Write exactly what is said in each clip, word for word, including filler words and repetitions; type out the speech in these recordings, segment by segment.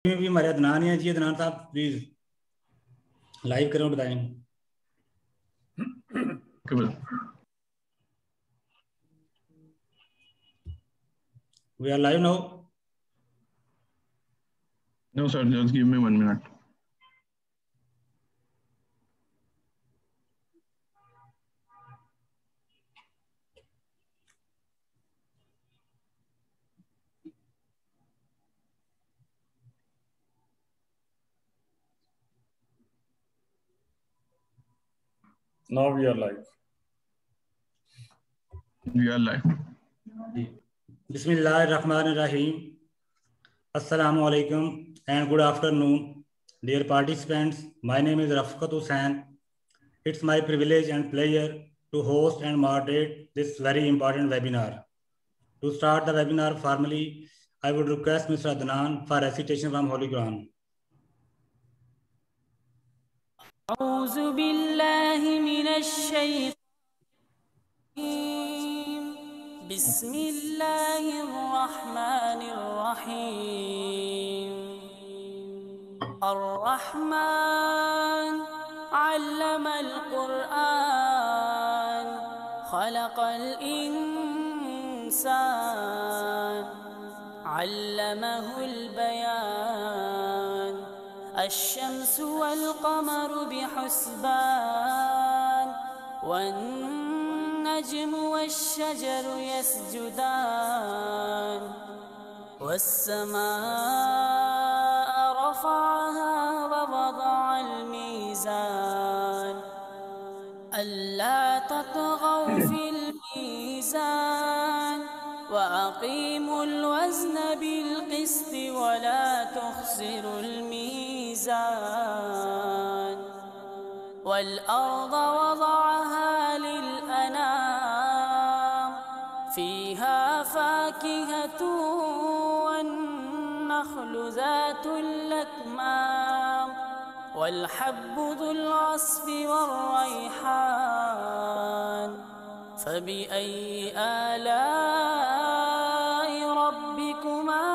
भी हमारे अदनान ही हैं जी। अदनान साहब प्लीज लाइव करें, बताएं। We are live now. No, sir. Just give me one minute. Now we are live. We are live. Bismillahirrahmanirrahim. Assalamu alaikum and good afternoon, dear participants. My name is Rafqat Hussain. It's my privilege and pleasure to host and moderate this very important webinar. To start the webinar formally, I would request Mister Adnan for recitation from Holy Quran. أعوذ بالله من الشيطان بسم الله الرحمن الرحيم الرحمن علم القرآن خلق الإنسان علمه البيان الشمس والقمر بحسبان والنجم والشجر يسجدان والسماء رفعها ووضع الميزان ألا تطغوا في الميزان وأقيموا الوزن بالقسط ولا تخسروا الميزان والأرض وضعها للأنام فيها فاكهة والنخل ذات الأكمام والحب ذو العصف والريحان فبأي آلاء ربكما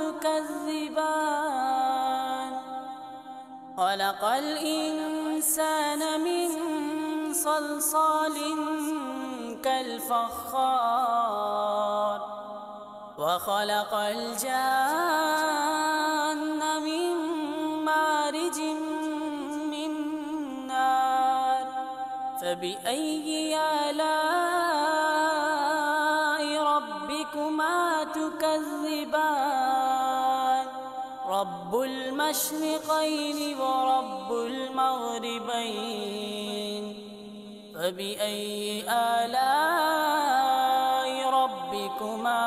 تكذبان خلق الإنسان من صلصال كالفخار وخلق الجان من مارج من نار فبأي آلاء ربكما تكذبان رب المشرقين ورب المغربين فبأي آلاء ربكما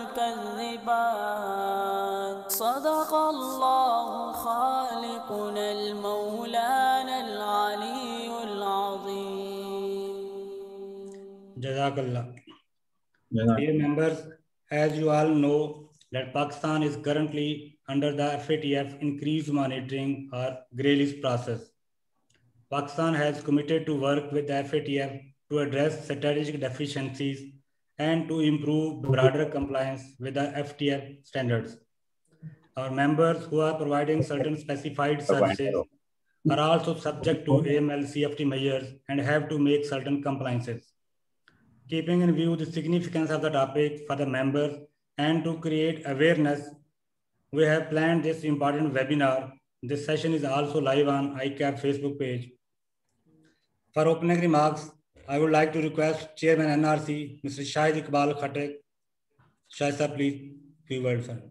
تكذبان صدق الله خالقنا المولانا العلي العظيم. Jazakallah. Dear members, as you all know that Pakistan is currently under the F A T F increased monitoring or grey list process. Pakistan has committed to work with the F A T F to address strategic deficiencies and to improve broader compliance with the F T F standards. Our members who are providing certain specified services are also subject to A M L C F T measures and have to make certain compliances. Keeping in view the significance of the topic for the members and to create awareness, we have planned this important webinar. This session is also live on I C A P Facebook page. For opening remarks, I would like to request Chairman N R C, Mister Shahid Iqbal Khattak. Shahid sir, please, few words, sir.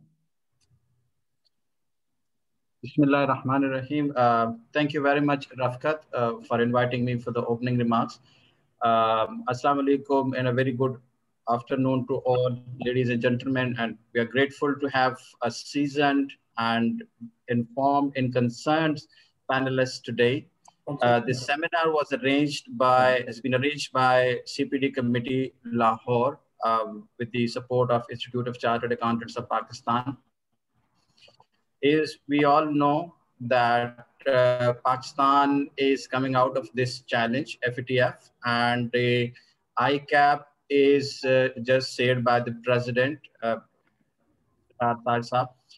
Bismillah ar-Rahman ar-Rahim. Uh, thank you very much, Rafqat, uh, for inviting me for the opening remarks. Um, Assalamu alaikum and a very good afternoon to all ladies and gentlemen. And we are grateful to have a seasoned and informed and concerned panelists today. Uh, this seminar was arranged by, has been arranged by C P D Committee Lahore um, with the support of Institute of Chartered Accountants of Pakistan. Is we all know that uh, Pakistan is coming out of this challenge, F A T F, and the I C A P is uh, just said by the president, uh,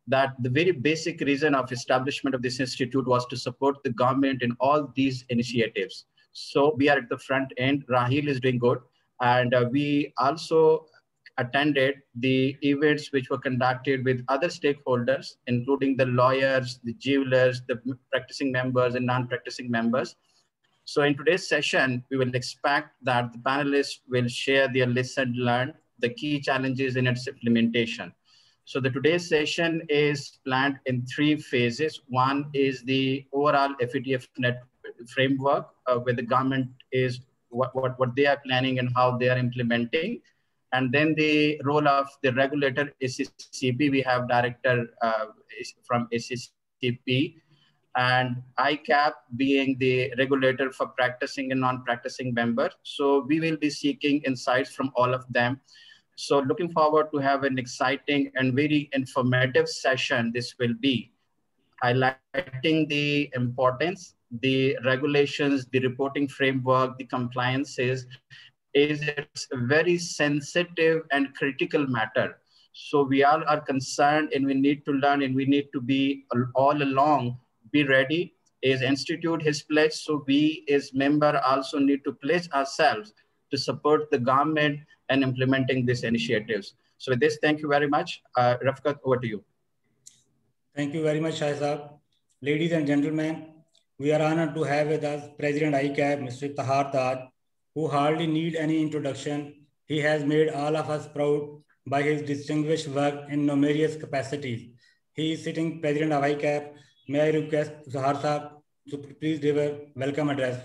that the very basic reason of establishment of this institute was to support the government in all these initiatives. So we are at the front end. Raheel is doing good. And uh, we also attended the events which were conducted with other stakeholders, including the lawyers, the jewelers, the practicing members and non-practicing members. So in today's session, we will expect that the panelists will share their lessons learned, the key challenges in its implementation. So the today's session is planned in three phases. One is the overall F A T F net framework, uh, where the government is what, what, what they are planning and how they are implementing. And then the role of the regulator, A C C P. We have director uh, from A C C P, and I CAP being the regulator for practicing and non-practicing members. So we will be seeking insights from all of them. So looking forward to have an exciting and very informative session. This will be highlighting the importance, the regulations, the reporting framework, the compliances. Is it's a very sensitive and critical matter. So we all are concerned and we need to learn and we need to be all along, be ready. Is institute his pledge. So we as member also need to pledge ourselves to support the government and implementing these initiatives. So with this, thank you very much. Uh, Rafkat, over to you. Thank you very much, Shah Saab. Ladies and gentlemen, we are honored to have with us President I CAP, Mister Tahar Taj, who hardly need any introduction. He has made all of us proud by his distinguished work in numerous capacities. He is sitting President of I CAP. May I request Tahar Saab to please deliver welcome address.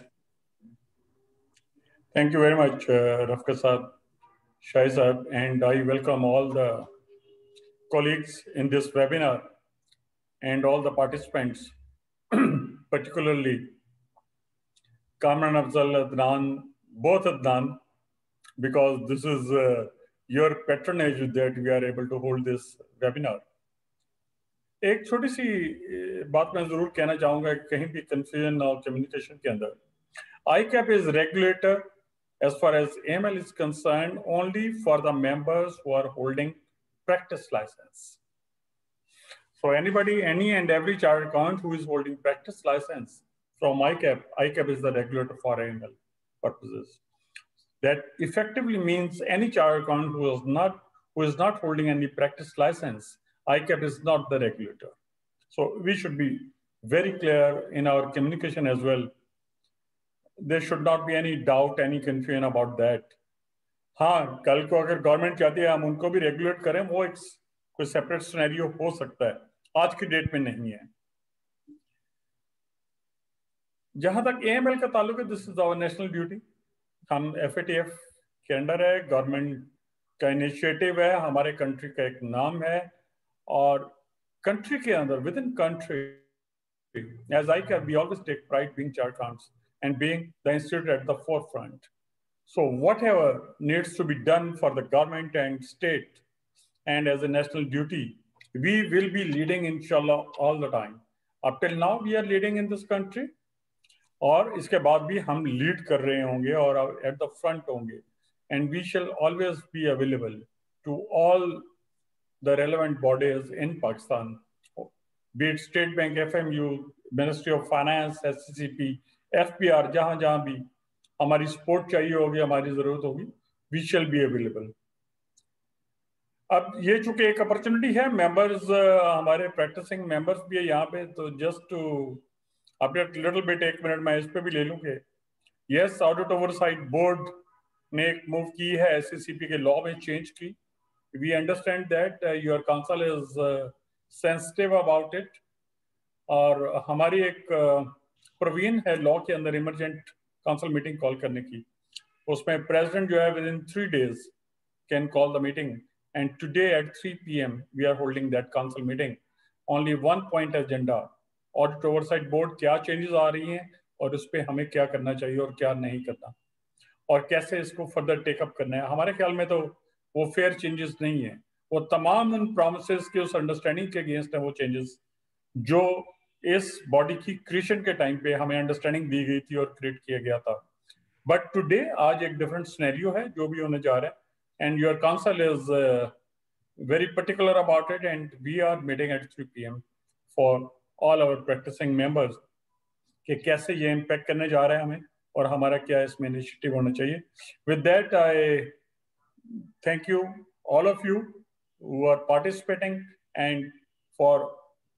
Thank you very much, uh, Rafkat Saab, Shah Saab, and I welcome all the colleagues in this webinar and all the participants, particularly Kamran Afzal, Adnan, both Adnan, because this is uh, your patronage that we are able to hold this webinar. एक छोटी सी बात मैं जरूर कहना चाहूंगा, कहीं भी confusion और कम्युनिकेशन के अंदर. I CAP is regulator as far as A M L is concerned only for the members who are holding practice license. So anybody, any and every chartered accountant who is holding practice license from I CAP, I CAP is the regulator for A M L purposes. That effectively means any chartered accountant who is not who is not holding any practice license, I CAP is not the regulator. So we should be very clear in our communication as well. There should not be any doubt, any confusion about that. हाँ, कल को अगर government चाहती है हम उनको भी regulate करें, वो एक कोई सेपरेट सिनेरियो हो सकता है, आज की डेट में नहीं है. जहां तक A M L का ताल्लुक है, this is our national duty. हम F A T F के अंडर है, गवर्नमेंट का इनिशिएटिव है, हमारे कंट्री का एक नाम है, और कंट्री के अंदर within country, as ICAP, we always take pride being chartered accountants and being the institute at the forefront. So whatever needs to be done for the government and state and as a national duty, we will be leading inshallah all the time. Up till now we are leading in this country, और इसके बाद भी हम lead कर रहे होंगे और at the front होंगे, and we shall always be available to all the relevant bodies in Pakistan, be it State Bank, F M U, Ministry of Finance, S C C P, F P R, जहां जहां भी हमारी support चाहिए होगी, हमारी जरूरत होगी, we shall be available. अब ये चूंकि एक अपॉर्चुनिटी है, मेंबर्स हमारे प्रैक्टिसिंग मेंबर्स भी है यहाँ पे, तो just to update little bit, एक मिनट मैं इस पे भी ले लूँ कि यस, ऑडिट ओवरसाइट बोर्ड ने एक मूव की है, एस सी सी पी के लॉ में चेंज की. We understand that your council is sensitive about it, और हमारी एक uh, प्रवीण है लॉ के अंदर इमरजेंट काउंसिल मीटिंग कॉल करने की. उसमें प्रेसिडेंट जो है within three days can call the meeting, and today at three P M we are holding that council meeting. Only one point agenda, audit oversight board क्या changes आ रही हैं और उस पर हमें क्या करना चाहिए और क्या नहीं करना, और कैसे इसको फर्दर टेकअप करना है. हमारे ख्याल में तो वो फेयर चेंजेस नहीं है, वो तमाम उन प्रोमिसेस के उस अंडरस्टैंडिंग के अगेंस्ट है वो चेंजेस जो इस बॉडी की क्रिएशन के टाइम पे हमें अंडरस्टैंडिंग दी गई थी और क्रिएट किया गया था. बट टुडे आज एक डिफरेंट सिनेरियो है जो भी होने जा रहा है, and your council is very particular about it, and we are meeting at three p m for all our practicing members कि कैसे ये impact करने जा रहा है हमें और हमारा क्या इसमें initiative होना चाहिए. With that, I thank you, all of you who are participating, and for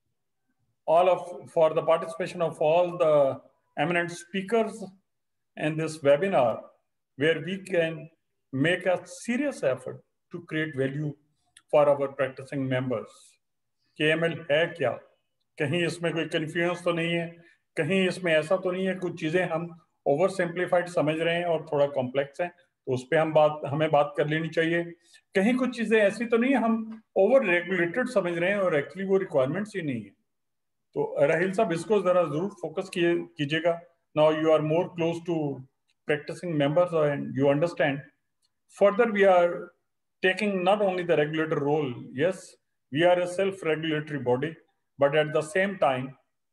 all of for the participation of all the eminent speakers in this webinar, where we can make a serious effort to create value for our practicing members. K M L है क्या? कहीं इसमें कोई confusion तो नहीं है, कहीं इसमें ऐसा तो नहीं है कुछ चीजें हम ओवर सिंप्लीफाइड समझ रहे हैं और थोड़ा कॉम्प्लेक्स हैं, तो उस पर हम बात हमें बात कर लेनी चाहिए. कहीं कुछ चीजें ऐसी तो नहीं है हम ओवर रेगुलेटेड समझ रहे हैं और एक्चुअली वो रिक्वायरमेंट्स ही नहीं है. तो राहिल साहब इसको जरा जरूर फोकस कीजिएगा. Now you are more close to practicing members and you understand. Further, we are taking not only the regulator role, yes, we are a self-regulatory body, but at the same time,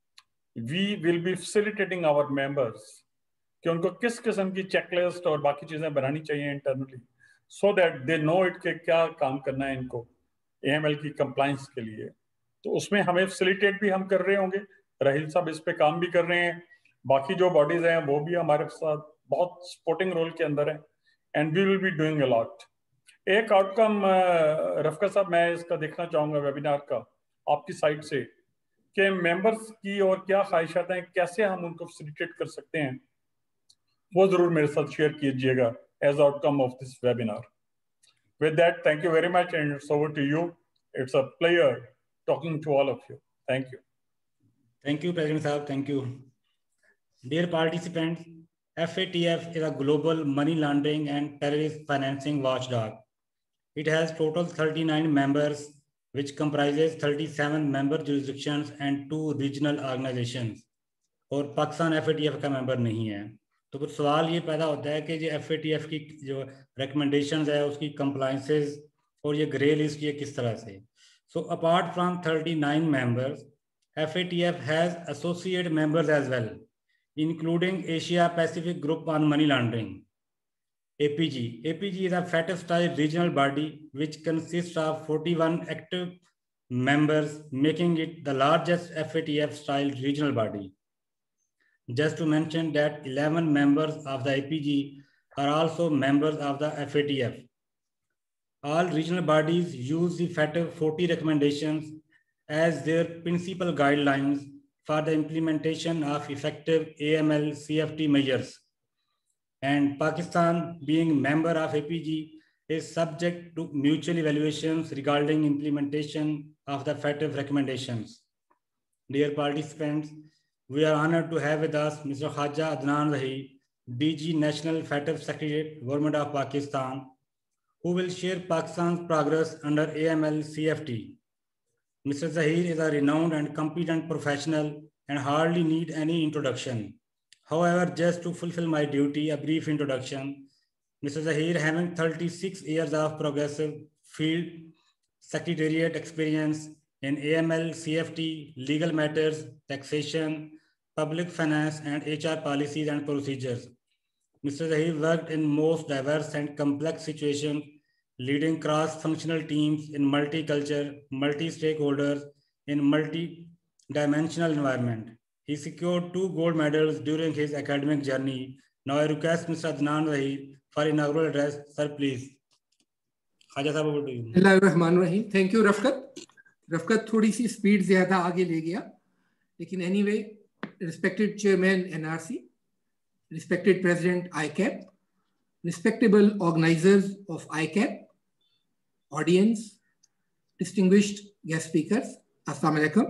we will be facilitating our members कि उनको किस किस्म की checklist और बाकी चीजें बनानी चाहिए internally, so that they know it के क्या काम करना है इनको A M L की कंप्लायंस के लिए. तो उसमें हमें फैसिलिटेट भी हम कर रहे होंगे, राहिल साहब इस पे काम भी कर रहे हैं, बाकी जो बॉडीज हैं वो भी हमारे साथ बहुत सपोर्टिंग रोल के अंदर है, and we will be doing a lot. एक आउटकम रफका साहब मैं इसका देखना चाहूंगा वेबिनार का आपकी साइड से कि मेंबर्स की और क्या ख्वाहिशात हैं, कैसे हम उनको फैसिलिटेट कर सकते हैं, वो जरूर मेरे साथ शेयर कीजिएगा as outcome of this webinar. With that, thank you very much, and it's over to you. It's a pleasure talking to all of you. Thank you. Thank you, President Saab. Thank you. Dear participants, F A T F is a global money laundering and terrorist financing watchdog. It has total thirty-nine members, which comprises thirty-seven member jurisdictions and two regional organizations. और Pakistan F A T F का member नहीं है. तो फिर सवाल ये पैदा होता है कि जो F A T F की जो recommendations है उसकी compliances और ये grey list ये किस तरह से. So apart from thirty-nine members, F A T F has associate members as well, including Asia Pacific Group on Money Laundering, A P G. A P G is a F A T F-style regional body which consists of forty-one active members, making it the largest F A T F-style regional body. Just to mention that eleven members of the A P G are also members of the F A T F. All regional bodies use the F A T F forty recommendations as their principal guidelines for the implementation of effective A M L C F T measures. And Pakistan, being member of A P G, is subject to mutual evaluations regarding implementation of the F A T F recommendations. Dear participants, we are honored to have with us Mister Khaja Adnan Zahir, D G National F A T F Secretariat, Government of Pakistan, who will share Pakistan's progress under A M L C F T. Mister Zahir is a renowned and competent professional and hardly need any introduction. However, just to fulfill my duty, a brief introduction. Mister Zahir, having thirty-six years of progressive field secretariat experience in A M L, C F T, legal matters, taxation, public finance, and H R policies and procedures. Mister Zahir worked in most diverse and complex situations, leading cross-functional teams in multicultural, multi-stakeholders, in multi-dimensional environment. He secured two gold medals during his academic journey. Now I request Mister Adnan Zahir for inaugural address. Sir, please. Khaja sahab, over to you. Bismillahirrahmanirrahim. Thank you, Rafkat. Rafkat थोड़ी सी speed ज़्यादा आगे ले गया, लेकिन anyway, respected Chairman N R C, respected President I C A P, respectable organizers of I C A P, audience, distinguished guest speakers, Assalamu alaikum.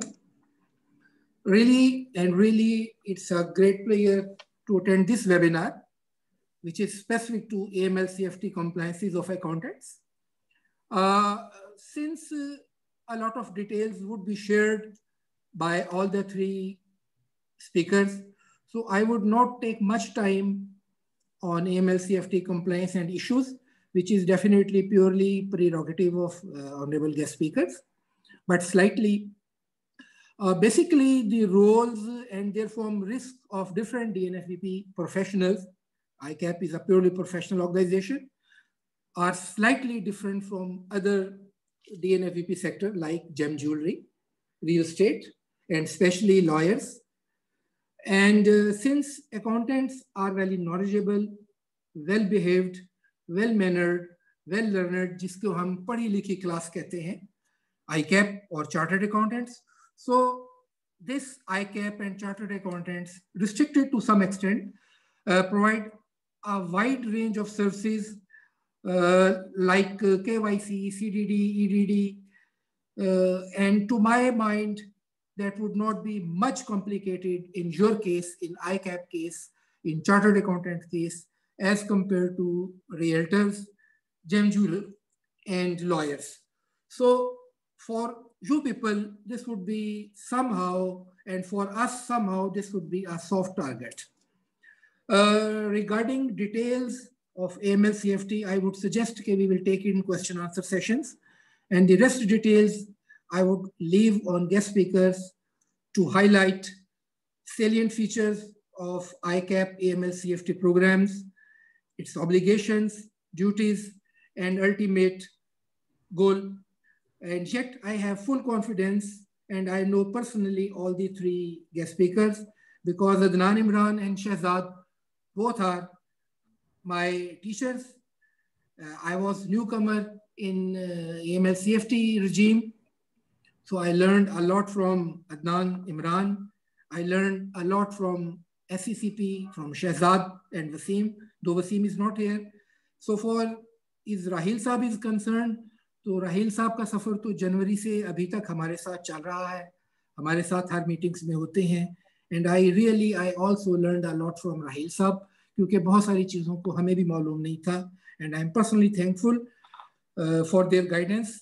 Really and really, it's a great pleasure to attend this webinar, which is specific to A M L C F T compliances of accountants. Uh, since uh, a lot of details would be shared by all the three speakers, so I would not take much time on A M L C F T compliance and issues, which is definitely purely prerogative of uh, honorable guest speakers, but slightly. Uh, basically, the roles and therefore risk of different D N F B P professionals, I C A P is a purely professional organization, are slightly different from other D N F V P sector like gem jewelry, real estate, and especially lawyers. And uh, since accountants are very knowledgeable, well-behaved, well-mannered, well-learned, जिसको हम पढ़ी लिखी class कहते हैं, I C A P or chartered accountants. So this I C A P and chartered accountants, restricted to some extent, uh, provide a wide range of services uh, like uh, K Y C, C D D, E D D, uh, and to my mind, that would not be much complicated in your case, in I C A P case, in chartered accountant case, as compared to realtors, gem jewelers, and lawyers. So for you people, this would be somehow, and for us somehow, this would be a soft target. Uh, regarding details of A M L C F T, I would suggest that we will take it in question answer sessions, and the rest details I would leave on guest speakers to highlight salient features of I C A P A M L C F T programs, its obligations, duties, and ultimate goal. And yet I have full confidence, and I know personally all the three guest speakers, because Adnan Imran and Shehzad both are my teachers. Uh, I was newcomer in uh, A M L C F T regime. So I learned a lot from Adnan Imran. I learned a lot from S C C P, from Shehzad and Wasim, though Wasim is not here. So far as Rahil Saab is concerned, तो राहिल साहब का सफ़र तो जनवरी से अभी तक हमारे साथ चल रहा है, हमारे साथ हर मीटिंग्स में होते हैं. And I really I also learned a lot from Rahil साहब, क्योंकि बहुत सारी चीज़ों को हमें भी मालूम नहीं था. And I am personally thankful for their guidance.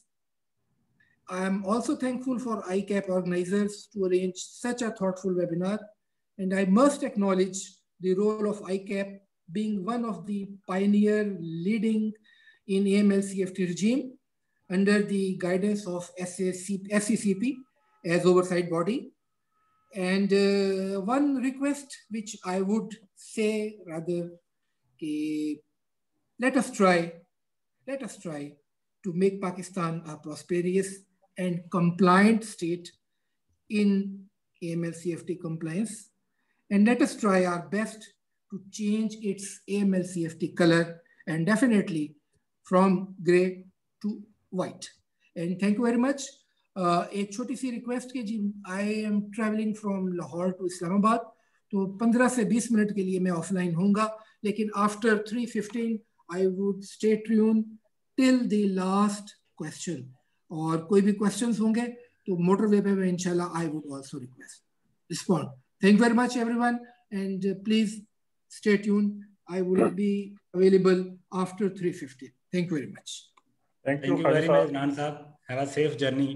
I am also thankful for I C A P organizers to arrange such a thoughtful webinar. And I must acknowledge the role of I C A P being one of the pioneer leading in A M L C F T regime under the guidance of S C C P as oversight body. And uh, one request which I would say rather, okay, let us try, let us try to make Pakistan a prosperous and compliant state in A M L C F T compliance. And let us try our best to change its A M L C F T color, and definitely from gray to white. And thank you very much. Uh, एक छोटी सी request कि जी I am travelling from Lahore to Islamabad, तो पंद्रह से बीस minute के लिए मैं ऑफलाइन होऊंगा, लेकिन after three fifteen I would stay tune till the last question. और कोई भी क्वेश्चंस होंगे तो मोटरवे पे मैं इंशाल्लाह I would also request respond. Thank you very much everyone, and please stay tune. I will be available after three fifteen. Thank you very much. Thank you very much, Adnan Saab. Have a safe journey.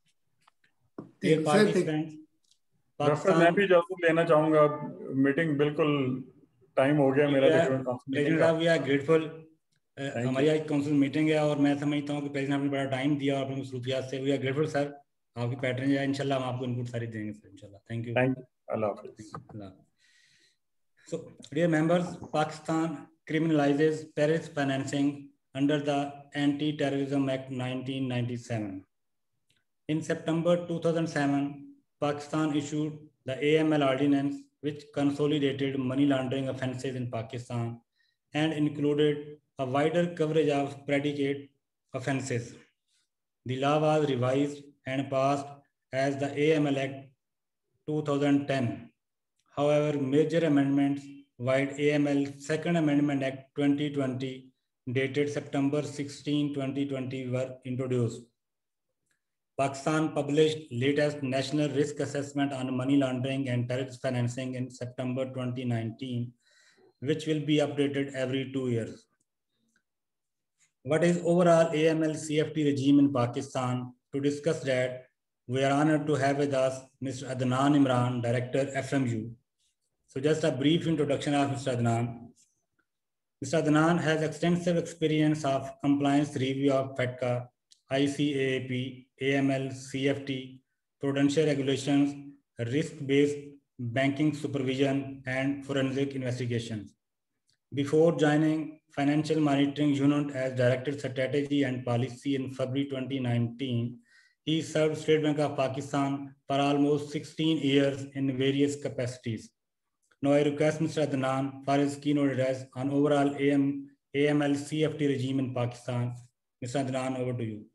Dear participants, मैं भी जरूर लेना चाहूंगा. Meeting बिल्कुल time हो गया मेरा. President साहब, वी आर ग्रेटफुल. हमारी आज काउंसिल मीटिंग है और मैं समझता हूँ कि प्रेसिडेंट आपने बड़ा टाइम दिया और अपनी मसरूफियात से. वी आर ग्रेटफुल सर, आपकी पैटर्न है. इंशाल्लाह हम आपको इनपुट सारी देंगे सर इंशाल्लाह. Thank you. Thank you. अल्लाह हाफिज़. So, dear members, Pakistan criminalizes terrorist financing under the Anti-Terrorism Act nineteen ninety-seven. In September two thousand seven, Pakistan issued the A M L Ordinance, which consolidated money laundering offences in Pakistan and included a wider coverage of predicate offences. The law was revised and passed as the A M L Act two thousand ten. However, major amendments via A M L Second Amendment Act twenty twenty dated September sixteenth twenty twenty were introduced. Pakistan published latest National Risk Assessment on Money Laundering and Terrorist Financing in September twenty nineteen, which will be updated every two years. What is overall A M L C F T regime in Pakistan? To discuss that, we are honored to have with us Mister Adnan Imran, Director F M U. So just a brief introduction of Mister Adnan. Mister Adnan has extensive experience of compliance review of FATCA, I C A A P, A M L, C F T, prudential regulations, risk-based banking supervision, and forensic investigations. Before joining Financial Monitoring Unit as Director Strategy and Policy in February twenty nineteen, he served State Bank of Pakistan for almost sixteen years in various capacities. Now I request Mister Adnan for his keynote address on overall A M, A M L C F T regime in Pakistan. Mister Adnan, over to you.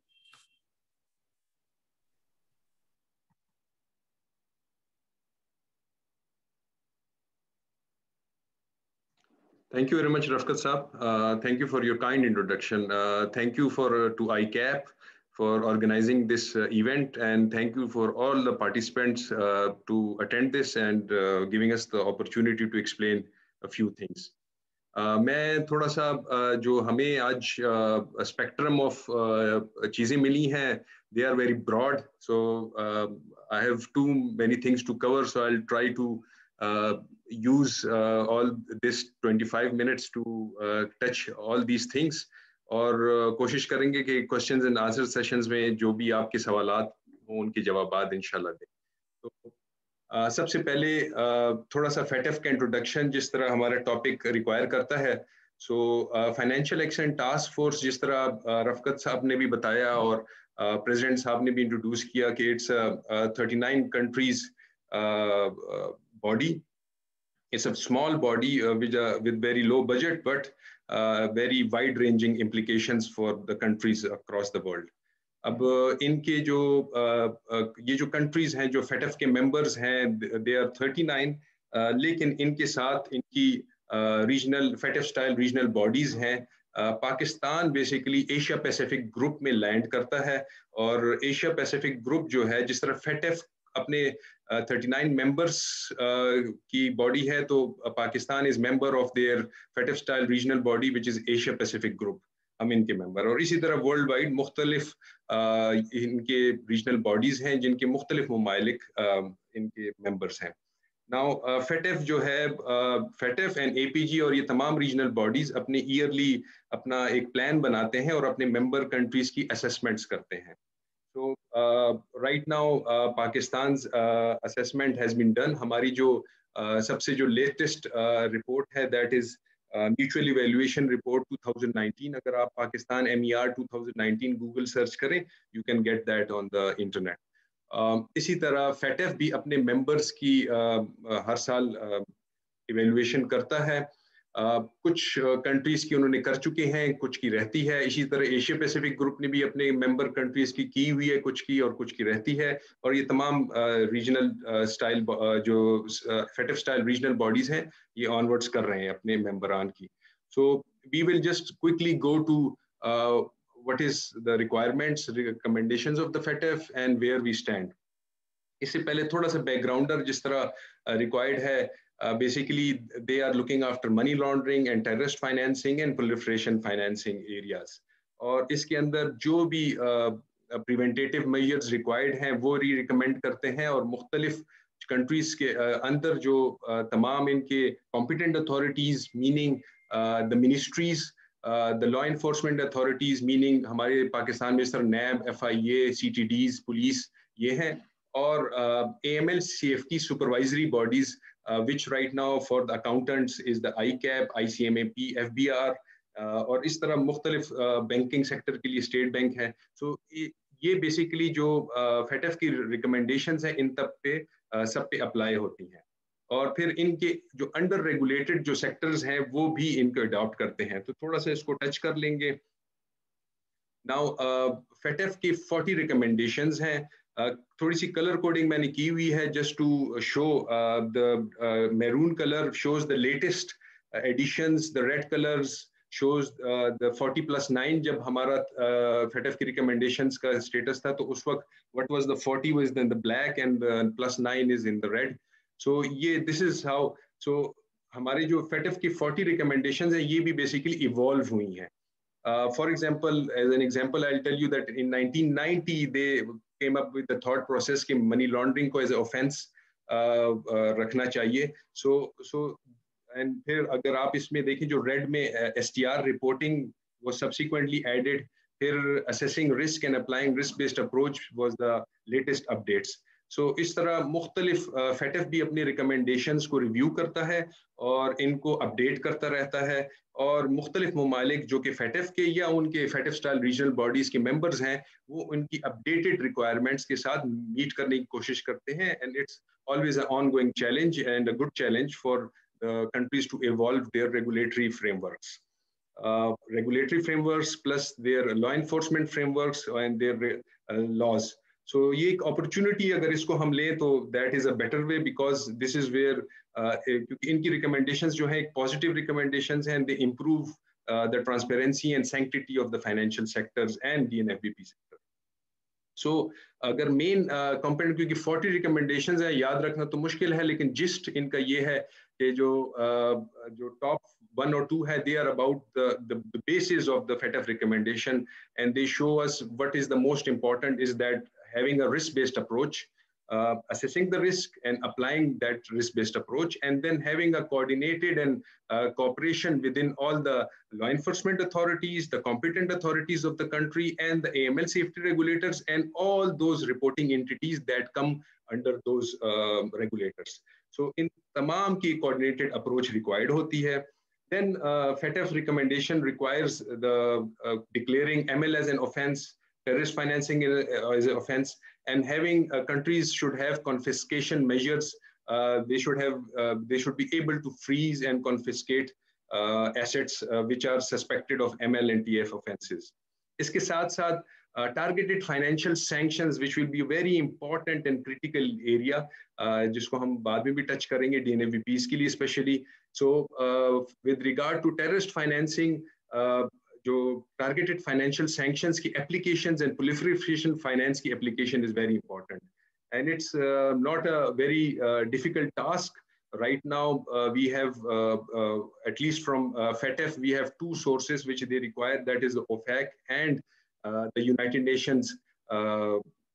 Thank you very much, Rafkat Saab. Uh, thank you for your kind introduction. Uh, thank you for uh, to I CAP for organizing this uh, event, and thank you for all the participants uh, to attend this and uh, giving us the opportunity to explain a few things. Uh, मैं थोड़ा सा uh, जो हमें आज uh, spectrum of uh, चीजें मिली हैं, they are very broad. So uh, I have too many things to cover. So I'll try to uh, use uh, all this twenty-five minutes to uh, touch all these things. और uh, कोशिश करेंगे कि questions and answer sessions में जो भी आपके सवालात हों उनके जवाबात इंशाल्लाह दें. तो Uh, सबसे पहले uh, थोड़ा सा फैटेफ का इंट्रोडक्शन जिस तरह हमारा टॉपिक रिक्वायर करता है. So financial action task force जिस तरह uh, रफकत साहब ने भी बताया और प्रेसिडेंट uh, साहब ने भी इंट्रोड्यूस किया कि it's thirty nine countries body. It's a small body with with very low budget but very wide ranging implications for the countries across the world. अब इनके जो ये जो कंट्रीज हैं जो फेटेफ के मेंबर्स हैं, दे आर थर्टी नाइन, लेकिन इनके साथ इनकी regional FATF style regional bodies हैं. Pakistan basically Asia Pacific group में लैंड करता है, और एशिया पैसिफिक ग्रुप जो है जिस तरह फेटेफ अपने थर्टी नाइन मेंबर्स की बॉडी है, तो Pakistan is member of their FATF style regional body which is Asia Pacific group. हम इनके मेंबर, और इसी तरह वर्ल्ड वाइड मुख्तलिफ इनके रीजनल बॉडीज हैं जिनके मुख्तलिफ ममालिक इनके मेंबर्स हैं. नाउ फेटेफ जो है, फेटेफ एंड एपीजी और ये तमाम रीजनल बॉडीज अपने ईयरली अपना एक प्लान बनाते हैं और अपने मेंबर कंट्रीज की असेसमेंट्स करते हैं. तो right now Pakistan assessment has been done. हमारी जो uh, सबसे जो लेटेस्ट रिपोर्ट है that is mutual evaluation report twenty nineteen. अगर आप Pakistan M E R twenty nineteen Google search करें, you can get that on the internet. इसी तरह फेटेफ भी अपने मेंबर्स की uh, uh, हर साल इवेल्युएशन uh, करता है. uh, कुछ कंट्रीज uh, की उन्होंने कर चुके हैं, कुछ की रहती है. इसी तरह एशिया पैसिफिक ग्रुप ने भी अपने मेंबर कंट्रीज की की हुई है, कुछ की और कुछ की रहती है. और ये तमाम regional uh, style uh, uh, जो फेटेफ स्टाइल रीजनल बॉडीज हैं ये ऑनवर्ड्स कर रहे हैं अपने मेंबरान की. So we will just quickly go to what is the requirements, recommendations of the FATF and where we stand. इससे पहले थोड़ा सा बैकग्राउंडर जिस तरह रिक्वायर्ड uh, है. Uh, basically, they are looking after money laundering and terrorist financing and proliferation financing areas. और इसके अंदर जो भी uh, preventative measures required हैं वो री recommend करते हैं, और मुख्तलिफ countries के uh, अंदर जो uh, तमाम इनके competent authorities meaning uh, the ministries, uh, the law enforcement authorities meaning हमारे पाकिस्तान में sir NAB, F I A, C T Ds, police ये हैं, और A M L C F T supervisory bodies Uh, which right now for the accountants is the I CAP, I C M A P, F B R, uh, और इस तरह मुख्तलिफ banking sector के लिए state bank है. सो so, ये basically जो फेटेफ uh, की रिकमेंडेशंस हैं इन तब पे uh, सब पे अप्लाई होती हैं, और फिर इनके जो अंडर रेगुलेटेड जो सेक्टर्स हैं वो भी इनको अडॉप्ट करते हैं. तो थोड़ा सा इसको टच कर लेंगे. नाउ फेटेफ की फोर्टी रिकमेंडेशंस हैं. Uh, थोड़ी सी कलर कोडिंग मैंने की हुई है just to show. The maroon colour shows the latest additions, the red colours shows the forty plus nine. जब हमारा फेटेफ uh, की रिकमेंडेशंस का स्टेटस था तो उस वक्त what was the forty was in the black and the plus nine is in the red. So ये this is how. सो हमारी जो फेटेफ की फोर्टी रिकमेंडेशंस है ये भी बेसिकली इवॉल्व हुई हैं. Uh, for example, as an example, I'll tell you that in nineteen ninety they came up with the thought process कि money laundering को as an offense uh, uh, रखना चाहिए. So, so and फिर अगर आप इसमें देखें जो red में uh, S T R reporting was subsequently added. फिर assessing risk and applying risk-based approach was the latest updates. So so, इस तरह मुख्तलिफ फेटफ भी अपनी रिकमेंडेशंस को रिव्यू करता है और इनको अपडेट करता रहता है, और मुख्तलिफ ममालिक जो कि फेटफ के या उनके फेटफ स्टाइल रीजनल बॉडीज के मेंबर्स हैं वो उनकी अपडेटेड रिक्वायरमेंट्स के साथ मीट करने की कोशिश करते हैं, and it's always an ongoing challenge and a good challenge for uh, countries to evolve their regulatory frameworks. Uh, regulatory frameworks plus their law enforcement frameworks and their uh, laws. So ये एक opportunity अगर इसको हम लें तो that is a better way, because this is where uh, क्योंकि इनकी recommendations जो है positive recommendations हैं, and they improve uh, the transparency and sanctity of the financial sectors and D N F B P sector. So so, अगर main component uh, क्योंकि चालीस recommendations हैं याद रखना तो मुश्किल है, लेकिन जिस्ट इनका ये है कि जो uh, जो टॉप वन और टू है they are about the basis of the FATF recommendation, and they show us what is the most important is that having a risk based approach, Uh, assessing the risk and applying that risk-based approach, and then having a coordinated and uh, cooperation within all the law enforcement authorities, the competent authorities of the country, and the A M L safety regulators, and all those reporting entities that come under those uh, regulators. So, in tamam ki coordinated approach required hoti hai. Then, uh, FATF recommendation requires the uh, declaring M L as an offense, terrorist financing is an offense, and having uh, countries should have confiscation measures. Uh, they should have, uh, they should be able to freeze and confiscate uh, assets uh, which are suspected of M L and T F offenses. इसके साथ साथ uh, targeted financial sanctions, which will be a very important and critical area, uh, जिसको हम बाद में भी touch करेंगे D N F B Ps के लिए especially. So, uh, with regard to terrorist financing, uh, जो targeted financial sanctions की applications and proliferation finance की application is very important, and it's uh, not a very uh, difficult task. Right now, uh, we have uh, uh, at least from uh, FATF, we have two sources which they require. That is the O F A C and uh, the United Nations uh,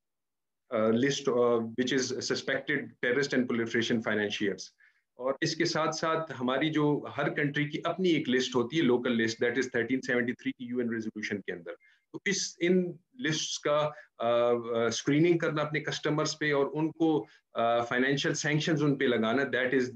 uh, list, uh, which is suspected terrorist and proliferation financiers. और इसके साथ साथ हमारी जो हर country की अपनी एक list होती है, local list, that is thirteen seventy three की यूएन रेजोल्यूशन के अंदर. तो इस इन लिस्ट्स का स्क्रीनिंग uh, करना अपने कस्टमर्स पे और उनको फाइनेंशियल uh, सैंक्शंस उन पे लगाना, that is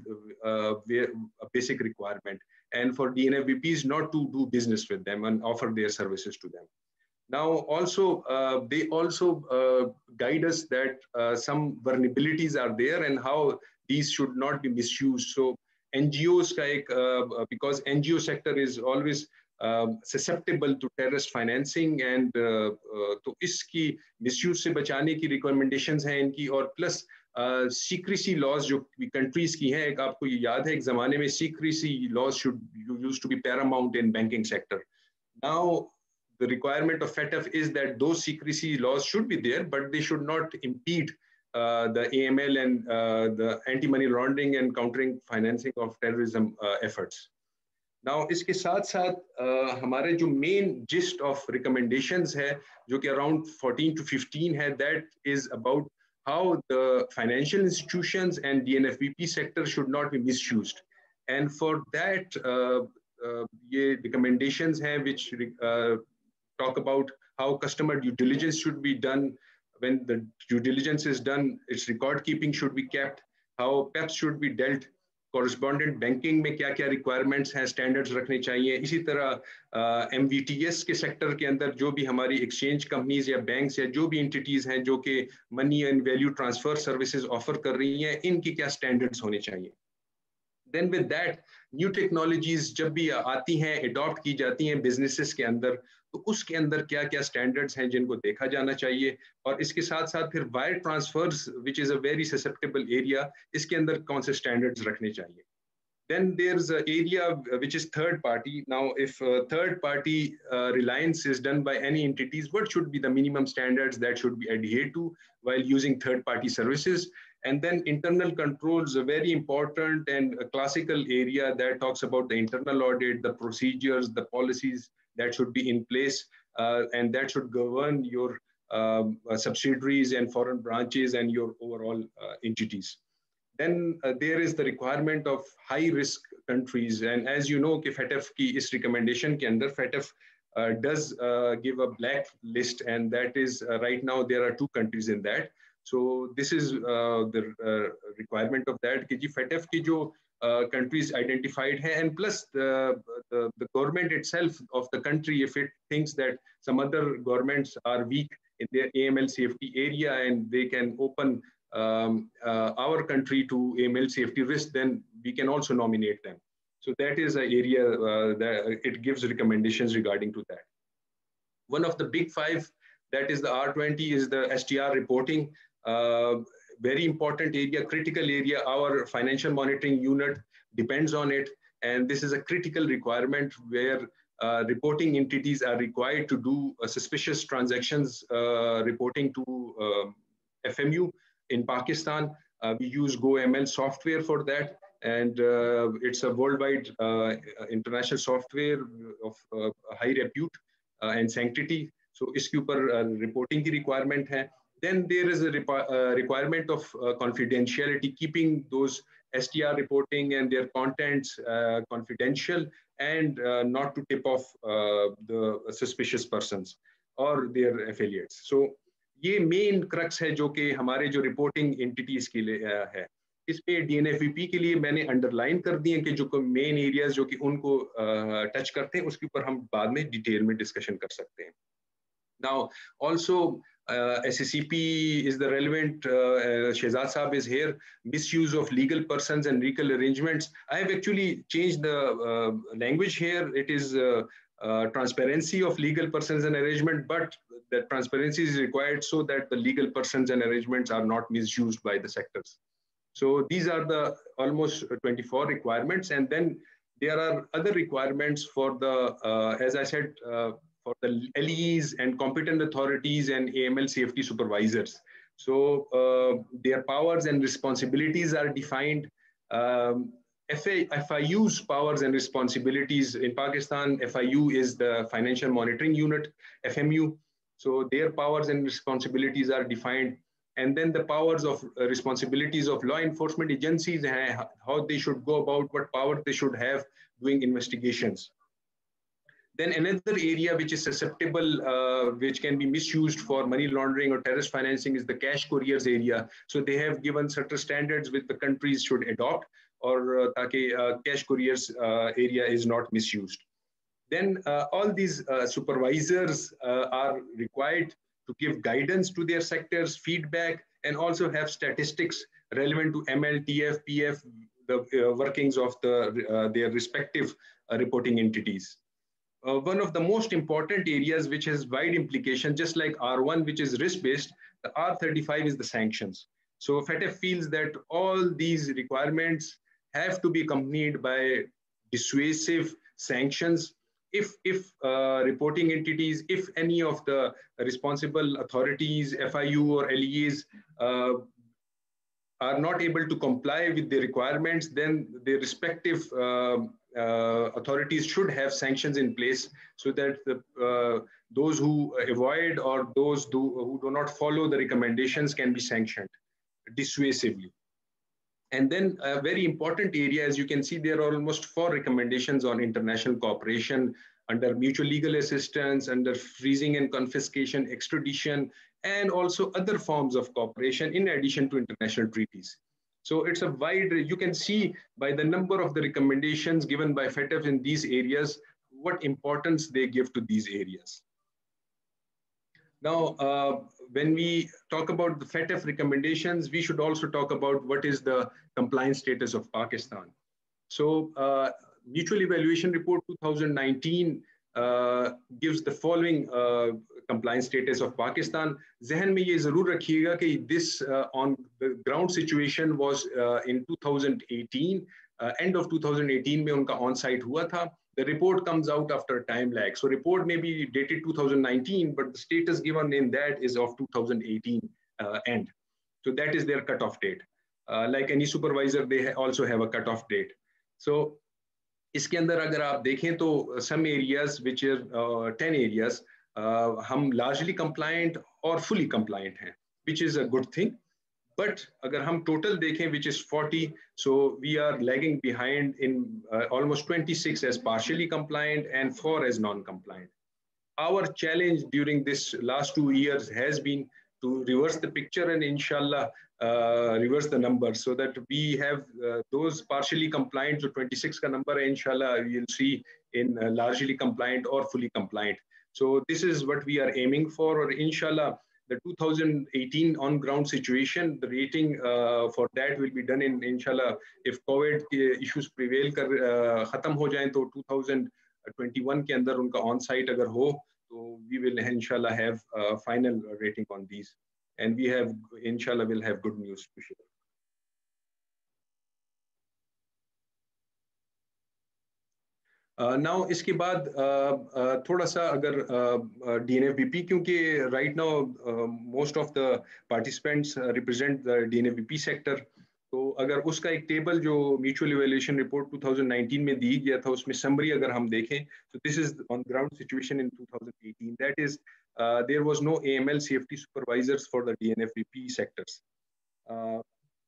basic requirement, and for D N F B Ps not to do business with them and offer their services to them. Now also uh, they also uh, guide us that uh, some vulnerabilities are there and how these should not be misused. So N G Os ka ek, uh, because N G O sector is always uh, susceptible to terrorist financing, and uh, uh, to iski misuse se bachane ki recommendations hain inki, aur plus uh, secrecy laws jo countries ki hain. Ek aapko ye yaad hai ek zamane mein secrecy laws should used to be paramount in banking sector. Now the requirement of FATF is that those secrecy laws should be there, but they should not impede uh, the A M L and uh, the anti-money laundering and countering financing of terrorism uh, efforts. Now, इसके साथ साथ uh, हमारे जो main gist of recommendations है, जो कि around fourteen to fifteen है, that is about how the financial institutions and D N F B P sector should not be misused. And for that, uh, uh, ये recommendations हैं which uh, talk about how customer due diligence should be done. When the due diligence is done, its record keeping should be kept, how P E Ps should be dealt, correspondent banking में क्या क्या requirements हैं, standards रखने चाहिए. इसी तरह uh, M V T S के sector के अंदर जो भी हमारी exchange companies या banks या जो भी entities हैं जो कि money and value transfer services offer कर रही हैं, इनकी क्या standards होने चाहिए. Then with that, new technologies जब भी आती हैं, adopt की जाती हैं businesses के अंदर, तो उसके अंदर क्या क्या standards हैं जिनको देखा जाना चाहिए, और इसके साथ साथ फिर wire transfers, which is a very susceptible area, इसके अंदर कौन से standards रखने चाहिए. Then there's an area which is third party. Now, if uh, third party uh, reliance is done by any entities, what should be the minimum standards that should be adhered to while using third party services? And then internal controls, a very important and a classical area that talks about the internal audit, the procedures, the policies that should be in place, uh, and that should govern your um, uh, subsidiaries and foreign branches and your overall uh, entities. Then uh, there is the requirement of high risk countries. And as you know, FATF ki is recommendation ke andar, FATF uh, does uh, give a black list, and that is uh, right now there are two countries in that. So this is uh, the uh, requirement of that कि जी F A T F की जो uh, countries identified है, and plus the, the the government itself of the country, if it thinks that some other governments are weak in their A M L safety area and they can open um, uh, our country to A M L safety risk, then we can also nominate them. So that is an area uh, that it gives recommendations regarding to that. One of the big five, that is the R twenty, is the S T R reporting. Uh, very important area, critical area. Our financial monitoring unit depends on it. And this is a critical requirement where uh, reporting entities are required to do uh, suspicious transactions uh, reporting to uh, F M U in Pakistan. Uh, we use GoML software for that. And uh, it's a worldwide uh, international software of uh, high repute uh, and sanctity. So iske upar uh, reporting ki requirement hai. Then there is a uh, requirement of uh, confidentiality, keeping those S T R reporting and their contents uh, confidential, and uh, not to tip off uh, the suspicious persons or their affiliates. So ये main crux है जो कि हमारे जो reporting entities के लिए uh, है. इस पे D N F V P के लिए मैंने underline कर दिए कि जो main areas जो कि उनको uh, touch करते हैं, उसके ऊपर हम बाद में detail में discussion कर सकते हैं. Now also uh, S A C P is the relevant, uh, uh, Shehzad Saab is here, misuse of legal persons and legal arrangements. I have actually changed the uh, language here. It is uh, uh, transparency of legal persons and arrangement, but the transparency is required so that the legal persons and arrangements are not misused by the sectors. So these are the almost twenty-four requirements. And then there are other requirements for the, uh, as I said, uh, for the L E Es and competent authorities and A M L safety supervisors. So uh, their powers and responsibilities are defined. Um, F I U's powers and responsibilities in Pakistan, F I U is the Financial Monitoring Unit, F M U. So their powers and responsibilities are defined. And then the powers of uh, responsibilities of law enforcement agencies, how they should go about, what power they should have doing investigations. Then another area which is susceptible, uh, which can be misused for money laundering or terrorist financing, is the cash couriers area. So they have given certain standards which the countries should adopt, or uh, taaki, uh, cash couriers uh, area is not misused. Then uh, all these uh, supervisors uh, are required to give guidance to their sectors, feedback, and also have statistics relevant to M L, T F, P F, the uh, workings of the, uh, their respective uh, reporting entities. Uh, one of the most important areas which has wide implication, just like R one, which is risk-based, the R thirty-five is the sanctions. So F A T F feels that all these requirements have to be accompanied by dissuasive sanctions. If, if uh, reporting entities, if any of the responsible authorities, F I U or L E Es, uh, are not able to comply with the requirements, then their respective uh, uh, authorities should have sanctions in place so that the, uh, those who avoid or those do, who do not follow the recommendations can be sanctioned dissuasively. And then a very important area, as you can see, there are almost four recommendations on international cooperation under mutual legal assistance, under freezing and confiscation, extradition, and also other forms of cooperation in addition to international treaties. So it's a wide, you can see by the number of the recommendations given by F A T F in these areas, what importance they give to these areas. Now, uh, when we talk about the F A T F recommendations, we should also talk about what is the compliance status of Pakistan. So, uh, Mutual Evaluation Report two thousand nineteen uh, gives the following uh, compliance status of Pakistan. Zehn mein ye zarur rakhiyega ki this uh, on the ground situation was uh, in two thousand eighteen, uh, end of two thousand eighteen mein unka on-site hua tha. The report comes out after a time lag. So report may be dated two thousand nineteen, but the status given in that is of two thousand eighteen uh, end. So that is their cutoff date. Uh, like any supervisor, they ha also have a cutoff date. So iske andar agar aap dekhen to some areas which are uh, ten areas, uh, hum largely compliant or fully compliant hain, which is a good thing. But agar hum total dekhen, which is forty, so we are lagging behind in uh, almost twenty-six as partially compliant and four as non-compliant. Our challenge during this last two years has been to reverse the picture and inshallah uh, reverse the number, so that we have uh, those partially compliant, so twenty-six ka number hai, inshallah you'll see in uh, largely compliant or fully compliant. So this is what we are aiming for, or inshallah the two thousand eighteen on ground situation, the rating uh, for that will be done in inshallah, if COVID issues prevail kar uh, khatam ho jaye to two thousand twenty-one ke andar unka on site agar ho, so we will inshallah have a final rating on these, and we have inshallah will have good news to share. Uh, now इसके बाद uh, uh, थोड़ा सा अगर uh, D N F B P, क्योंकि right now uh, most of the participants uh, represent the D N F B P sector, तो अगर उसका एक टेबल जो mutual evaluation report two thousand nineteen में दी गया था उसमें समरी अगर हम देखें, so this is on ground situation in two thousand eighteen, that is uh, there was no A M L C F T supervisors for the D N F B P sectors. Uh,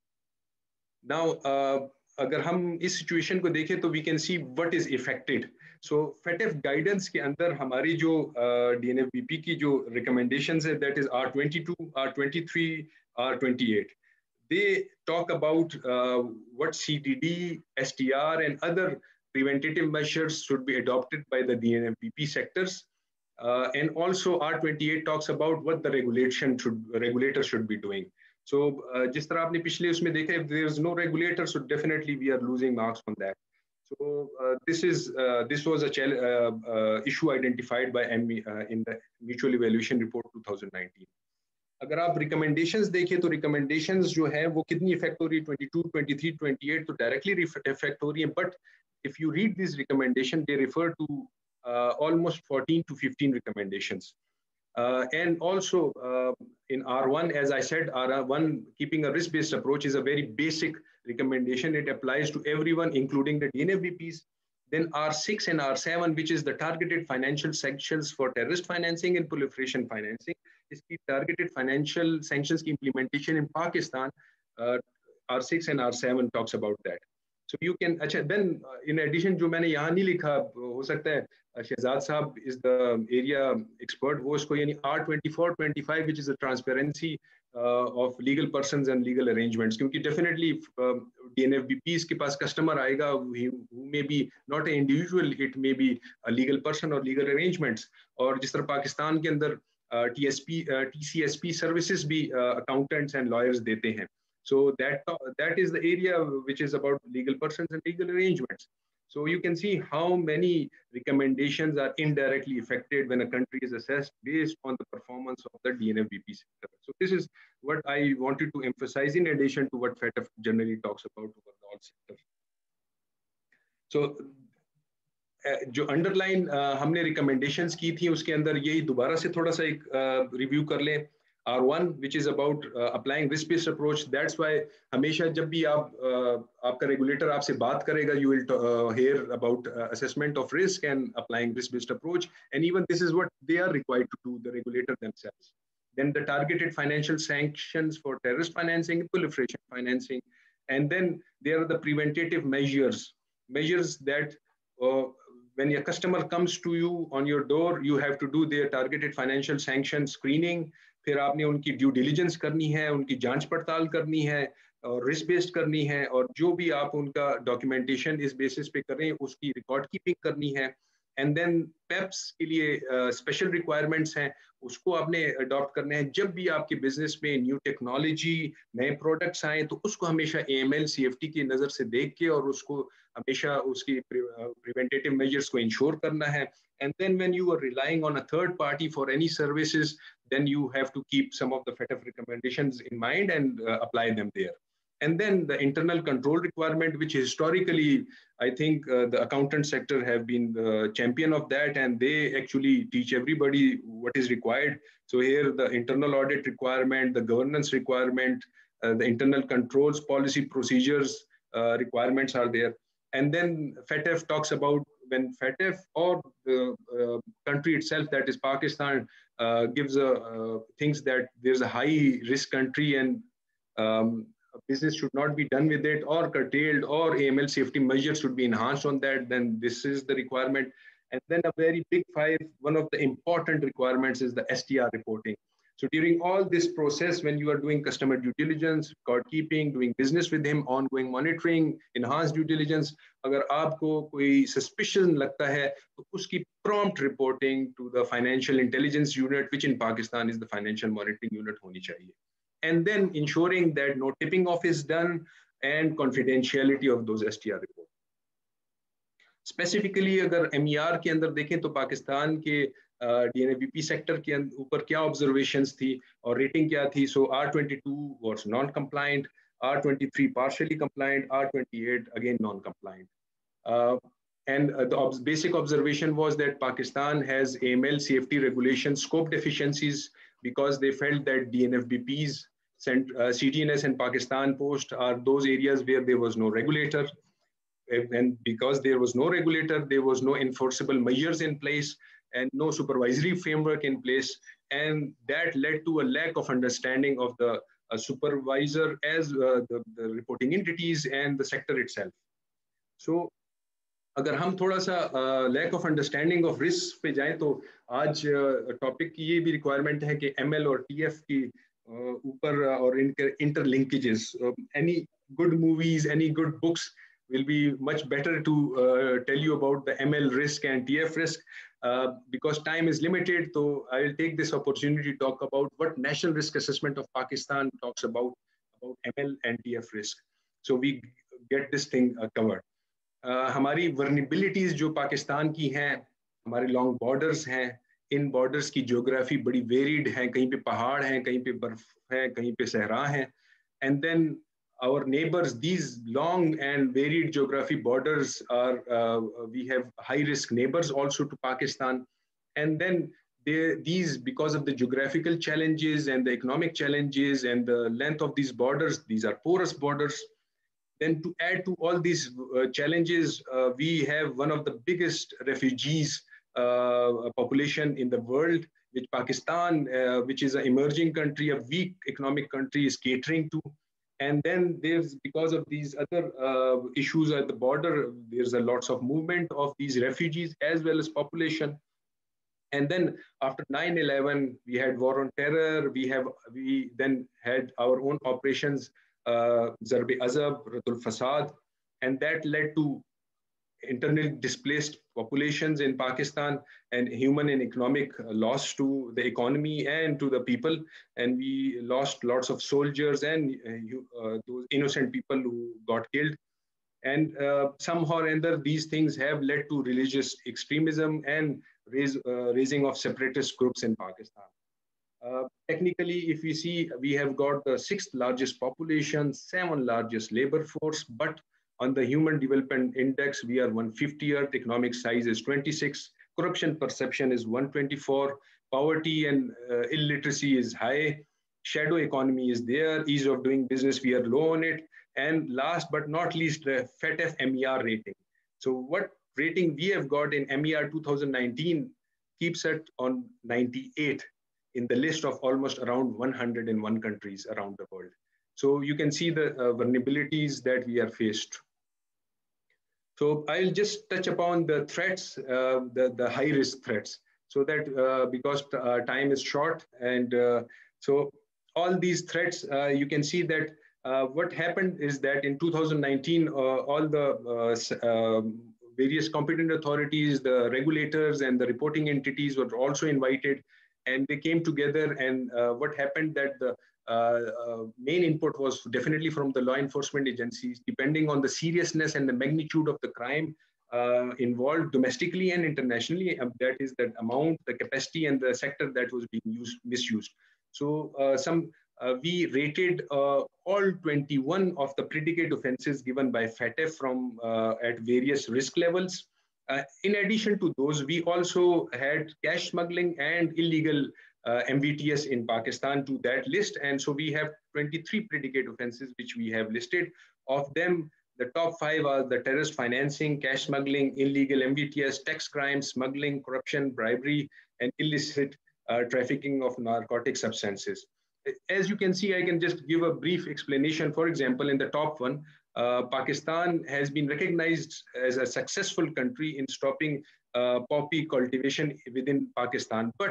now uh, अगर हम इस situation को देखें तो we can see what is affected. So FATF guidance के अंदर हमारी जो D N F B P की जो रिकमेंडेशंस है, that is R twenty two, R twenty three, R twenty eight. They talk about what C D D, S T R and other preventative measures should be adopted by the D N F B P sectors, uh, and also R twenty-eight talks about what the regulation should regulator should be doing. So uh, जिस तरह आपने पिछले उसमें देखा, if there is no regulator, so definitely we are losing marks on that. So uh, this is uh, this was a uh, uh, issue identified by M E uh, in the mutual evaluation report twenty nineteen. अगर आप recommendations देखें तो recommendations जो है वो कितनी effect हो रही है, twenty-two, twenty-three, twenty-eight तो directly इफेक्ट हो रही है, but if you read these recommendations, they refer to uh, almost fourteen to fifteen recommendations. Uh, and also uh, in R one, as I said, R one, keeping a risk-based approach is a very basic recommendation. It applies to everyone, including the D N F B Ps. Then R six and R seven, which is the targeted financial sanctions for terrorist financing and proliferation financing. Iski targeted financial sanctions ki implementation in Pakistan, uh, R six and R seven talks about that. So you can, अच्छा, then uh, in addition, जो मैंने यहाँ नहीं लिखा, हो सकता है शहजाद साहब is the area expert, वो उसको यानी R twenty-four, twenty-five, which is the transparency uh, of legal persons and legal arrangements, क्योंकि definitely uh, D N F B Ps के पास customer आएगा who may be not an individual, it may be a legal person or legal arrangements, और जिस तरह पाकिस्तान के अंदर uh, T S P, uh, T C S P services भी uh, accountants and lawyers देते हैं. So that that is the area which is about legal persons and legal arrangements. So you can see how many recommendations are indirectly affected when a country is assessed based on the performance of the D N F B P sector. So this is what I wanted to emphasize in addition to what FATF generally talks about over all sectors. So uh, जो underline uh, हमने recommendations की थी उसके अंदर यही दोबारा से थोड़ा सा एक uh, review कर लें. R one, which is about uh, applying risk-based approach. That's why हमेशा जब भी आप uh, आपका regulator आपसे बात करेगा, you will uh, hear about uh, assessment of risk and applying risk-based approach. And even this is what they are required to do, the regulator themselves. Then the targeted financial sanctions for terrorist financing, proliferation financing, and then there are the preventative measures, measures that uh, when a customer comes to you on your door, you have to do their targeted financial sanction screening. फिर आपने उनकी due diligence करनी है, उनकी जांच पड़ताल करनी है और रिस्क बेस्ड करनी है, और जो भी आप उनका डॉक्यूमेंटेशन इस बेसिस पे करें उसकी रिकॉर्ड कीपिंग करनी है. एंड देन पेप्स के लिए स्पेशल uh, रिक्वायरमेंट्स हैं, उसको आपने अडॉप्ट करना है. जब भी आपके बिजनेस में न्यू टेक्नोलॉजी, नए प्रोडक्ट्स आए तो उसको हमेशा A M L C F T की नज़र से देख के और उसको हमेशा उसकी प्रिवेंटिव मेजर्स को इंश्योर करना है. And then when you are relying on a third party for any services, then you have to keep some of the F A T F recommendations in mind and uh, apply them there. And then the internal control requirement, which historically, I think uh, the accountant sector have been the champion of that, and they actually teach everybody what is required. So here the internal audit requirement, the governance requirement, uh, the internal controls, policy procedures uh, requirements are there. And then F A T F talks about when F A T F or the uh, country itself, that is Pakistan, uh, gives a, uh, thinks that there's a high risk country and um, business should not be done with it or curtailed, or A M L safety measures should be enhanced on that, then this is the requirement. And then a very big five, one of the important requirements is the S T R reporting. So during all this process, when you are doing customer due diligence, record keeping, doing business with him, ongoing monitoring, enhanced due diligence, अगर आपको कोई suspicion लगता है, तो उसकी prompt reporting to the financial intelligence unit, which in Pakistan is the financial monitoring unit होनी चाहिए. And then ensuring that no tipping off is done and confidentiality of those S T R reports. Specifically, अगर M E R के अंदर देखें तो पाकिस्तान के D N F B P sector के ऊपर क्या ऑब्जर्वेशंस थी और रेटिंग क्या थी. सो R twenty-two was non-compliant, R twenty-three partially compliant, R twenty-eight again non-compliant. Uh, and uh, the ob basic observation was that Pakistan has A M L C F T regulation scope deficiencies because they felt that D N F B Ps, uh, C G N S and Pakistan Post are those areas where there was no regulator. And because there was no regulator, there was no enforceable measures in place and no supervisory framework in place. And that led to a lack of understanding of the uh, supervisor as uh, the, the reporting entities and the sector itself. So, अगर हम थोड़ा सा uh, lack of understanding of risks पे जाएं तो आज uh, topic की ये भी requirement है कि M L और T F की uh, ऊपर uh, और इनके interlinkages. Uh, any good movies, any good books will be much better to uh, tell you about the M L risk and T F risk. Uh, because time is limited, so I will take this opportunity to talk about what National Risk Assessment of Pakistan talks about, about M L and T F risk. So we get this thing uh, covered. Uh, हमारी vulnerabilities जो पाकिस्तान की हैं, हमारे long borders हैं, इन borders की geography बड़ी varied है, कहीं पे पहाड़ हैं, कहीं पे बर्फ है, कहीं पे सहरा हैं, and then our neighbors, these long and varied geography borders are, uh, we have high risk neighbors also to Pakistan. And then they, these, because of the geographical challenges and the economic challenges and the length of these borders, these are porous borders. Then to add to all these uh, challenges, uh, we have one of the biggest refugees uh, population in the world, which Pakistan, uh, which is an emerging country, a weak economic country, is catering to. And then there's, because of these other uh, issues at the border, there's a lots of movement of these refugees as well as population. And then after nine eleven, we had war on terror. We have, we then had our own operations, uh, Zarb-e-Azab, Raddul Fasad, and that led to internally displaced populations in Pakistan and human and economic loss to the economy and to the people. And we lost lots of soldiers and uh, those innocent people who got killed. And uh, somehow or other, these things have led to religious extremism and raise, uh, raising of separatist groups in Pakistan. Uh, technically, if we see, we have got the sixth largest population, seventh largest labor force, but on the Human Development Index, we are one hundred fiftieth, economic size is twenty-six, corruption perception is one hundred twenty-four, poverty and uh, illiteracy is high, shadow economy is there, ease of doing business, we are low on it, and last but not least, the F A T F M E R rating. So what rating we have got in M E R two thousand nineteen keeps it on ninety-eight in the list of almost around one hundred one countries around the world. So you can see the uh, vulnerabilities that we are faced. So I'll just touch upon the threats, uh, the, the high risk threats, so that uh, because uh, time is short. And uh, so all these threats, uh, you can see that uh, what happened is that in two thousand nineteen, uh, all the uh, uh, various competent authorities, the regulators and the reporting entities were also invited, and they came together. And uh, what happened that the Uh, uh, main input was definitely from the law enforcement agencies, depending on the seriousness and the magnitude of the crime uh, involved domestically and internationally. Uh, that is the amount, the capacity, and the sector that was being used, misused. So uh, some uh, we rated uh, all twenty-one of the predicate offenses given by F A T F from uh, at various risk levels. Uh, in addition to those, we also had cash smuggling and illegal Uh, M V T S in Pakistan to that list. And so we have twenty-three predicate offenses which we have listed. Of them, the top five are the terrorist financing, cash smuggling, illegal M V T S, tax crimes, smuggling, corruption, bribery, and illicit uh, trafficking of narcotic substances. As you can see, I can just give a brief explanation. For example, in the top one, uh, Pakistan has been recognized as a successful country in stopping uh, poppy cultivation within Pakistan. But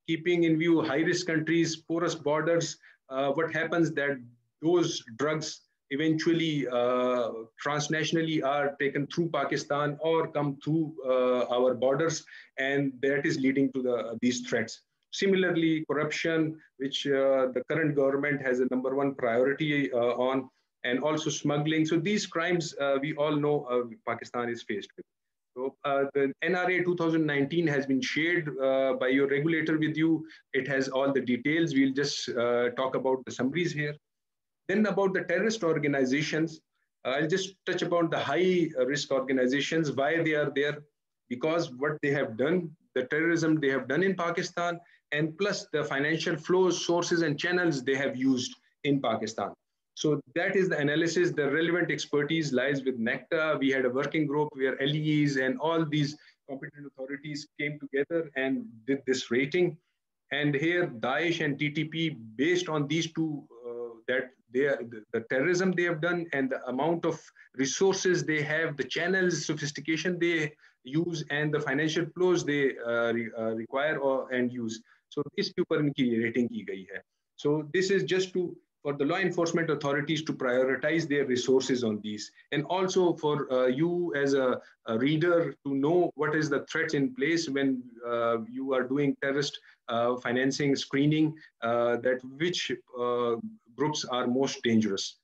keeping in view high-risk countries, porous borders, uh, what happens that those drugs eventually uh, transnationally are taken through Pakistan or come through uh, our borders, and that is leading to the, these threats. Similarly, corruption, which uh, the current government has a number one priority uh, on, and also smuggling. So these crimes, uh, we all know uh, Pakistan is faced with. So uh, the N R A two thousand nineteen has been shared uh, by your regulator with you. It has all the details. We'll just uh, talk about the summaries here. Then about the terrorist organizations, uh, I'll just touch upon the high risk organizations, why they are there, because what they have done, the terrorism they have done in Pakistan, and plus the financial flows, sources, and channels they have used in Pakistan. So that is the analysis. The relevant expertise lies with NECTA. We had a working group where L E Es and all these competent authorities came together and did this rating. And here, Daesh and T T P, based on these two, uh, that they are, the, the terrorism they have done and the amount of resources they have, the channels, sophistication they use, and the financial flows they uh, re, uh, require or and use. So this ऊपर इनकी rating की गई है. So this is just to for the law enforcement authorities to prioritize their resources on these, and also for uh, you as a, a reader to know what is the threats in place when uh, you are doing terrorist uh, financing screening, uh, that which uh, groups are most dangerous.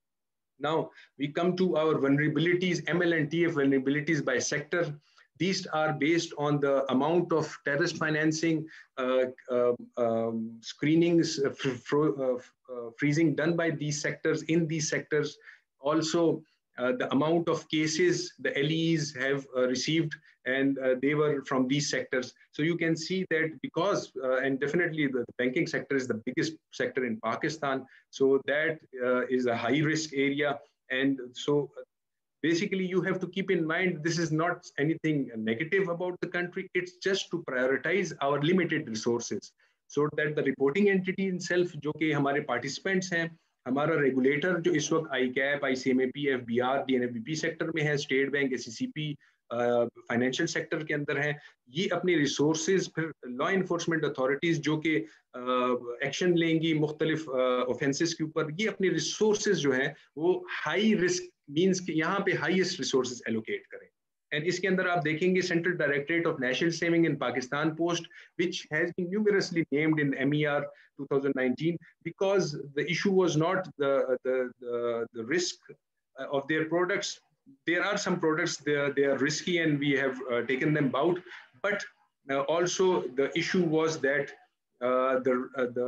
Now we come to our vulnerabilities, M L and T F vulnerabilities by sector. These are based on the amount of terrorist financing, uh, uh, um, screenings, uh, uh, uh, freezing done by these sectors in these sectors. Also, uh, the amount of cases the L E Es have uh, received, and uh, they were from these sectors. So you can see that because, uh, and definitely the, the banking sector is the biggest sector in Pakistan. So that uh, is a high risk area. And so basically, you have to keep in mind, this is not anything negative about the country. It's just to prioritize our limited resources so that the reporting entity itself, जो कि हमारे participants हैं, हमारा regulator जो इस वक्त I CAP, I C M A P, F B R, D N F B P sector में है, State Bank, S C C P, financial uh, sector के अंदर हैं, ये अपनी रिसोर्सेज फिर लॉ इन्फोर्समेंट अथॉरिटीज जो कि एक्शन uh, लेंगी मुख्तलिफ ऑफेंसेस uh, के ऊपर, ये अपनी रिसोर्सेज जो हैं वो हाई रिस्क मींस कि यहाँ पे हाईएस्ट रिसोर्सेज एलोकेट करें. एंड इसके अंदर आप देखेंगे central directorate of national saving in Pakistan post, which has been numerously named in M E R twenty nineteen because the issue was not the the the, the risk of their products. There are some products, they are, they are risky and we have uh, taken them out, but uh, also the issue was that uh, the, uh, the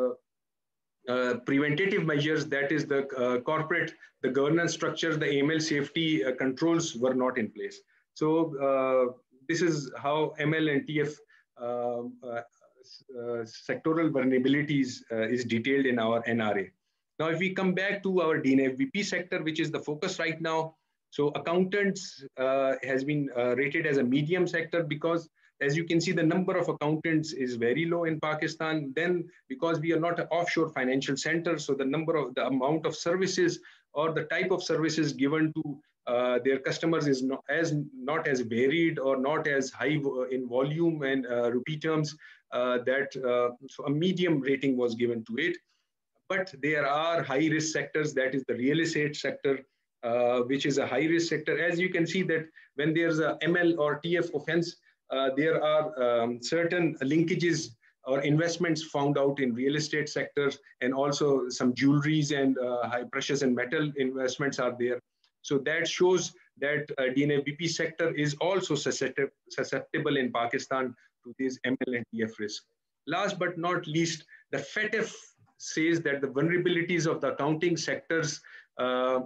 uh, preventative measures, that is the uh, corporate, the governance structures, the A M L safety uh, controls were not in place. So uh, this is how M L and T F uh, uh, uh, sectoral vulnerabilities uh, is detailed in our N R A. Now, if we come back to our D N F B P sector, which is the focus right now, so accountants uh, has been uh, rated as a medium sector because, as you can see, the number of accountants is very low in Pakistan. Then, because we are not an offshore financial center, so the number of the amount of services or the type of services given to uh, their customers is not as not as varied or not as high in volume and uh, rupee terms. Uh, that uh, so a medium rating was given to it. But there are high risk sectors. That is the real estate sector. Uh, which is a high-risk sector. As you can see that when there's a M L or T F offense, uh, there are um, certain linkages or investments found out in real estate sectors, and also some jewelries and uh, high precious and metal investments are there. So that shows that uh, D N F B P sector is also susceptible in Pakistan to these M L and T F risk. Last but not least, the F A T F says that the vulnerabilities of the accounting sectors uh,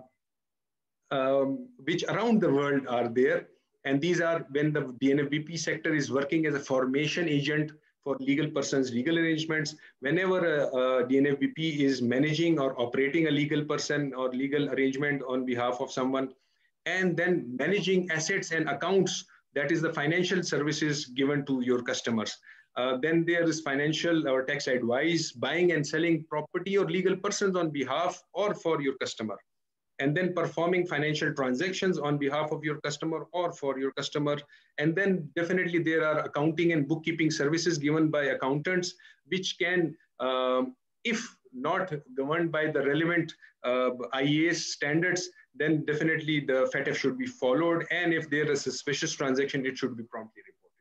Um, which around the world are there, and these are when the D N F B P sector is working as a formation agent for legal persons, legal arrangements. Whenever a, a D N F B P is managing or operating a legal person or legal arrangement on behalf of someone, and then managing assets and accounts, that is the financial services given to your customers. Uh, then there is financial or tax advice, buying and selling property or legal persons on behalf or for your customer. and then performing financial transactions on behalf of your customer or for your customer. And then definitely there are accounting and bookkeeping services given by accountants, which can, um, if not governed by the relevant uh, I A S standards, then definitely the F A T F should be followed. And if there is a suspicious transaction, it should be promptly reported.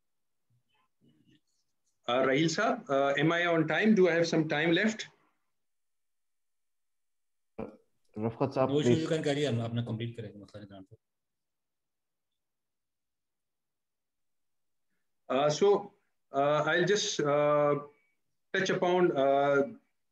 Uh, Raheel Saab, uh, am I on time? Do I have some time left? Rafqat Saab, no, you can carry on. आपने complete करेंगे. Uh, so uh, I'll just uh, touch upon. Uh,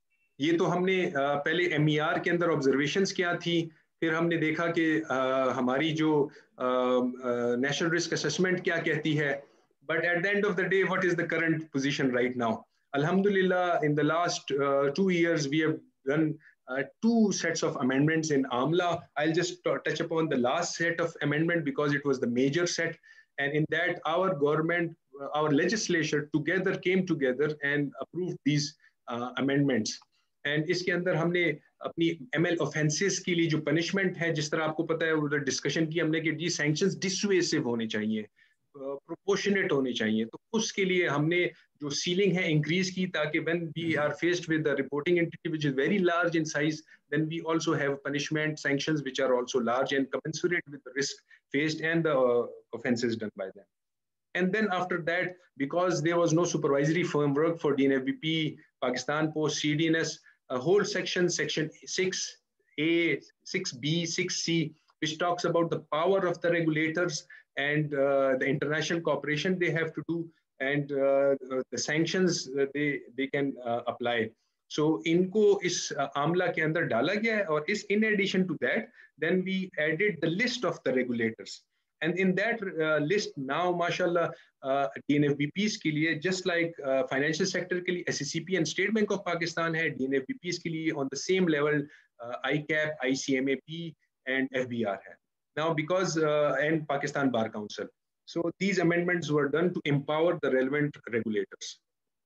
ये तो हमने uh, पहले M E R के अंदर observations क्या थी, फिर हमने देखा कि uh, हमारी जो uh, uh, national risk assessment क्या कहती है. But at the end of the day, what is the current position right now? Alhamdulillah, in the last uh, two years, we have done uh, two sets of amendments in AMLA. I'll just touch upon the last set of amendment because it was the major set. And in that, our government, uh, our legislature together came together and approved these uh, amendments. And इसके अंदर हमने अपनी M L offenses के लिए जो punishment है, जिस तरह आपको पता है उधर discussion की हमने कि ये sanctions dissuasive होने चाहिए, proportionate होने चाहिए. तो उसके लिए हमने जो ceiling है increase की, ताकि when we are faced with the reporting entity which is very large in size, then we also have punishment sanctions which are also large and commensurate with the risk faced and the uh, offenses done by them. And then after that, because there was no supervisory framework for D N F B P, Pakistan Post, C D N S, a whole section, section six A, six B, six C, which talks about the power of the regulators and uh, the international cooperation they have to do, and uh, the sanctions they, they can uh, apply. So इनको इस आमला के अंदर डाला गया है, और इस in addition to that, then we added the list of the regulators. And in that uh, list now, mashallah, uh, D N F B Ps के लिए, just like uh, financial sector के लिए S C C P and State Bank of Pakistan है, D N F B Ps के लिए on the same level uh, I C A P, I C M A P and F B R है. Now because, uh, and Pakistan Bar Council. So these amendments were done to empower the relevant regulators.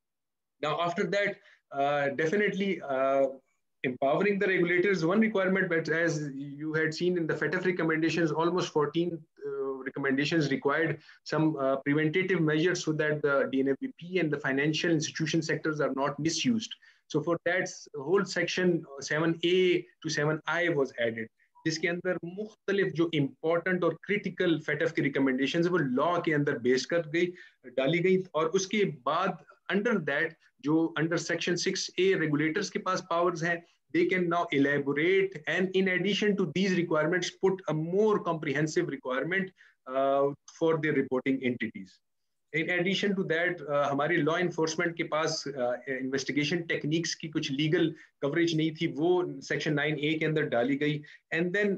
Now after that, uh, definitely uh, empowering the regulators, one requirement, but as you had seen in the F A T F recommendations, almost fourteen uh, recommendations required some uh, preventative measures so that the D N F B P and the financial institution sectors are not misused. So for that, whole section seven A to seven I was added, जिसके अंदर मुख्तलिफ जो important और critical F A T F की recommendations वो law के अंदर based कर गई, डाली गई, और उसके बाद under that जो under section six A regulators के पास powers हैं, they can now elaborate, and in addition to these requirements, put a more comprehensive requirement uh, for the reporting entities. In addition to that, uh, हमारी law enforcement के पास uh, investigation techniques की कुछ legal coverage नहीं थी, वो section nine A के अंदर डाली गई. And then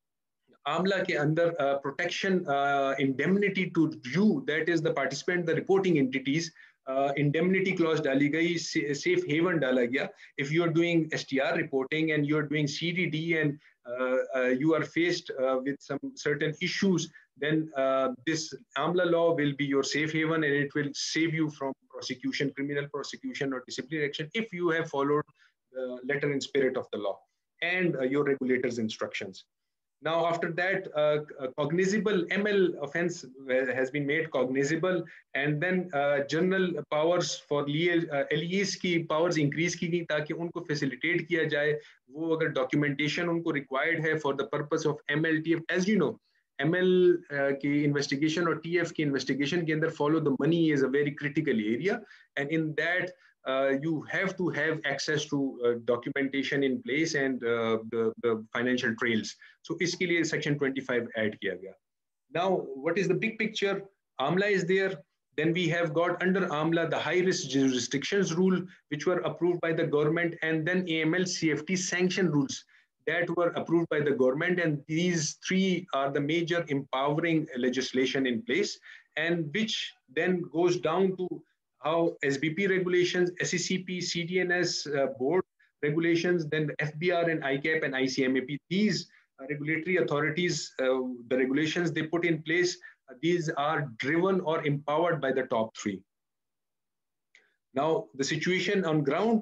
आमला के अंदर uh, protection uh, indemnity to you, that is the participant, the reporting entities, Uh, indemnity clause डाली गई, safe haven डाला गया. If you are doing S T R reporting and you are doing C D D and uh, uh, you are faced uh, with some certain issues, then uh, this AMLA law will be your safe haven, and it will save you from prosecution, criminal prosecution or disciplinary action if you have followed the letter and spirit of the law and uh, your regulator's instructions. Now, after that, uh, a cognizable M L offense has been made cognizable, and then uh, general powers for L E Es की powers increase की गई ताकि उनको facilitate किया जाए. वो अगर documentation उनको required है for the purpose of M L T F, as you know, M L uh, की investigation और T F की investigation के अंदर follow the money is a very critical area, and in that Uh, you have to have access to uh, documentation in place and uh, the, the financial trails. So इसके लिए section twenty-five add किया गया. Now, what is the big picture? AMLA is there. Then we have got under AMLA the high risk jurisdictions rule, which were approved by the government, and then A M L C F T sanction rules that were approved by the government. And these three are the major empowering legislation in place, and which then goes down to how S B P regulations, S C C P, C D N S uh, board regulations, then the F B R and I C A P and I C M A P, these uh, regulatory authorities, uh, the regulations they put in place, uh, these are driven or empowered by the top three. Now, the situation on ground,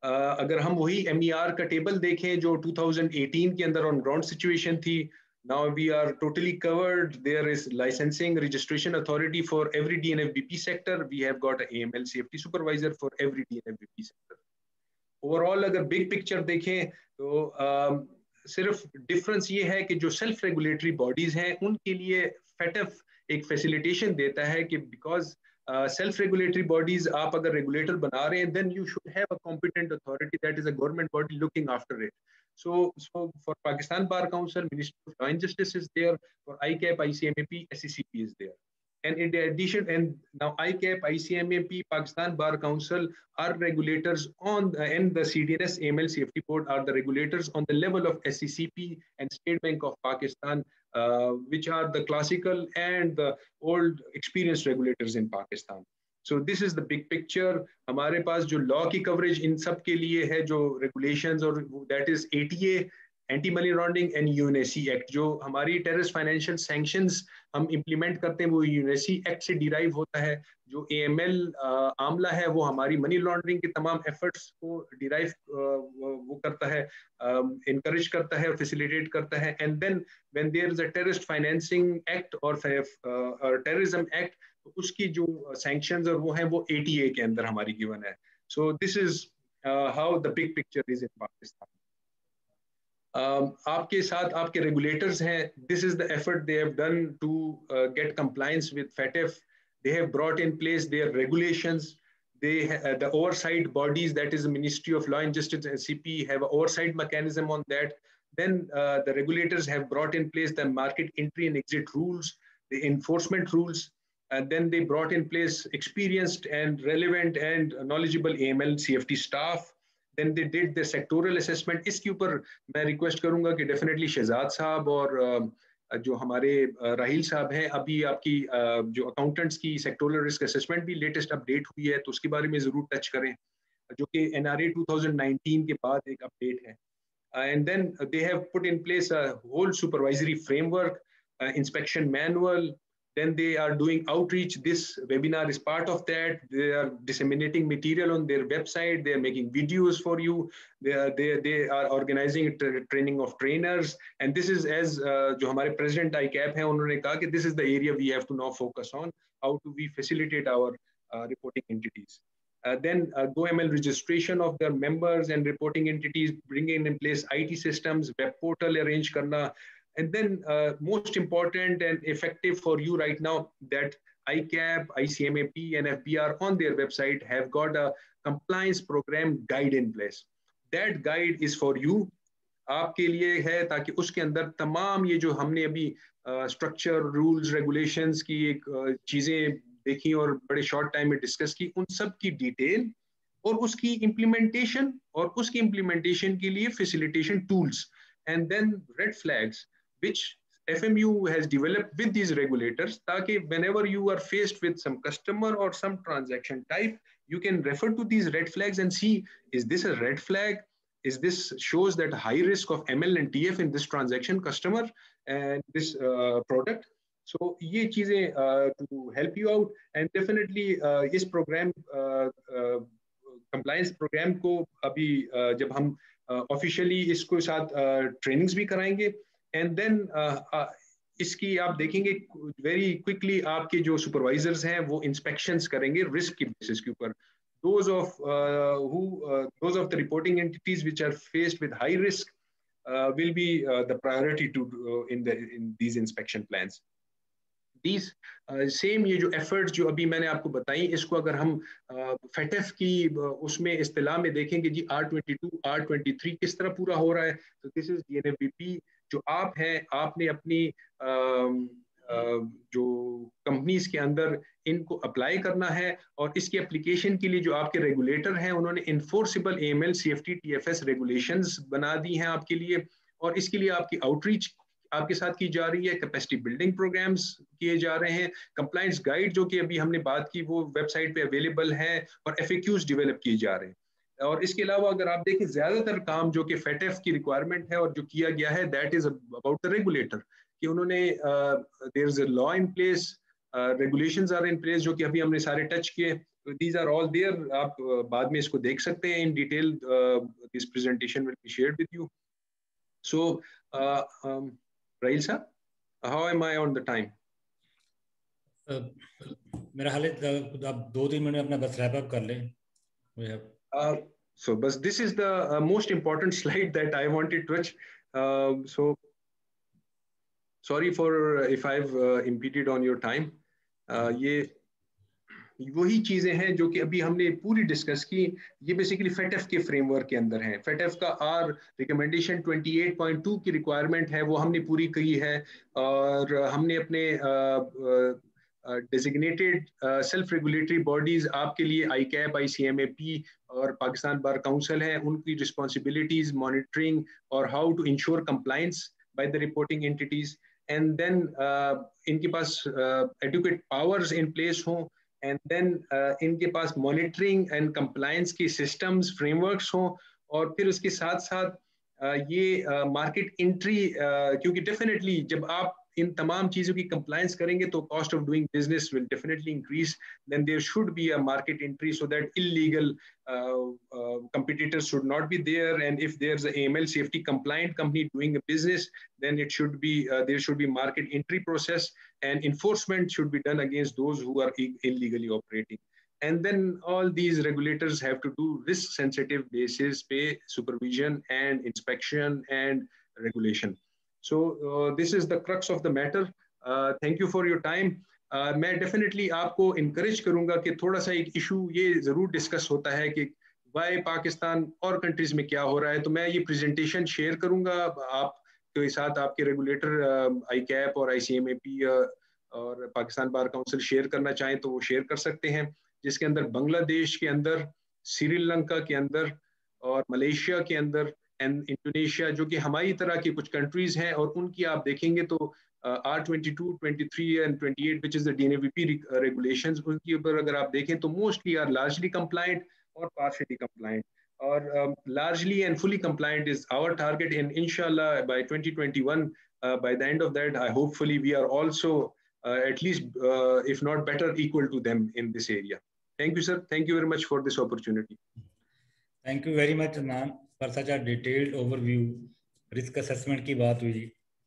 uh, अगर हम वही M E R का table देखें जो two thousand eighteen के अंदर on ground situation थी, now we are totally covered. There is licensing registration authority for every D N F B P sector. We have got a A M L C F T supervisor for every D N F B P sector. Overall अगर big picture देखें तो uh, सिर्फ difference ये है कि जो self regulatory bodies हैं उनके लिए फेटफ एक फैसिलिटेशन देता है कि बिकॉज सेल्फ रेगुलेटरी बॉडीज आप अगर रेगुलेटर बना रहे हैं then you should have a competent authority that is a government body looking after it. So, so for Pakistan Bar Council, Ministry of Law and Justice is there. For I C A P, I C M A P, S E C P is there. And in addition, and now I C A P, I C M A P, Pakistan Bar Council are regulators on, uh, and the C D N S A M L C F T board are the regulators on the level of S E C P and State Bank of Pakistan, uh, which are the classical and the old experienced regulators in Pakistan. So this is the big picture. हमारे पास जो law की coverage इन सब के लिए है, जो regulations, और and that A T A, anti money laundering, and U N A C act. जो हमारी टेररिस्ट फाइनेंशियल सैंक्शंस हम इंप्लीमेंट करते हैं वो U N A C act से डिराइव होता है. जो A M L आमला है वो हमारी मनी लॉन्ड्रिंग के तमाम एफर्ट्स को डिराइव वो करता है, इनकरेज uh, करता है और फैसिलिटेट करता है. And then when there is a terrorist financing act और टेररिज्म एक्ट, तो उसकी जो सैंक्शंस और वो हैं वो A T A के अंदर हमारी गिवन है. So this is how the big picture is in Pakistan. आपके साथ आपके रेगुलेटर्स हैं. This is the effort they have done to get compliance with F A T F. They have brought in place their regulations. They uh, the oversight bodies, that is the Ministry of Law and Justice and S C P, have an oversight mechanism on that. Then uh, the regulators have brought in place the market entry and exit rules, the enforcement rules. And then they brought in place experienced and relevant and knowledgeable A M L C F T staff. Then they did the sectoral assessment. इसके ऊपर मैं request करूँगा कि definitely Shahzad साहब और uh, जो हमारे राहिल साहब हैं, अभी आपकी जो अकाउंटेंट्स की सेक्टोरल रिस्क असेसमेंट भी लेटेस्ट अपडेट हुई है, तो उसके बारे में जरूर टच करें, जो कि N R A twenty nineteen के बाद एक अपडेट है. And then they have put in place a whole supervisory framework, inspection manual. Then they are doing outreach. This webinar is part of that. They are disseminating material on their website. They are making videos for you. They are they they are organizing tra training of trainers. And this is as uh, जो हमारे president I C A P हैं, उन्होंने कहा कि this is the area we have to now focus on. How do we facilitate our uh, reporting entities? Uh, then uh, Go M L registration of their members and reporting entities, bringing in place I T systems, web portal arrange करना. And then uh, most important and effective for you right now, that I C A P, I C M A P and F B R on their website have got a compliance program guide in place. That guide is for you. आपके लिए है, ताकि उसके अंदर तमाम ये जो हमने अभी स्ट्रक्चर, रूल्स, रेगुलेशंस की एक uh, चीज़ें देखी और बड़े शॉर्ट टाइम में डिस्कस की, उन सब की डिटेल और उसकी इम्प्लीमेंटेशन और उसकी इम्प्लीमेंटेशन के लिए facilitation tools, and then red flags which F M U has developed with these regulators, ताकि whenever you are faced with some customer or some transaction type, you can refer to these red flags and see, is this a red flag? Is this shows that high risk of M L and T F in this transaction customer and this uh, product? So ये चीजें uh, to help you out, and definitely uh, इस program uh, uh, compliance program को अभी uh, जब हम officially uh, इसको साथ trainings uh, भी कराएंगे. एंड देन uh, uh, इसकी आप देखेंगे वेरी क्विकली, आपके जो सुपरवाइजर्स हैं वो इंस्पेक्शंस करेंगे रिस्क की बेसिस के ऊपर. Those of who those of the reporting entities which are faced with high risk will be the priority to in the in these inspection plans. These uh, same ये जो efforts जो अभी मैंने आपको बताई, इसको अगर हम uh, F A T F की uh, उसमें इस्तिलाह में देखेंगे जी, R twenty-two, R twenty-three किस तरह पूरा हो रहा है. तो this is D N F B P. जो आप हैं, आपने अपनी uh, uh, जो कंपनीज के अंदर इनको अप्लाई करना है, और इसकी एप्लीकेशन के लिए जो आपके रेगुलेटर हैं उन्होंने enforceable A M L C F T T F S regulations बना दी हैं आपके लिए, और इसके लिए आपकी आउटरीच आपके साथ की जा रही है, कैपेसिटी बिल्डिंग प्रोग्राम्स किए जा रहे हैं, कंप्लायंस गाइड जो कि अभी हमने बात की वो वेबसाइट पे अवेलेबल है, और F A Qs डेवलप किए जा रहे हैं. और इसके अलावा अगर आप देखें ज्यादातर काम जो कि F A T F की रिक्वायरमेंट है और जो किया गया है, that is about the regulator, कि उन्होंने there is a law in place, regulations are in place, जो कि अभी हमने सारे टच किए. these are all there. आप uh, बाद में इसको देख सकते हैं in detail. Uh, this presentation will be shared with you. So, uh, um, Rahil sir, how am I on the time? Uh, मेरा हाल है आप दो तीन मिनट में अपना बस wrap up कर लें. We have. Uh, so, but this is the uh, most important slide that I wanted to touch. Uh, so, sorry for if I've uh, impeded on your time. Uh, ये वही चीजें हैं जो कि अभी हमने पूरी डिस्कस की. ये बेसिकली फेटेफ के फ्रेमवर्क के अंदर हैं. फेटेफ का आर रिकमेंडेशन अट्ठाईस पॉइंट दो की रिक्वायरमेंट है, वो हमने पूरी की है. और हमने अपने डेजिग्नेटेड सेल्फ रेगुलेटरी बॉडीज आपके लिए I CAP, I C M A P और पाकिस्तान बार काउंसिल है, उनकी रिस्पॉन्सिबिलिटीज, मॉनिटरिंग और how to ensure compliance by the reporting entities. And then इनके पास एडुकेट पावर्स इन प्लेस हों, एंड देन uh, इनके पास मॉनिटरिंग एंड कंप्लायंस की सिस्टम्स, फ्रेमवर्क्स हों. और फिर उसके साथ साथ uh, ये मार्केट uh, एंट्री uh, क्योंकि डेफिनेटली जब आप इन तमाम चीज़ों की कंप्लायंस करेंगे तो cost of doing business will definitely increase. Then there should be a market entry so that illegal competitors should not be there. And if there's a A M L safety compliant company doing a business, then it should be uh, there should be market entry process, and enforcement should be done against those who are illegally operating. And then all these regulators have to do risk sensitive basis pay supervision and inspection and regulation. So uh, this is the crux of the matter. Uh, thank you for your time. Uh, मैं definitely आपको encourage करूंगा कि थोड़ा सा एक issue ये जरूर discuss होता है कि वाई पाकिस्तान और कंट्रीज में क्या हो रहा है. तो मैं ये प्रेजेंटेशन शेयर करूंगा आपके साथ. आपके रेगुलेटर आई कैप और आई सी एम ए पी और पाकिस्तान बार काउंसिल शेयर करना चाहें तो वो शेयर कर सकते हैं, जिसके अंदर बांग्लादेश के अंदर, श्रीलंका के अंदर और मलेशिया के अंदर एंड इंडोनेशिया, जो कि हमारी तरह की कुछ कंट्रीज हैं. और उनकी आप देखेंगे तो R twenty two, twenty three and twenty eight which is the D N A V P regulations, उनके ऊपर अगर आप देखें तो मोस्टली आर लार्जली कंप्लायंट और पार्शियली कंप्लायंट. और largely and fully compliant is our target. And इंशाल्लाह by twenty twenty one, by the end of that, I hopefully we are also uh, at least uh, if not better equal to them in this area. Thank you sir, thank you very much for this opportunity. Thank you very much Adnan for such a detailed overview. Risk assessment की बात हुई,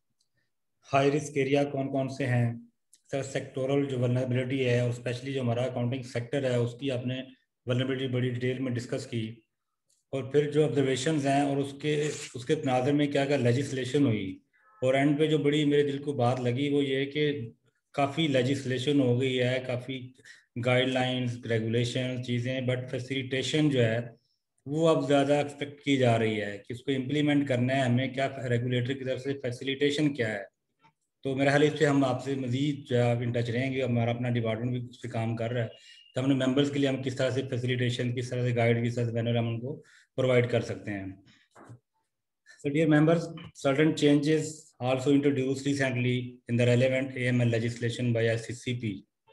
high risk area कौन कौन से हैं sir, sectoral जो vulnerability है और स्पेशली जो हमारा अकाउंटिंग सेक्टर है उसकी आपने वल्नरेबिलिटी बड़ी डिटेल में डिस्कस की. और फिर जो ऑब्जर्वेशंस हैं और उसके उसके तनाज़ुर में क्या क्या लेजिस्लेशन हुई. और एंड पे जो बड़ी मेरे दिल को बात लगी वो ये है कि काफ़ी लेजिस्लेशन हो गई है, काफ़ी गाइडलाइंस, रेगुलेशन चीज़ें, बट फैसिलिटेशन जो है वो अब ज़्यादा एक्सपेक्ट की जा रही है कि उसको इम्प्लीमेंट करना है हमें. क्या रेगुलेटरी की तरफ से फैसिलिटेशन क्या है. तो मेरा ख्याल इससे हम आपसे मज़ीद जो है इन टच रहेंगे. हमारा अपना डिपार्टमेंट भी उस पर काम कर रहा है, तो हमने मेंबर्स के लिए हम किस तरह से फैसिलिटेशन, किस तरह से गाइड, किस तरह से मैनर हम उनको प्रोवाइड कर सकते हैं. So dear members, certain changes also introduced recently in the relevant A M L legislation by S C C P.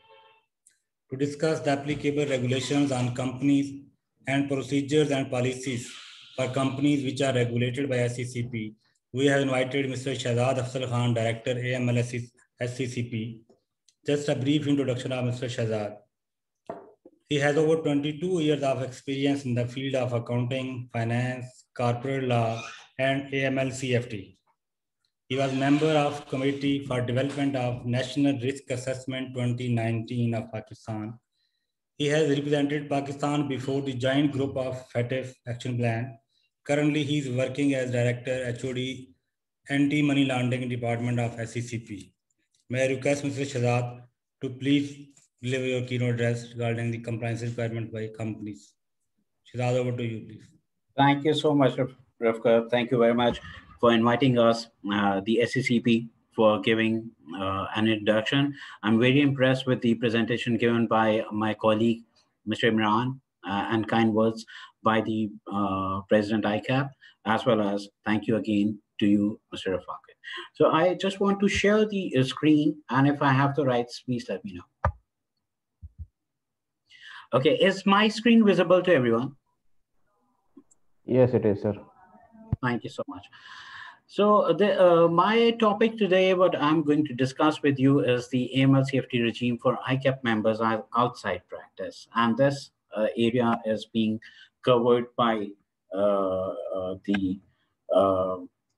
To discuss the applicable regulations on companies and procedures and policies for companies which are regulated by S C C P, we have invited Mister Shahzad Afzal Khan, Director A M L S C C P. Just a brief introduction of Mister Shahzad. He has over twenty-two years of experience in the field of accounting, finance, corporate law, and A M L C F T. He was member of Committee for Development of National Risk Assessment twenty nineteen of Pakistan. He has represented Pakistan before the Giant Group of FATF Action Plan. Currently, he is working as Director H O D Anti-Money Laundering Department of S C C P. May I request Mister Shahzad to please deliver your keynote address regarding the compliance requirement by companies. Shahzad, over to you, please. Thank you so much, Rafka. Thank you very much for inviting us, uh, the S C C P, for giving uh, an introduction. I'm very impressed with the presentation given by my colleague, Mister Imran, uh, and kind words by the uh, President I C A P, as well as thank you again to you, Mister Rafaq. So I just want to share the uh, screen, and if I have the rights, please let me know. Okay, is my screen visible to everyone? Yes, it is, sir. Thank you so much. So the, uh, my topic today, what I'm going to discuss with you is the A M L C F T regime for I C A P members outside practice. And this uh, area is being covered by uh, uh, the uh,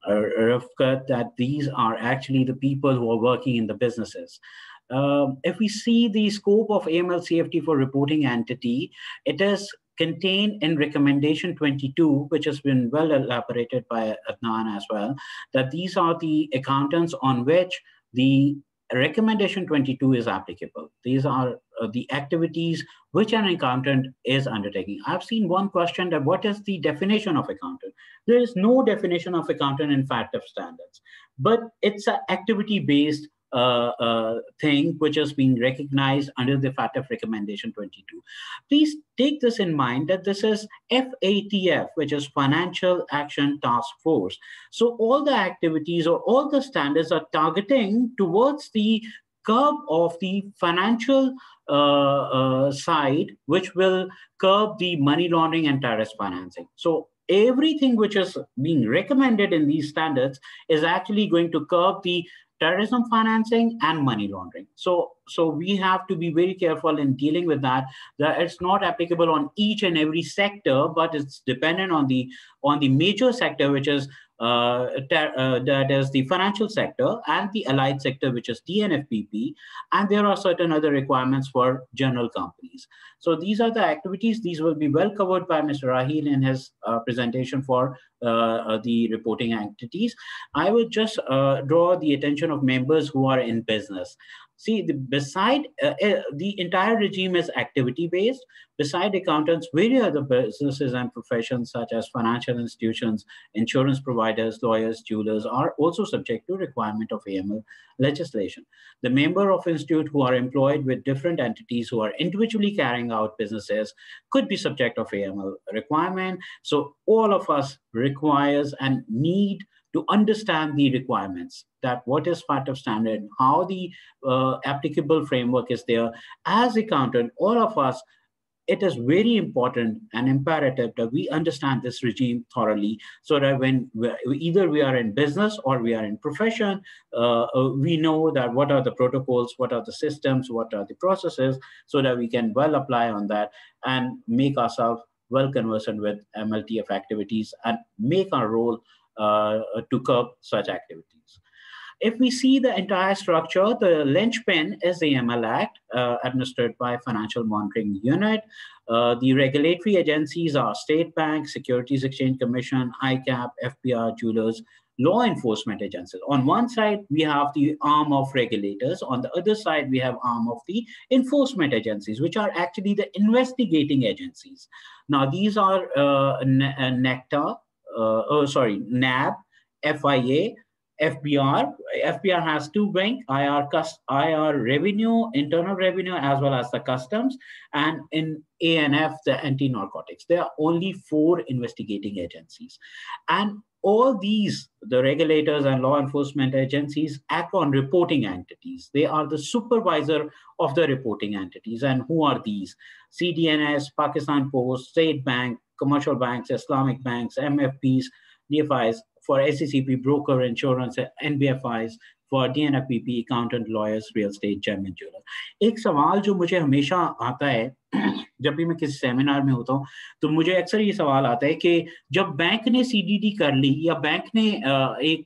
Rafkat, that these are actually the people who are working in the businesses. Um, if we see the scope of A M L C F T for reporting entity, it is contained in recommendation twenty-two, which has been well elaborated by Adnan as well, that these are the accountants on which the recommendation twenty-two is applicable. These are uh, the activities which an accountant is undertaking. I've seen one question that what is the definition of accountant? There is no definition of accountant in FATF standards, but it's an activity-based Uh, uh, thing which is being recognized under the FATF recommendation twenty-two. Please take this in mind that this is F A T F, which is Financial Action Task Force. So all the activities or all the standards are targeting towards the curb of the financial uh, uh, side, which will curb the money laundering and terrorist financing. So everything which is being recommended in these standards is actually going to curb the terrorism financing and money laundering. So, so we have to be very careful in dealing with that, that it's not applicable on each and every sector, but it's dependent on the, on the major sector, which is uh, uh, that is the financial sector, and the allied sector, which is T N F P P, and there are certain other requirements for general companies. So these are the activities. These will be well covered by Mister Raheel in his uh, presentation for uh, the reporting entities. I would just uh, draw the attention of members who are in business. See, the, beside uh, uh, the entire regime is activity-based. Beside accountants, various other businesses and professions such as financial institutions, insurance providers, lawyers, jewelers are also subject to requirement of A M L legislation. The member of institute who are employed with different entities who are individually carrying out businesses could be subject of A M L requirement. So all of us requires and need to understand the requirements, that what is FATF standard, how the uh, applicable framework is there. As accountant, all of us, it is very important and imperative that we understand this regime thoroughly, so that when we, either we are in business or we are in profession, uh, we know that what are the protocols, what are the systems, what are the processes, so that we can well apply on that and make ourselves well conversant with M L T F activities and make our role uh, to curb such activities. If we see the entire structure, the linchpin is the A M L Act, uh, administered by Financial Monitoring Unit. Uh, the regulatory agencies are State Bank, Securities Exchange Commission, I C A P, F B R, jewelers, law enforcement agencies. On one side, we have the arm of regulators. On the other side, we have arm of the enforcement agencies, which are actually the investigating agencies. Now, these are uh, NECTA, uh, oh, sorry, N A B, F I A, F B R. F B R has two wings, I R, I R revenue, internal revenue, as well as the customs, and in A N F, the anti-narcotics. There are only four investigating agencies. And all these, the regulators and law enforcement agencies, act on reporting entities. They are the supervisor of the reporting entities. And who are these? C D N S, Pakistan Post, State Bank, commercial banks, Islamic banks, M F Ps, D F Is, for S E C P, broker, insurance, N B F Is, for D N F P P, accountant, lawyers, real estate, gem and jeweler. एक सवाल जो मुझे हमेशा आता है जब भी मैं किसी सेमिनार में होता हूँ, तो मुझे अक्सर ये सवाल आता है कि जब बैंक ने C D D कर ली या बैंक ने एक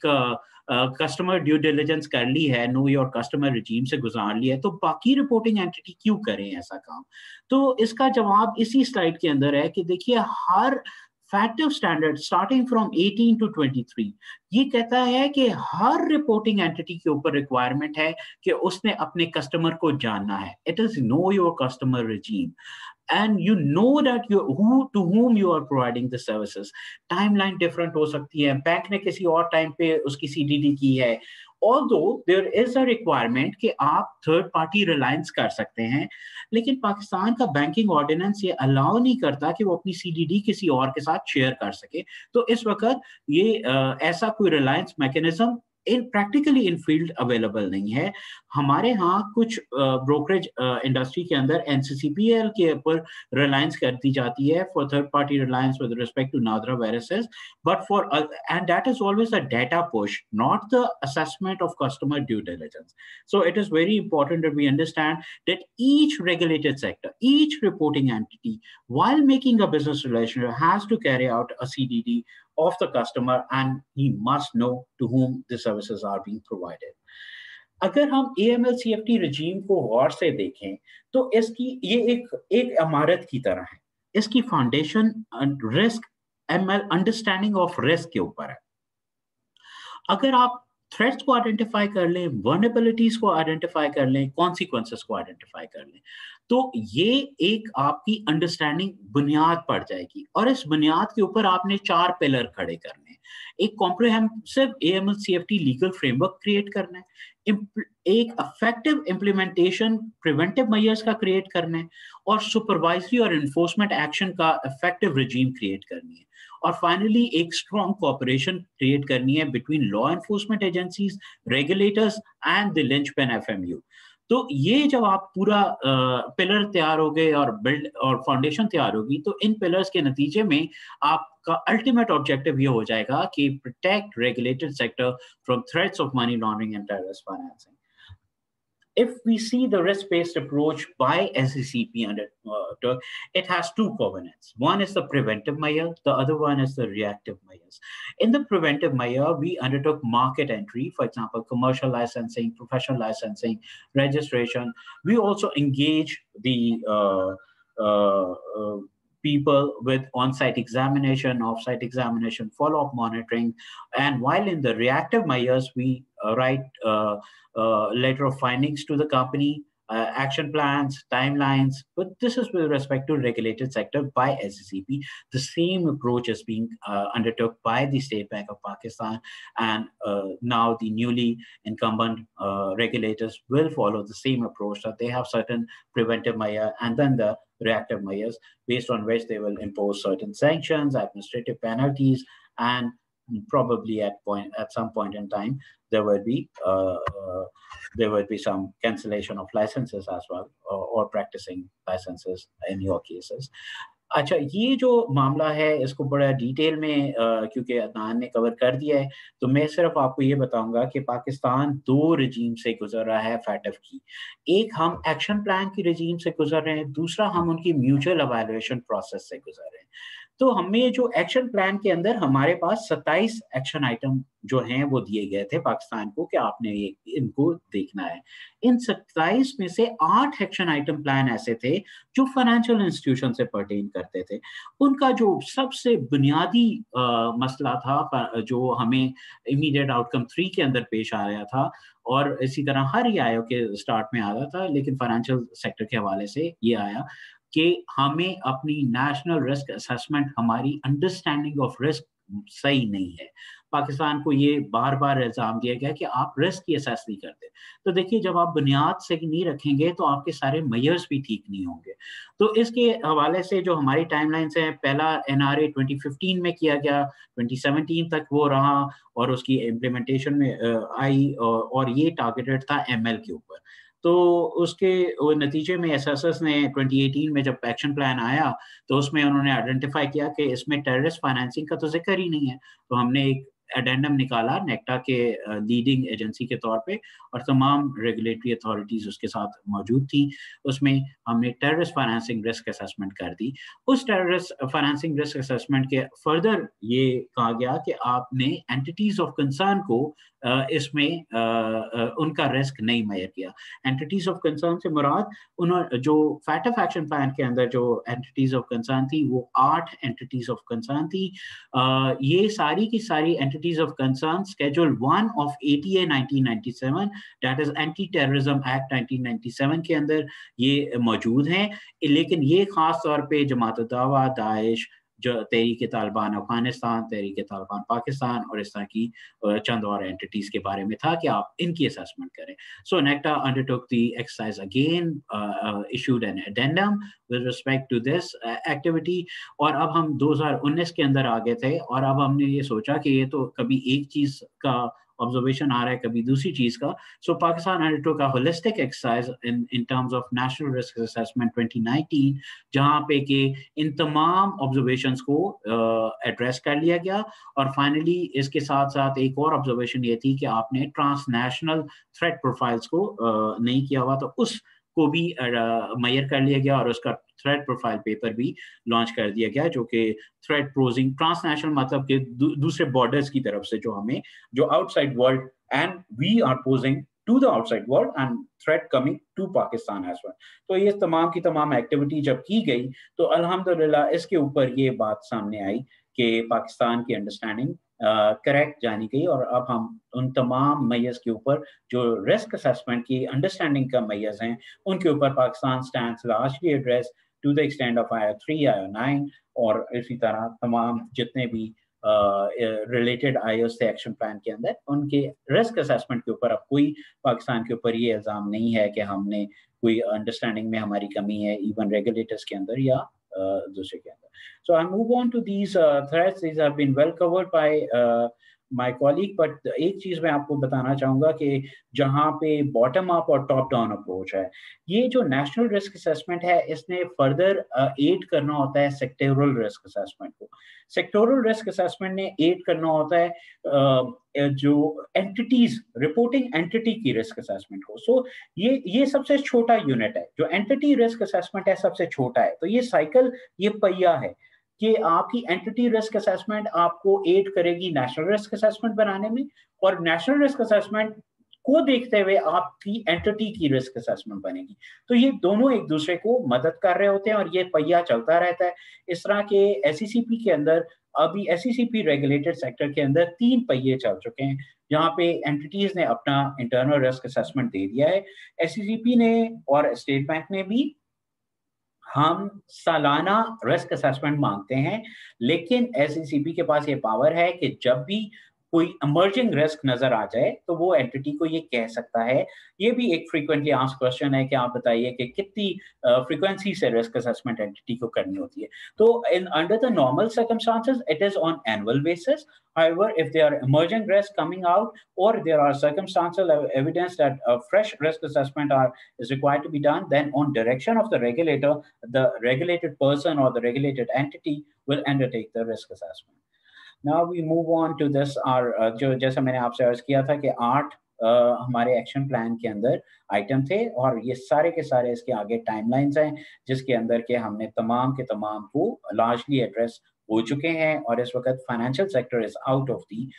कस्टमर ड्यू डिलिजेंस कर ली है, नो योर कस्टमर रिजीम से गुजार लिया है, तो बाकी रिपोर्टिंग एंटिटी क्यों करें ऐसा काम? तो इसका जवाब इसी स्लाइड के अंदर है कि देखिए, हर FATF standard starting from eighteen to twenty-three ये कहता है कि हर रिपोर्टिंग एंटिटी के ऊपर रिक्वायरमेंट है कि उसने अपने कस्टमर को जानना है. It is know your customer regime and you know that you who to whom you are providing the services. Timeline different हो सकती है, बैंक ने किसी और टाइम पे उसकी C D D की है. Although there is a requirement कि आप थर्ड पार्टी रिलायंस कर सकते हैं, लेकिन पाकिस्तान का बैंकिंग ऑर्डिनेंस ये अलाउ नहीं करता कि वो अपनी C D D किसी और के साथ शेयर कर सके. तो इस वक्त ये आ, ऐसा कोई reliance mechanism in practically in field available नहीं है। हमारे यहाँ कुछ ब्रोकरेज इंडस्ट्री के अंदर एनसीसीपीएल के ऊपर रिलायंस कर दी जाती है for third party reliance with respect to NADRA viruses, but for and that is always a data push, not the assessment of customer due diligence. So it is very important that we understand that each regulated sector, each reporting entity, while making a business relationship, has to carry out a C D D of the customer, and he must know to whom the services are being provided. अगर हम A M L C F T regime को गौर से देखें तो इसकी ये एक एक इमारत की तरह है। इसकी foundation risk M L understanding of risk के ऊपर है। अगर आप थ्रेट्स को आइडेंटिफाई कर लें, वल्नरेबिलिटीज को आइडेंटिफाई कर लें, कॉन्सिक्वेंसेस को आइडेंटिफाई कर लें, तो ये एक आपकी अंडरस्टैंडिंग बुनियाद पड़ जाएगी। और इस बुनियाद के ऊपर आपने चार पिलर खड़े करने हैं। एक comprehensive A M L C F T legal framework create करना है, एक इफेक्टिव इम्प्लीमेंटेशन प्रिवेंटिव मेजर्स का क्रिएट करना है, और सुपरवाइजरी और एनफोर्समेंट एक्शन का इफेक्टिव रिजीम क्रिएट करनी है, और फाइनली एक स्ट्रॉन्ग कोऑपरेशन क्रिएट करनी है between law enforcement agencies, regulators and the linchpin F M U। तो ये जब आप पूरा पिलर uh, तैयार हो गए और बिल्ड और फाउंडेशन तैयार होगी, तो इन पिलर्स के नतीजे में आपका अल्टीमेट ऑब्जेक्टिव ये हो जाएगा कि protect regulated sector from threats of money laundering and terrorist financing. If we see the risk-based approach by S C C P, under, uh, it has two covenants. One is the preventive measure, the other one is the reactive measures. In the preventive measure, we undertook market entry, for example, commercial licensing, professional licensing, registration. We also engage the uh, uh, uh, people with on-site examination, off-site examination, follow-up monitoring. And while in the reactive measures, we uh, write uh, uh, letter of findings to the company, uh, action plans, timelines, but this is with respect to regulated sector by S C C P. The same approach is being uh, undertook by the State Bank of Pakistan, and uh, now the newly incumbent uh, regulators will follow the same approach, that they have certain preventive measures and then the reactive measures, based on which they will impose certain sanctions, administrative penalties, and probably at point at some point in time there will be uh, uh, there will be some cancellation of licenses as well, or, or practicing licenses in your cases. अच्छा, ये जो मामला है इसको बड़ा detail में uh, क्योंकि अदनान ने कवर कर दिया है, तो मैं सिर्फ आपको ये बताऊंगा कि पाकिस्तान दो रजीम से गुजर रहा है फैटफ की। एक हम एक्शन प्लान की रजीम से गुजर रहे हैं, दूसरा हम उनकी म्यूचुअल एवेल्युएशन प्रोसेस से गुजर रहे हैं। तो हमें जो एक्शन प्लान के अंदर हमारे पास सत्ताईस एक्शन आइटम जो हैं वो दिए गए थे पाकिस्तान को कि आपने ये इनको देखना है। इन सत्ताईस में से आठ एक्शन आइटम प्लान ऐसे थे जो फाइनेंशियल इंस्टीट्यूशन से पर्टेन करते थे। उनका जो सबसे बुनियादी आ, मसला था जो हमें इमीडिएट आउटकम थ्री के अंदर पेश आ रहा था, और इसी तरह हर ई आई ओ के स्टार्ट में आ रहा था, लेकिन फाइनेंशियल सेक्टर के हवाले से ये आया कि हमें अपनी नेशनल रिस्क असेसमेंट, हमारी अंडरस्टैंडिंग ऑफ रिस्क सही नहीं है। पाकिस्तान को ये बार बार इल्जाम दिया गया कि आप रिस्क की असेस नहीं करते। तो देखिए, जब आप बुनियाद से नहीं रखेंगे तो आपके सारे मेजर्स भी ठीक नहीं होंगे। तो इसके हवाले से जो हमारी टाइमलाइंस है, पहला N R A twenty fifteen में किया गया, ट्वेंटी सेवनटीन तक वो रहा, और उसकी इम्प्लीमेंटेशन में आई, और ये टारगेटेड था एम एल के ऊपर। तो उसके नतीजे में एसएसएस ने ट्वेंटी एटीन में जब एक्शन प्लान आया तो उसमें उन्होंने आइडेंटिफाई किया कि इसमें टेररिस्ट फाइनेंसिंग का तो जिक्र ही नहीं है। तो हमने एक एडेंडम निकाला नेक्टा के लीडिंग एजेंसी के तौर पे, और तमाम रेगुलेटरी अथॉरिटीज उसके साथ मौजूद थी। उसमें हमने टेररिस्ट फाइनेंसिंग रिस्क असेसमेंट कर दी। उस टेररिस्ट फाइनेंसिंग रिस्क असेसमेंट के फर्दर ये कहा गया कि आपने एंटिटीज ऑफ कंसर्न को इसमें उनका रिस्क नहीं मेजर किया। एंटिटीज ऑफ कंसर्न से मुराद उन्होंने जो फैटफ एक्शन प्लान के अंदर जो एंटिटीज ऑफ कंसर्न थी वो आठ एंटिटीज ऑफ कंसर्न थी। ये सारी की सारी entities of concern schedule one of A T A nineteen ninety seven, that is anti terrorism act nineteen ninety seven के अंदर ये मौजूद हैं। लेकिन ये खास तौर पे जमात दावा, दाइश, जो तहरीक तालिबान अफगानिस्तान, तहरीक तालिबान पाकिस्तान और इस तरह की चंद और एंटिटीज के बारे में था कि आप इनकी असेसमेंट करें। So NACTA undertook the exercise again, issued an addendum with respect to this activity. और अब हम दो हज़ार उन्नीस के अंदर आ गए थे, और अब हमने ये सोचा कि ये तो कभी एक चीज का ऑब्जर्वेशन आ रहा है, कभी दूसरी चीज का। So Pakistan undertook a holistic exercise in in terms of national risk assessment twenty nineteen, जहां पे कि इन तमाम ऑब्जर्वेशंस को एड्रेस uh, कर लिया गया। और फाइनली इसके साथ साथ एक और ऑब्जर्वेशन ये थी कि आपने ट्रांसनेशनल थ्रेट प्रोफाइल्स को uh, नहीं किया हुआ, तो उस को भी मैयर कर लिया गया और उसका थ्रेट प्रोफाइल पेपर भी लॉन्च कर दिया गया, जो कि थ्रेट पोजिंग ट्रांसनेशनल मतलब कि दू, दूसरे बॉर्डर्स की तरफ से जो हमें जो outside world and we are posing to the outside world and threat coming to Pakistan as well. तो ये तमाम की तमाम एक्टिविटी जब की गई तो अल्हम्दुलिल्लाह इसके ऊपर ये बात सामने आई कि पाकिस्तान की अंडरस्टैंडिंग करेक्ट uh, जानी गई और अब हम उन तमाम मैयर्स के ऊपर जो रिस्क असेसमेंट की अंडरस्टैंडिंग का मैयर्स हैं उनके ऊपर Pakistan stands largely address to the extend of I O three I O nine और इसी तरह तमाम जितने भी रिलेटेड आई ओ थे एक्शन प्लान के अंदर उनके रिस्क असेसमेंट के ऊपर अब कोई पाकिस्तान के ऊपर ये इल्ज़ाम नहीं है कि हमने कोई अंडरस्टैंडिंग में हमारी कमी है इवन रेगुलेटर्स के अंदर या uh, दूसरे के अंदर। So I move on to these uh, threats. These have been well covered by uh, my colleague. But एक चीज मैं आपको बताना चाहूँगा कि जहाँ पे बॉटम अप और टॉप डाउन अप्रोच है, ये जो नेशनल रिस्क असेसमेंट है इसने फर्दर एड uh, करना होता है सेक्टोरल रिस्क असेसमेंट को। सेक्टोरल रिस्क असेसमेंट ने एड करना होता है uh, जो एंटिटीज रिपोर्टिंग एंटिटी की रिस्क असेसमेंट को। सो so, ये ये सबसे छोटा यूनिट है, जो एंटिटी रिस्क असेसमेंट है सबसे छोटा है। तो ये साइकिल, ये पहिया है कि आपकी एंटिटी रिस्क असेसमेंट आपको एड करेगी नेशनल रिस्क असेसमेंट बनाने में, और नेशनल रिस्क असेसमेंट को देखते हुए आपकी एंटिटी की रिस्क असेसमेंट बनेगी। तो ये दोनों एक दूसरे को मदद कर रहे होते हैं और ये पहिया चलता रहता है। इस तरह के एसईसीपी के अंदर अभी एसईसीपी रेगुलेटेड सेक्टर के अंदर तीन पहिए चल चुके हैं, जहाँ पे एंटिटीज ने अपना इंटरनल रिस्क असेसमेंट दे दिया है। एसईसीपी ने और स्टेट बैंक ने भी हम सालाना रिस्क असेसमेंट मांगते हैं, लेकिन एसईसीपी के पास ये पावर है कि जब भी कोई इमर्जिंग रिस्क नजर आ जाए तो वो एंटिटी को ये कह सकता है। ये भी एक फ्रीक्वेंटली आस्क्ड क्वेश्चन है कि आप बताइए कि कितनी फ्रीक्वेंसी uh, से रिस्क असेसमेंट एंटिटी को करनी होती है। तो in under the normal circumstances it is on annual basis. However, if there are emerging risks coming out or there are circumstantial evidence that a fresh risk assessment are, is required to be done, then on direction of the regulator, the regulated person or the regulated entity will undertake the risk assessment. Now we move on to this, our uh, जो जैसा मैंने आपसे अर्ज किया था कि आठ uh, हमारे एक्शन प्लान के अंदर आइटम थे और ये सारे के सारे इसके आगे टाइमलाइंस हैं जिसके अंदर के हमने तमाम के तमाम को लार्जली एड्रेस हो चुके हैं। और इस वक्त financial sector is out of the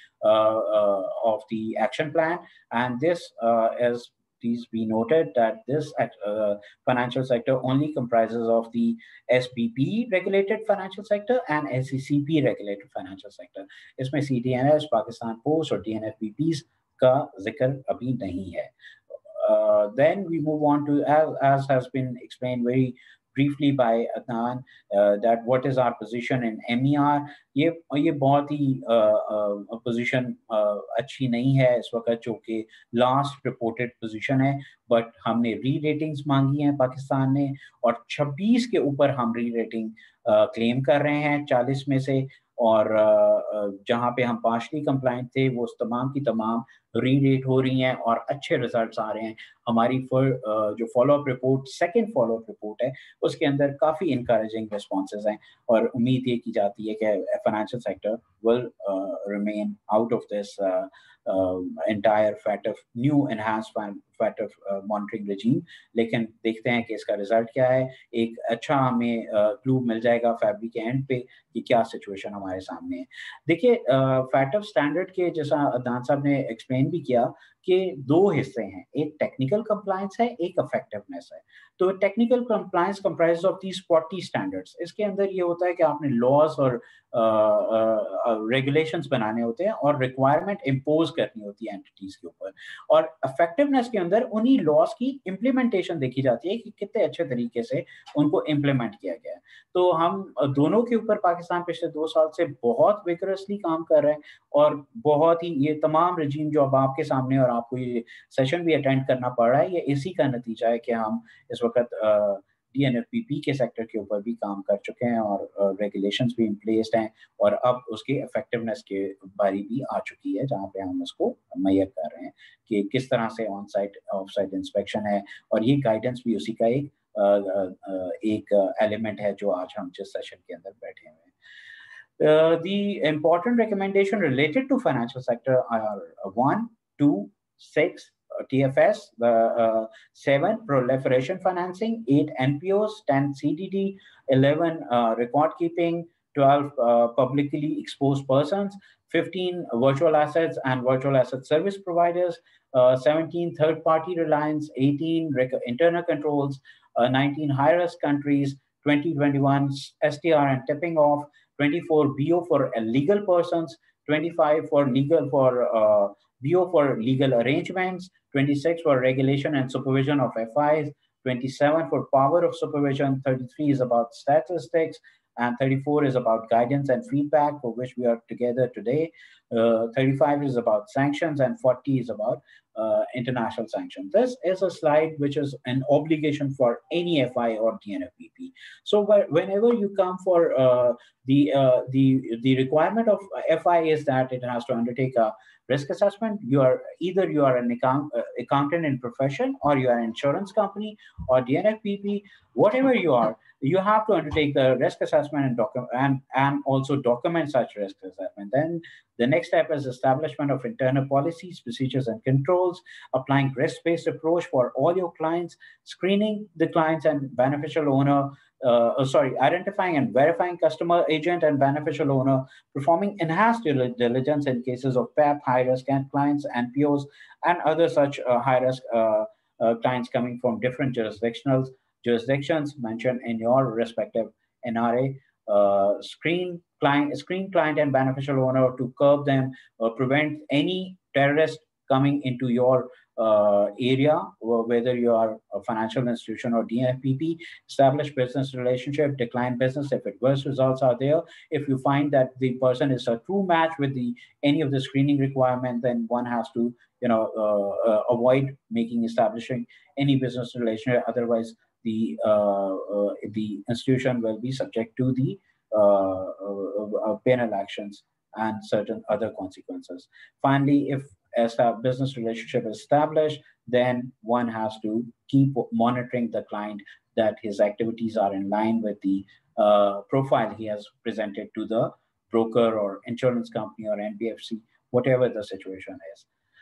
of the action plan and this is please be noted that this uh, financial sector only comprises of the S P P regulated financial sector and S E C P regulated financial sector. इसमें C D N S, Pakistan post और D N F B Ps का जिक्र अभी नहीं है। Uh, then we move on to, as, as has been explained very briefly by Adnan, uh, that what is our position in M E R. ये ये बहुत ही position uh, uh, अच्छी नहीं है इस वक्त, जो कि लास्ट रिपोर्टेड पोजीशन है, बट हमने री रेटिंग्स मांगी हैं पाकिस्तान ने और छब्बीस के ऊपर हम री रेटिंग क्लेम कर रहे हैं चालीस में से, और जहां पे हम पार्शली कंप्लाइंट थे वो तमाम की तमाम री रेट हो रही हैं और अच्छे रिजल्ट्स आ रहे हैं। हमारी जो follow up report second follow up report है उसके अंदर काफ़ी इनकरेजिंग रिस्पॉन्सेज हैं और उम्मीद ये की जाती है कि financial sector will remain out of this entire fat of new enhanced fat of monitoring regime. लेकिन देखते हैं कि इसका रिजल्ट क्या है। एक अच्छा हमें क्लू uh, मिल जाएगा फरवरी के एंड पे कि क्या सिचुएशन हमारे सामने है। देखिए फैट ऑफ स्टैंडर्ड के जैसा अदनान साहब ने एक्सप्लेन भी किया कि दो हिस्से हैं, एक टेक्निकल कंप्लायंस है, एक इफेक्टिवनेस है। तो technical compliance comprise of these forty standards. इसके अंदर ये होता है कि आपने लॉज और रेगुलेशंस uh, uh, बनाने होते हैं और रिक्वायरमेंट इम्पोज करनी होती है एंटिटीज के ऊपर, और इफेक्टिवनेस के अंदर उन्हीं लॉज की इम्प्लीमेंटेशन देखी जाती है कि कितने अच्छे तरीके से उनको इम्प्लीमेंट किया गया है। तो हम दोनों के ऊपर पाकिस्तान पिछले दो साल से बहुत विगरसली काम कर रहे हैं और बहुत ही ये तमाम रजीम जो अब आपके सामने और आपको ये सेशन भी अटेंड करना पड़ रहा है, ये इसी का नतीजा है कि हम इस वक्त D N F P P के सेक्टर के ऊपर भी काम कर चुके हैं और रेगुलेशंस भी इन प्लेस हैं और अब उसके इफेक्टिवनेस के बारी भी आ चुकी है, जहाँ पे हम उसको मैयर कर रहे हैं कि किस तरह से on site off site inspection है, और ये गाइडेंस भी उसी का एक एक एलिमेंट है जो आज हम जिस सेशन के अंदर बैठे हुए हैं. Uh, the important recommendation related to financial sector are uh, one, two, six, uh, T F S, the uh, seven, proliferation financing, eight, N P Os, ten, C D D, eleven, uh, record keeping, twelve, uh, publicly exposed persons, fifteen, virtual assets and virtual asset service providers, uh, seventeen, third party reliance, eighteen, internal controls, uh, nineteen, high risk countries, twenty, twenty-one, S T R and tipping off, twenty-four, B O for legal persons, twenty-five for legal for uh, B O for legal arrangements, twenty-six for regulation and supervision of F Is, twenty-seven for power of supervision, thirty-three is about statistics, and thirty-four is about guidance and feedback, for which we are together today. Uh, thirty-five is about sanctions, and forty is about uh, international sanctions. This is a slide which is an obligation for any F I or D N F P P. So whenever you come for uh, the, uh, the, the requirement of F I is that it has to undertake a risk assessment. You are either you are an account, uh, accountant in profession, or you are an insurance company, or D N F P P, whatever you are, you have to undertake the risk assessment and document and, and also document such risk assessment. Then the next step is establishment of internal policies, procedures, and controls, applying risk-based approach for all your clients, screening the clients and beneficial owner, uh, oh, sorry, identifying and verifying customer, agent, and beneficial owner, performing enhanced diligence in cases of P E P, high-risk clients, N P Os, and other such uh, high-risk uh, uh, clients coming from different jurisdictionals, jurisdictions mentioned in your respective N R A. Uh, screen client, screen client and beneficial owner to curb them, or prevent any terrorist coming into your uh, area, whether you are a financial institution or D N F P P. Establish business relationship, decline business if adverse results are there. If you find that the person is a true match with the any of the screening requirement, then one has to, you know, uh, uh, avoid making establishing any business relationship. Otherwise, the uh, uh, the institution will be subject to the uh, uh, uh, penal actions and certain other consequences. Finally, if as a business relationship is established, then one has to keep monitoring the client that his activities are in line with the uh, profile he has presented to the broker or insurance company or N B F C, whatever the situation is.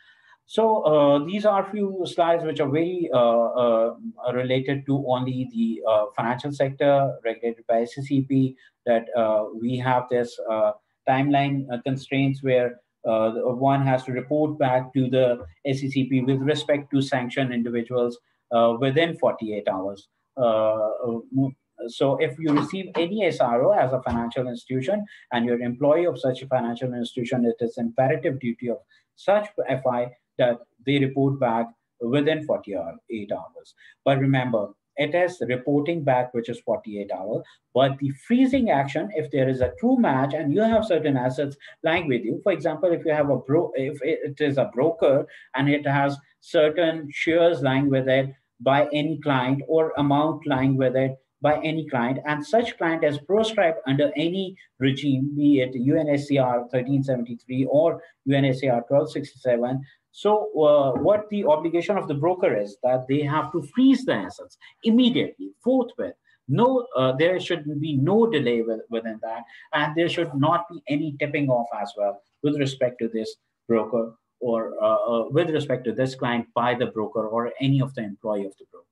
So uh, these are a few slides which are very uh, uh, related to only the uh, financial sector regulated by S C C P, that uh, we have this uh, timeline uh, constraints where uh, one has to report back to the S C C P with respect to sanctioned individuals uh, within forty-eight hours. Uh, so if you receive any S R O as a financial institution and you're an employee of such a financial institution, it is imperative duty of such F I that they report back within forty-eight hours. But remember, it is reporting back which is forty-eight hours, but the freezing action, if there is a true match and you have certain assets lying with you, for example, if you have a bro, if it is a broker and it has certain shares lying with it by any client or amount lying with it by any client, and such client is proscribed under any regime, be it U N S C R thirteen seventy-three or U N S C R twelve sixty-seven. So uh, what the obligation of the broker is that they have to freeze the assets immediately, forthwith. No, uh, there should be no delay with, within that, and there should not be any tipping off as well with respect to this broker or uh, uh, with respect to this client by the broker or any of the employee of the broker.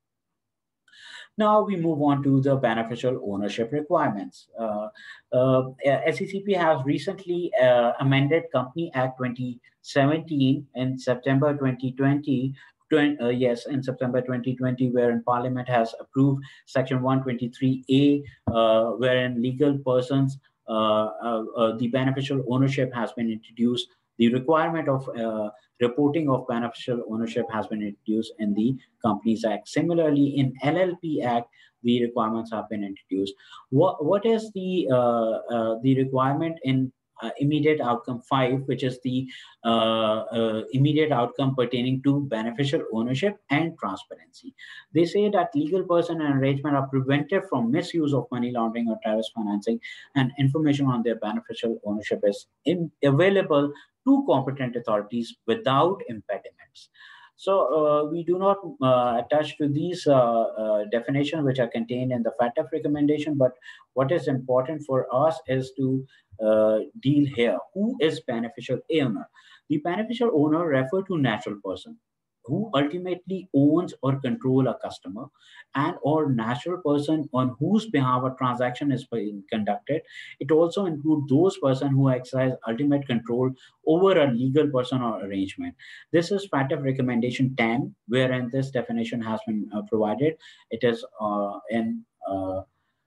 Now we move on to the beneficial ownership requirements. Uh, uh, S C C P has recently uh, amended Company Act twenty seventeen in September twenty twenty. Uh, yes, in September twenty twenty, wherein Parliament has approved Section one twenty-three A, uh, wherein legal persons, uh, uh, uh, the beneficial ownership has been introduced. The requirement of uh, reporting of beneficial ownership has been introduced in the Companies Act. Similarly, in L L P Act, the requirements have been introduced. What, what is the, uh, uh, the requirement in uh, immediate outcome five, which is the uh, uh, immediate outcome pertaining to beneficial ownership and transparency. They say that legal person and arrangement are prevented from misuse of money laundering or terrorist financing, and information on their beneficial ownership is in, available to competent authorities without impediments. So uh, we do not uh, attach to these uh, uh, definitions which are contained in the F A T F recommendation, but what is important for us is to uh, deal here. Who is beneficial owner? The beneficial owner refer to natural person who ultimately owns or control a customer, and or natural person on whose behalf a transaction is being conducted. It also includes those persons who exercise ultimate control over a legal person or arrangement. This is F A T F recommendation ten, wherein this definition has been uh, provided. It is uh, in uh,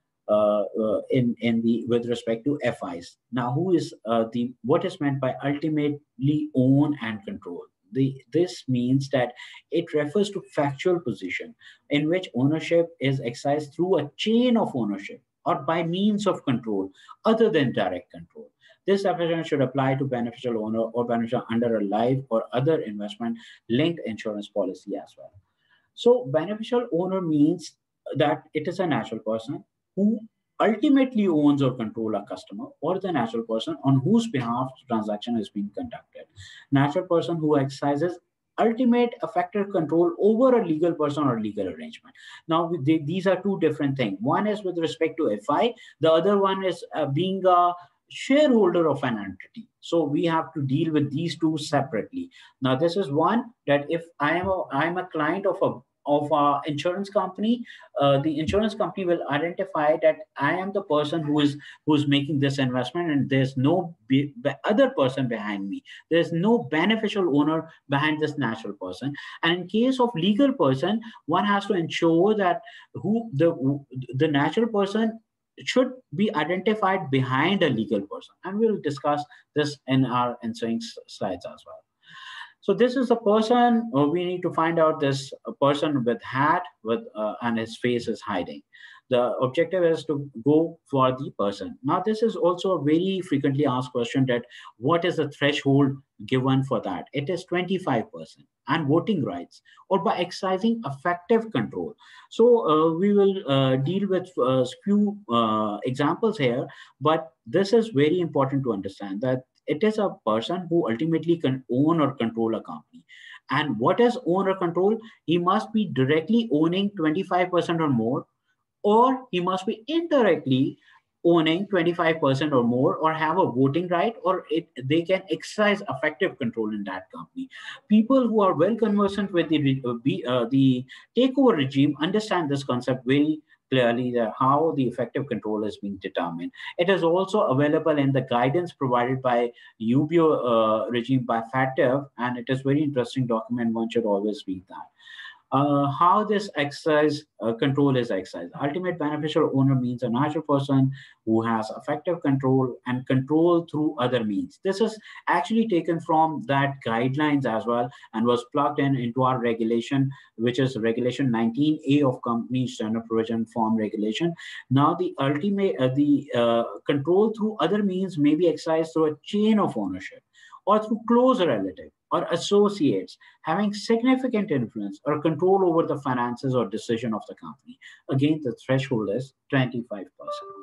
Uh, uh, in in the with respect to F Is. Now, who is uh, the what is meant by ultimately own and control? The this means that it refers to factual position in which ownership is exercised through a chain of ownership or by means of control other than direct control. This definition should apply to beneficial owner or beneficial under a life or other investment linked insurance policy as well. So beneficial owner means that it is a natural person who ultimately owns or control a customer, or the natural person on whose behalf the transaction is being conducted. Natural person who exercises ultimate effective control over a legal person or legal arrangement. Now, they, these are two different things. One is with respect to F I, the other one is uh, being a shareholder of an entity. So we have to deal with these two separately. Now, this is one that if I am a, I am a client of a of our insurance company, uh, the insurance company will identify that I am the person who is who's making this investment, and there's no be, be other person behind me. There's no beneficial owner behind this natural person. And in case of legal person, one has to ensure that who the the natural person should be identified behind a legal person, and we'll discuss this in our ensuing slides as well. So this is a person, uh, we need to find out this person with hat with uh, and his face is hiding. The objective is to go for the person. Now, this is also a very frequently asked question, that what is the threshold given for that? It is twenty-five percent and voting rights, or by exercising effective control. So uh, we will uh, deal with a uh, few uh, examples here, but this is very important to understand that it is a person who ultimately can own or control a company. And what is own or control? He must be directly owning twenty-five percent or more, or he must be indirectly owning twenty-five percent or more, or have a voting right, or it, they can exercise effective control in that company. People who are well conversant with the, uh, the takeover regime understand this concept very clearly, that how the effective control is being determined. It is also available in the guidance provided by U B O uh, regime by F A T F, and it is very interesting document. One should always read that. Uh, how this exercise uh, control is exercised. Ultimate beneficial owner means a natural person who has effective control and control through other means. This is actually taken from that guidelines as well, and was plugged in into our regulation, which is regulation nineteen A of company standard provision form regulation. Now, the ultimate uh, the uh, control through other means may be exercised through a chain of ownership, or through close relative or associates having significant influence or control over the finances or decision of the company. Again, the threshold is twenty-five percent.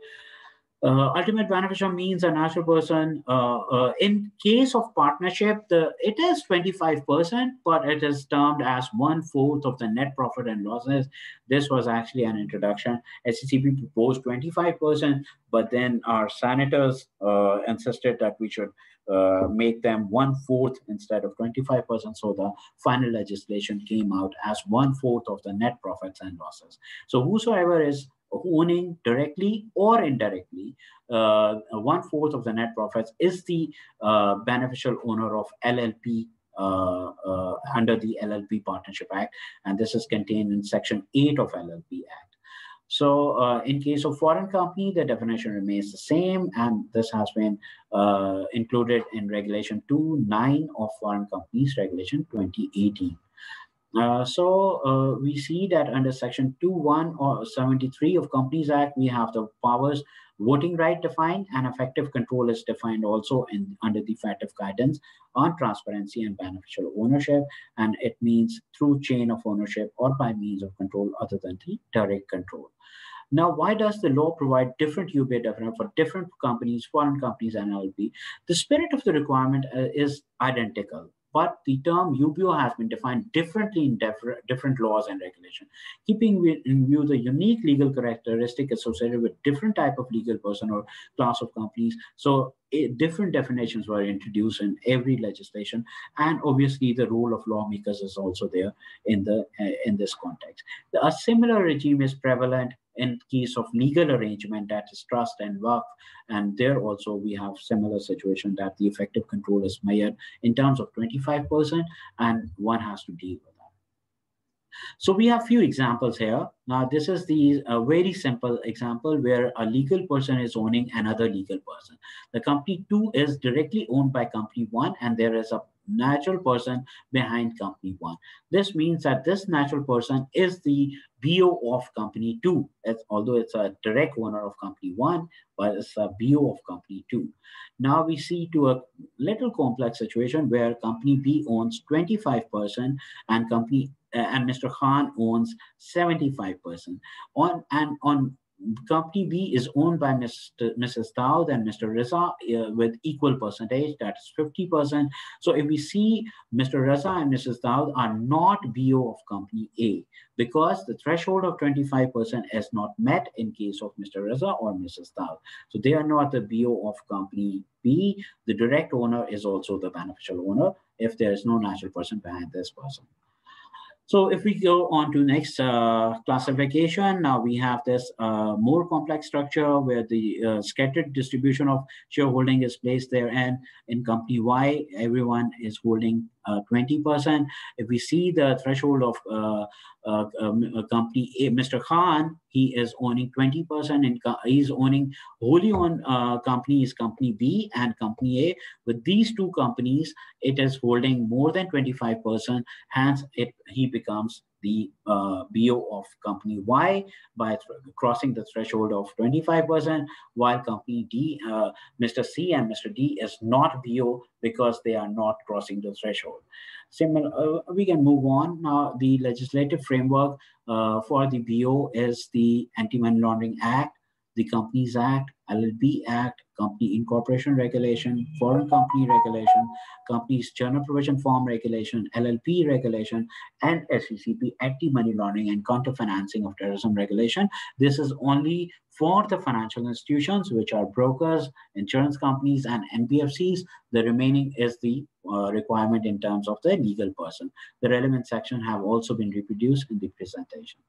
Uh, ultimate beneficial means a natural person. Uh, uh, in case of partnership, the it is twenty-five percent, but it is termed as one fourth of the net profit and losses. This was actually an introduction. S E C B proposed twenty-five percent, but then our senators uh, insisted that we should uh, make them one fourth instead of twenty-five percent. So the final legislation came out as one fourth of the net profits and losses. So whosoever is owning directly or indirectly uh, one fourth of the net profits is the uh, beneficial owner of L L P uh, uh, under the L L P Partnership Act, and this is contained in Section eight of L L P Act. So uh, in case of foreign company, the definition remains the same, and this has been uh, included in Regulation two nine of Foreign Companies Regulation twenty eighteen. Uh, so uh, we see that under Section two one or seventy-three of Companies Act, we have the powers voting right defined, and effective control is defined also in under the F A T F guidance on transparency and beneficial ownership, and it means through chain of ownership or by means of control other than the direct control. Now, why does the law provide different U B A definition for different companies, foreign companies, and L L P? The spirit of the requirement uh, is identical, but the term U B O has been defined differently in different laws and regulations, keeping in view the unique legal characteristic associated with different type of legal person or class of companies. So uh, different definitions were introduced in every legislation, and obviously the role of lawmakers is also there in the uh, in this context. A similar regime is prevalent in case of legal arrangement, that is trust and waqf, and there also we have similar situation that the effective control is measured in terms of twenty-five percent, and one has to deal with that. So we have few examples here. Now this is the uh, very simple example where a legal person is owning another legal person. The company two is directly owned by company one, and there is a natural person behind company one. This means that this natural person is the B O of company two, it's, although it's a direct owner of company one, but it's a B O of company two. Now we see to a little complex situation where company B owns twenty-five percent and company uh, and Mister Khan owns seventy-five percent. On and on company B is owned by Mister Missus Daud and Mister Raza uh, with equal percentage, that's fifty percent. So if we see Mister Raza and Missus Daud are not B O of company A because the threshold of twenty-five percent is not met in case of Mister Raza or Missus Daud. So they are not the B O of company B. The direct owner is also the beneficial owner if there is no natural person behind this person. So if we go on to next uh, classification, now we have this uh, more complex structure where the uh, scattered distribution of shareholding is placed there, and in company Y, everyone is holding uh, twenty percent. If we see the threshold of uh, uh, um, company A, Mister Khan, he is owning twenty percent, and he's owning wholly owned uh, company is company B and company A. With these two companies, it is holding more than twenty-five percent, hence it he becomes the uh, B O of company Y by crossing the threshold of twenty-five percent, while company D, uh, Mister C and Mister D is not B O because they are not crossing the threshold. Similar, uh, we can move on. Now, the legislative framework uh, for the B O is the Anti-Money Laundering Act, the Companies Act, L L P Act, Company Incorporation Regulation, Foreign Company Regulation, Companies Journal Provision Form Regulation, L L P Regulation, and S E C P, Anti-Money Laundering and Counter-Financing of Terrorism Regulation. This is only for the financial institutions, which are brokers, insurance companies, and N B F Cs. The remaining is the uh, requirement in terms of the legal person. The relevant section have also been reproduced in the presentation.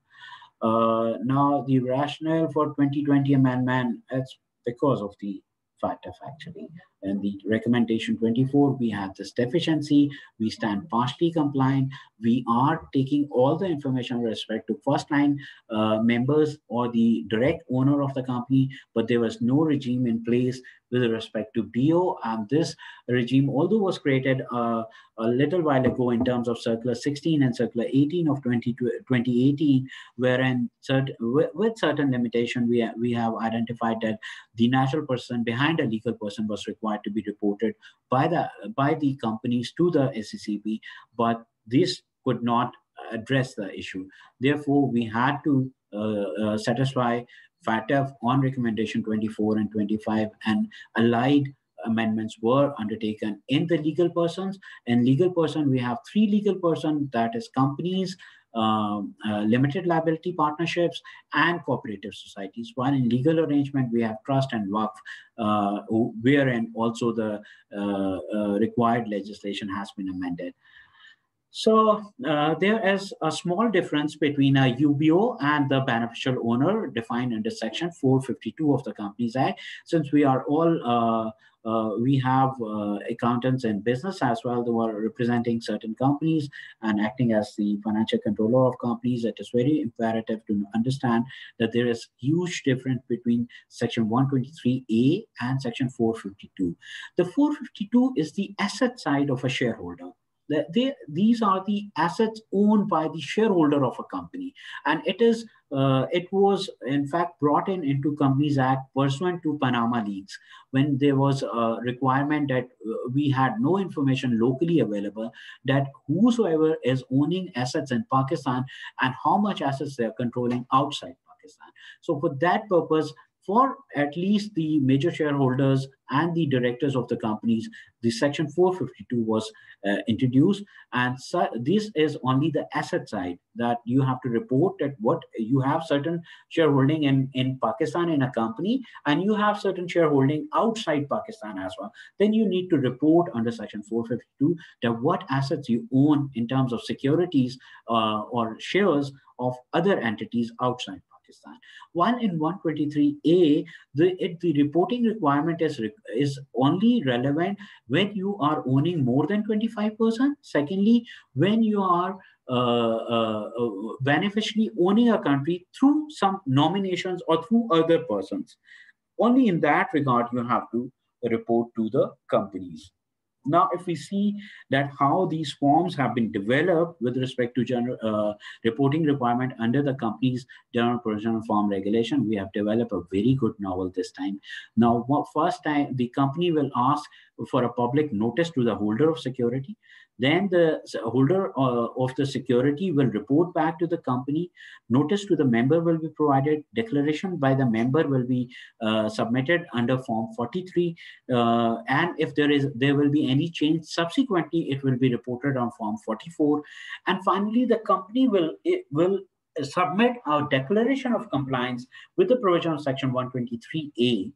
Uh, now, the rationale for twenty twenty amendment, it's because of the F A T F actually. And the recommendation twenty-four, we have this deficiency, we stand partially compliant, we are taking all the information with respect to first line uh, members or the direct owner of the company, but there was no regime in place with respect to B O. And this regime, although was created uh, a little while ago in terms of Circular sixteen and Circular eighteen of twenty eighteen, wherein certain, with certain limitation, we, ha we have identified that the natural person behind a legal person was required to be reported by the, by the companies to the S E C P, but this could not address the issue. Therefore, we had to uh, uh, satisfy F A T F on recommendation twenty-four and twenty-five, and allied amendments were undertaken in the legal persons. And legal person, we have three legal persons, that is companies, um, uh, limited liability partnerships, and cooperative societies. While in legal arrangement, we have trust and waqf, uh, wherein also the uh, uh, required legislation has been amended. So uh, there is a small difference between a U B O and the beneficial owner defined under section four fifty-two of the Companies Act. Since we are all, uh, uh, we have uh, accountants in business as well who are representing certain companies and acting as the financial controller of companies, it is very imperative to understand that there is huge difference between section one twenty-three A and section four fifty-two. The four fifty-two is the asset side of a shareholder, They, these are the assets owned by the shareholder of a company, and it is uh, it was in fact brought in into Companies Act pursuant to Panama leaks, when there was a requirement that uh, we had no information locally available that whosoever is owning assets in Pakistan and how much assets they are controlling outside Pakistan. So for that purpose, for at least the major shareholders and the directors of the companies, the Section four fifty-two was uh, introduced. And so this is only the asset side, that you have to report that what you have certain shareholding in, in Pakistan in a company, and you have certain shareholding outside Pakistan as well. Then you need to report under Section four fifty-two that what assets you own in terms of securities uh, or shares of other entities outside Pakistan. While in one twenty-three A, the, it, the reporting requirement is, is only relevant when you are owning more than twenty-five percent. Secondly, when you are uh, uh, beneficially owning a country through some nominations or through other persons. Only in that regard, you have to report to the companies. Now, if we see that how these forms have been developed with respect to general uh, reporting requirement under the company's general provisional form regulation, we have developed a very good novel this time. Now, first time the company will ask for a public notice to the holder of security. Then the holder uh, of the security will report back to the company. Notice to the member will be provided. Declaration by the member will be uh, submitted under Form forty-three. Uh, and if there is, there will be any change subsequently, it will be reported on Form forty-four. And finally, the company will it will submit a declaration of compliance with the provision of Section one twenty-three A,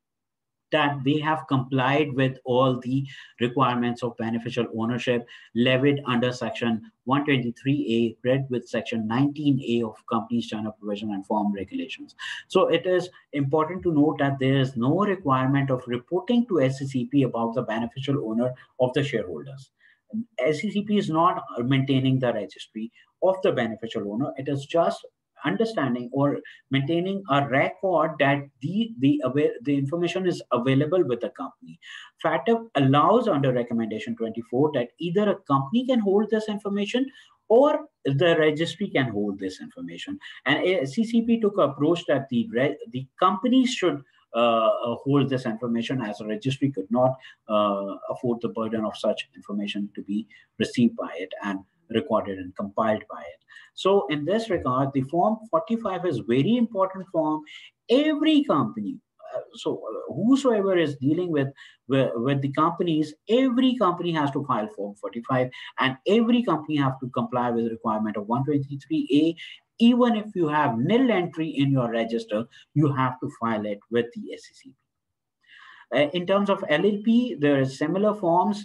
that they have complied with all the requirements of beneficial ownership levied under Section one twenty-three A, read with Section nineteen A of Companies General Provision and Form Regulations. So it is important to note that there is no requirement of reporting to S C C P about the beneficial owner of the shareholders. S C C P is not maintaining the registry of the beneficial owner. It is just understanding or maintaining a record that the the the information is available with the company. FATF allows under recommendation twenty-four that either a company can hold this information or the registry can hold this information. And S C C P took an approach that the the companies should uh, hold this information, as a registry could not uh, afford the burden of such information to be received by it and recorded and compiled by it. So in this regard, the Form forty-five is very important form. Every company, uh, so uh, whosoever is dealing with, with, with the companies, every company has to file Form forty-five, and every company have to comply with the requirement of one twenty-three A. Even if you have nil entry in your register, you have to file it with the S C C P. Uh, in terms of L L P, there are similar forms.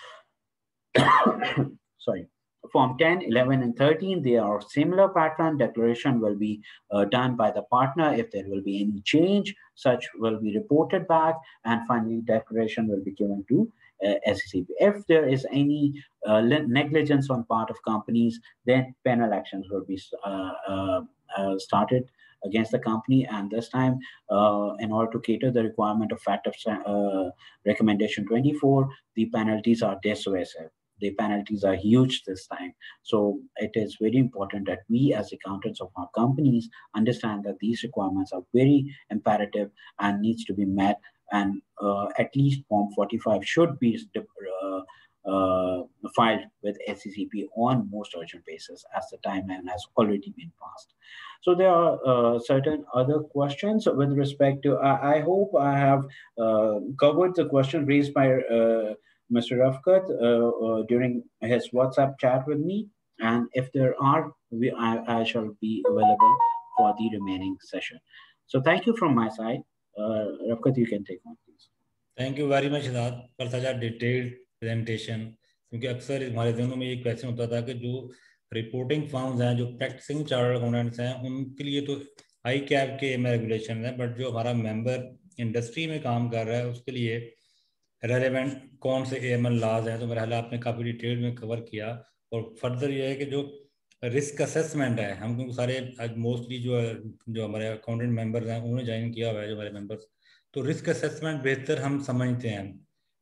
Uh, sorry. Form ten, eleven, and thirteen, they are similar pattern. Declaration will be uh, done by the partner. If there will be any change, such will be reported back. And finally, declaration will be given to uh, S C C P. If there is any uh, negligence on part of companies, then penal actions will be uh, uh, uh, started against the company. And this time, uh, in order to cater the requirement of FATF uh, recommendation twenty-four, the penalties are dissuasive. The penalties are huge this time. So it is very important that we as accountants of our companies understand that these requirements are very imperative and needs to be met. And uh, at least Form forty-five should be uh, uh, filed with S C C P on most urgent basis, as the timeline has already been passed. So there are uh, certain other questions with respect to, I, I hope I have uh, covered the question raised by uh, Mister Rafkat uh, uh, during his WhatsApp chat with me. And if there are, we, I, I shall be available for the remaining session. So thank you from my side. Uh, Rafkat, you can take on, please. Thank you very much, Shahzad, for such a detailed presentation. क्योंकि अक्सर हमारे दिनों में ये question होता था कि जो रिपोर्टिंग फर्म्स हैं, जो प्रैक्टिसिंग चार्टर्ड अकाउंटेंट्स हैं, उनके लिए तो आई कैप के रेगुलेशन है, बट जो हमारा मेंबर इंडस्ट्री में काम कर रहा है उसके लिए रेलेवेंट कौन से एएमएल लॉज हैं, तो मेरा ख्याल आपने काफ़ी डिटेल में कवर किया। और फर्दर ये है कि जो रिस्क असेसमेंट है, हम क्योंकि सारे आज मोस्टली जो जो हमारे अकाउंटेंट मेंबर्स हैं उन्होंने ज्वाइन किया हुआ है, जो हमारे मेंबर्स, तो रिस्क असेसमेंट बेहतर हम समझते हैं।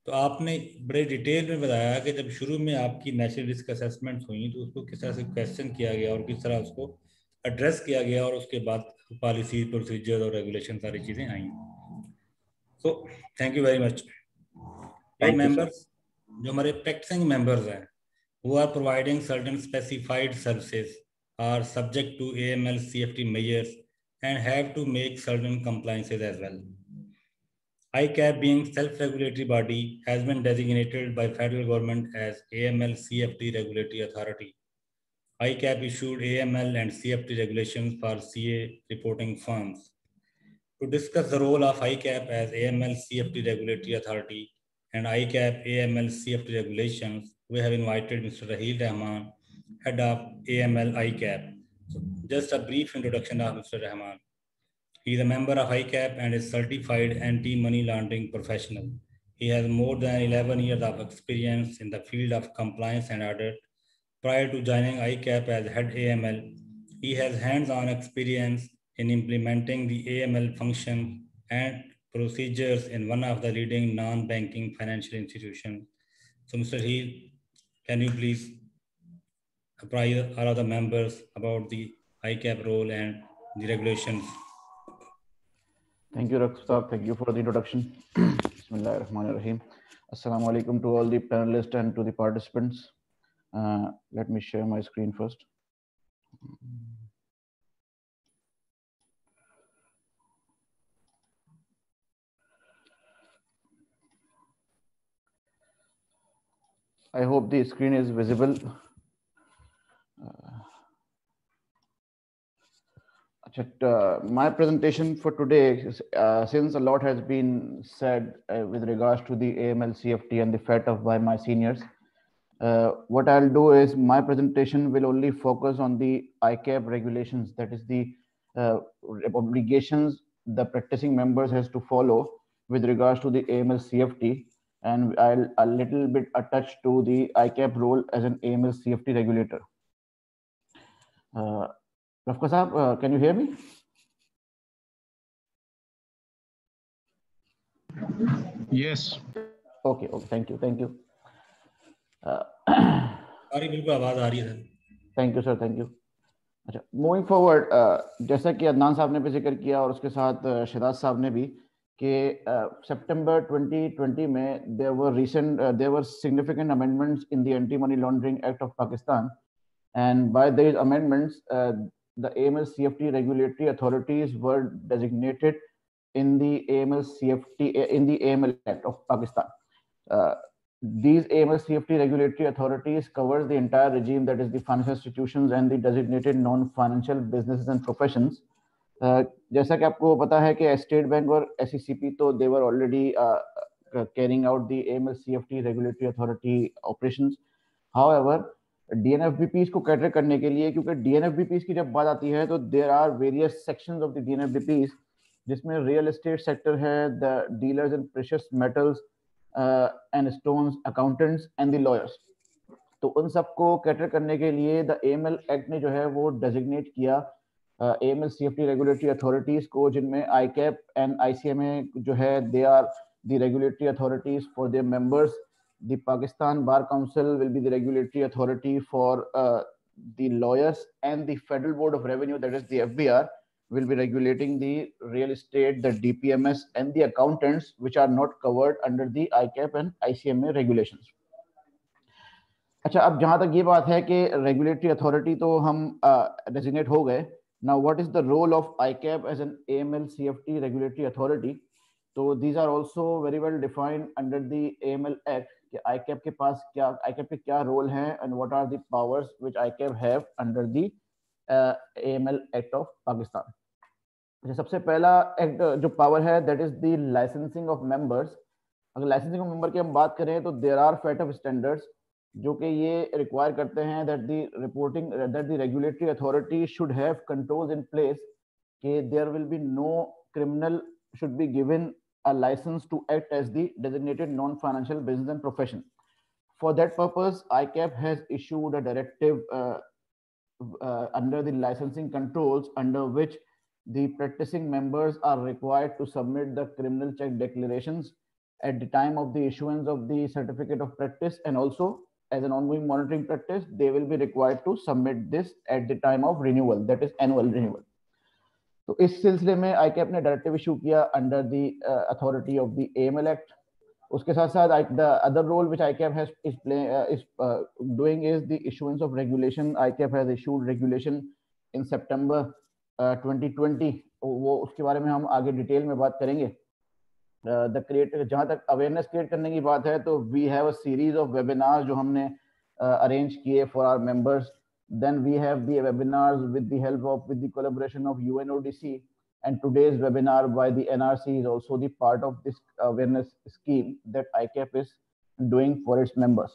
तो आपने बड़े डिटेल में बताया कि जब शुरू में आपकी नेचुरल रिस्क असेसमेंट हुई तो उसको किस तरह से क्वेश्चन किया गया और किस तरह उसको एड्रेस किया गया और उसके बाद पॉलिसी प्रोसीजर और रेगुलेशन सारी चीज़ें आई। So thank you very much. भाई मेंबर्स, जो हमारे प्रैक्टिसिंग मेंबर्स हैं, who are providing certain specified services are subject to A M L C F T measures and have to make certain compliances as well. I C A P, being self-regulatory body, has been designated by federal government as A M L C F T regulatory authority. I C A P issued A M L and C F T regulations for C A reporting firms. To discuss the role of I C A P as A M L C F T regulatory authority and I C A P A M L C F T regulations, we have invited Mister Raheel Rahman, head of A M L I C A P. So just a brief introduction of Mister Rahman. He is a member of I C A P and is certified anti-money laundering professional. He has more than eleven years of experience in the field of compliance and audit. Prior to joining I C A P as head A M L, he has hands-on experience in implementing the A M L function and procedures in one of the leading non-banking financial institutions. So, Mister Heel, can you please apprise all of the members about the I C A P role and the regulations? Thank you, Raksab. Thank you for the introduction. Bismillahirrahmanirrahim. Assalamu alaikum to all the panelists and to the participants. Uh, let me share my screen first. I hope the screen is visible. Uh, uh, my presentation for today, is, uh, since a lot has been said uh, with regards to the A M L C F T and the F A T F by my seniors, uh, what I'll do is my presentation will only focus on the I C A P regulations, that is the uh, obligations the practicing members has to follow with regards to the A M L C F T, and I'll a little bit attach to the I C A P role as an A M L C F T regulator. Uh, Rafka Saab, uh, can you hear me? Yes. Okay, okay, thank you, thank you. Uh, thank you, sir, thank you. अच्छा, moving forward, जैसा कि अदनान साहब ने भी जिक्र किया और उसके साथ शहदाद साहब ने भी कि सितंबर twenty twenty में there were recent uh, there were significant amendments in the Anti-Money Laundering Act of Pakistan, and by these amendments uh, the A M L C F T regulatory authorities were designated in the A M L C F T in the A M L Act of Pakistan. Uh, These A M L C F T regulatory authorities covers the entire regime, that is the financial institutions and the designated non-financial businesses and professions. Uh, जैसा कि आपको पता है कि state bank और S E C P तो they were already uh, carrying out the A M L C F T regulatory authority operations. However, D N F B Ps को cater करने के लिए, क्योंकि D N F B Ps की जब बात आती है तो there are various sections of the D N F B Ps, जिसमें real estate sector है, the dealers in precious metals uh, and stones, accountants and the lawyers. तो उन सबको कैटर करने के लिए the A M L Act ने जो है वो designate किया uh, A M L C F T regulatory authorities को, जिनमें I C A P and I C M A जो है they are the regulatory authorities for their members. The Pakistan Bar Council will be the regulatory authority for uh, the lawyers, and the Federal Board of Revenue, that is the F B R, will be regulating the real estate, the D P M S and the accountants, which are not covered under the I C A P and I C M A regulations. अच्छा, अब जहां तक ये बात है कि regulatory authority तो हम डेजिग्नेट uh, हो गए. Now, what is the role of I C A P as an A M L C F T regulatory authority? So these are also very well defined under the A M L Act. कि I C A P के पास क्या I C A P के क्या role है and what are the powers which I C A P have under the uh, A M L Act of Pakistan. अच्छा, सबसे पहला act जो पावर है that is the licensing of members. अगर licensing of member की हम बात करें तो there are set of standards जो कि ये require करते हैं that the reporting that the regulatory authority should have controls in place कि there will be no criminal should be given a license to act as the designated non-financial business and profession. For that purpose, I C A P has issued a directive uh, uh, under the licensing controls, under which the practicing members are required to submit the criminal check declarations at the time of the issuance of the certificate of practice, and also as an ongoing monitoring practice, they will be required to submit this at the time of renewal, that is annual renewal. तो इस सिलसिले में I CAP ने directive issue किया under the authority of the A M L act. उसके साथ साथ the other role which I CAP has is is doing is the issuance of regulation. I CAP has issued regulation in September twenty twenty. वो उसके बारे में हम आगे detail में बात करेंगे. द क्रिएट जहाँ तक अवेयरनेस क्रिएट करने की बात है तो we have a series of webinar जो हमने अरेंज uh, किए for our members. Then we have the webinars with the help of with the collaboration of U N O D C, and today's webinar by the N R C is also the part of this awareness scheme that I C A P is doing for its members.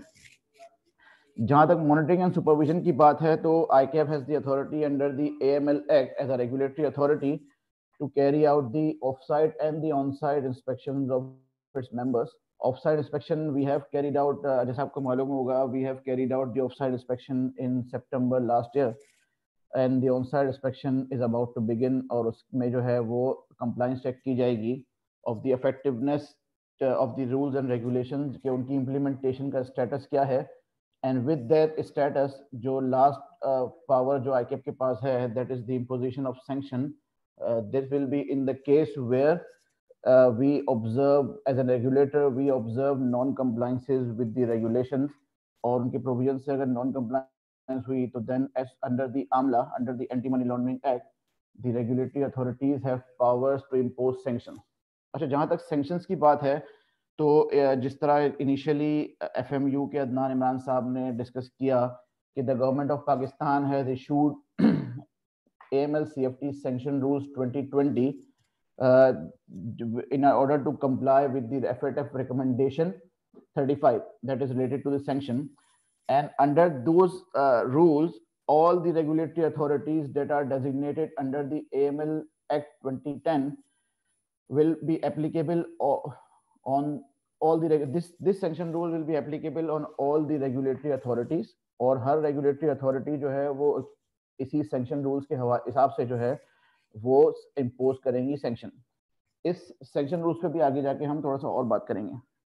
जहाँ तक monitoring and supervision की बात है तो I C A P has the authority under the A M L Act as a regulatory authority to carry out the off-site and the on-site inspections of its members. Off-site inspection we have carried out, uh, जैसा आपको मालूम होगा, we have carried out the off-site inspection in September last year, and the on-site inspection is about to begin. और उसमें जो है वो compliance check की जाएगी of the effectiveness uh, of the rules and regulations, कि उनकी implementation का status क्या है, and with that status जो last uh, power जो I C A P के पास है, that is the imposition of sanction. Uh, this will be in the case where Uh, we observe as a regulator, we observe non-compliances with the regulations और उनके provisions से अगर non-compliance हुई तो then as under the AMLA, under the Anti-Money Laundering Act, the regulatory authorities have powers to impose sanctions. अच्छा, जहाँ तक sanctions की बात है तो जिस तरह initially F M U के अदनान इमरान साहब ने discuss किया कि the government of Pakistan has issued A M L C F T sanction rules twenty twenty. Uh, in order to comply with the F A T F recommendation thirty-five that is related to the sanction, and under those uh, rules all the regulatory authorities that are designated under the A M L Act twenty ten will be applicable on all the this this sanction rule will be applicable on all the regulatory authorities. और हर regulatory authority जो है वो इसी sanction rules के हिसाब से जो है वो इम्पोज करेंगी सेंक्शन. इस सेंक्शन रूल्स पे भी आगे जाके हम थोड़ा सा और बात करेंगे.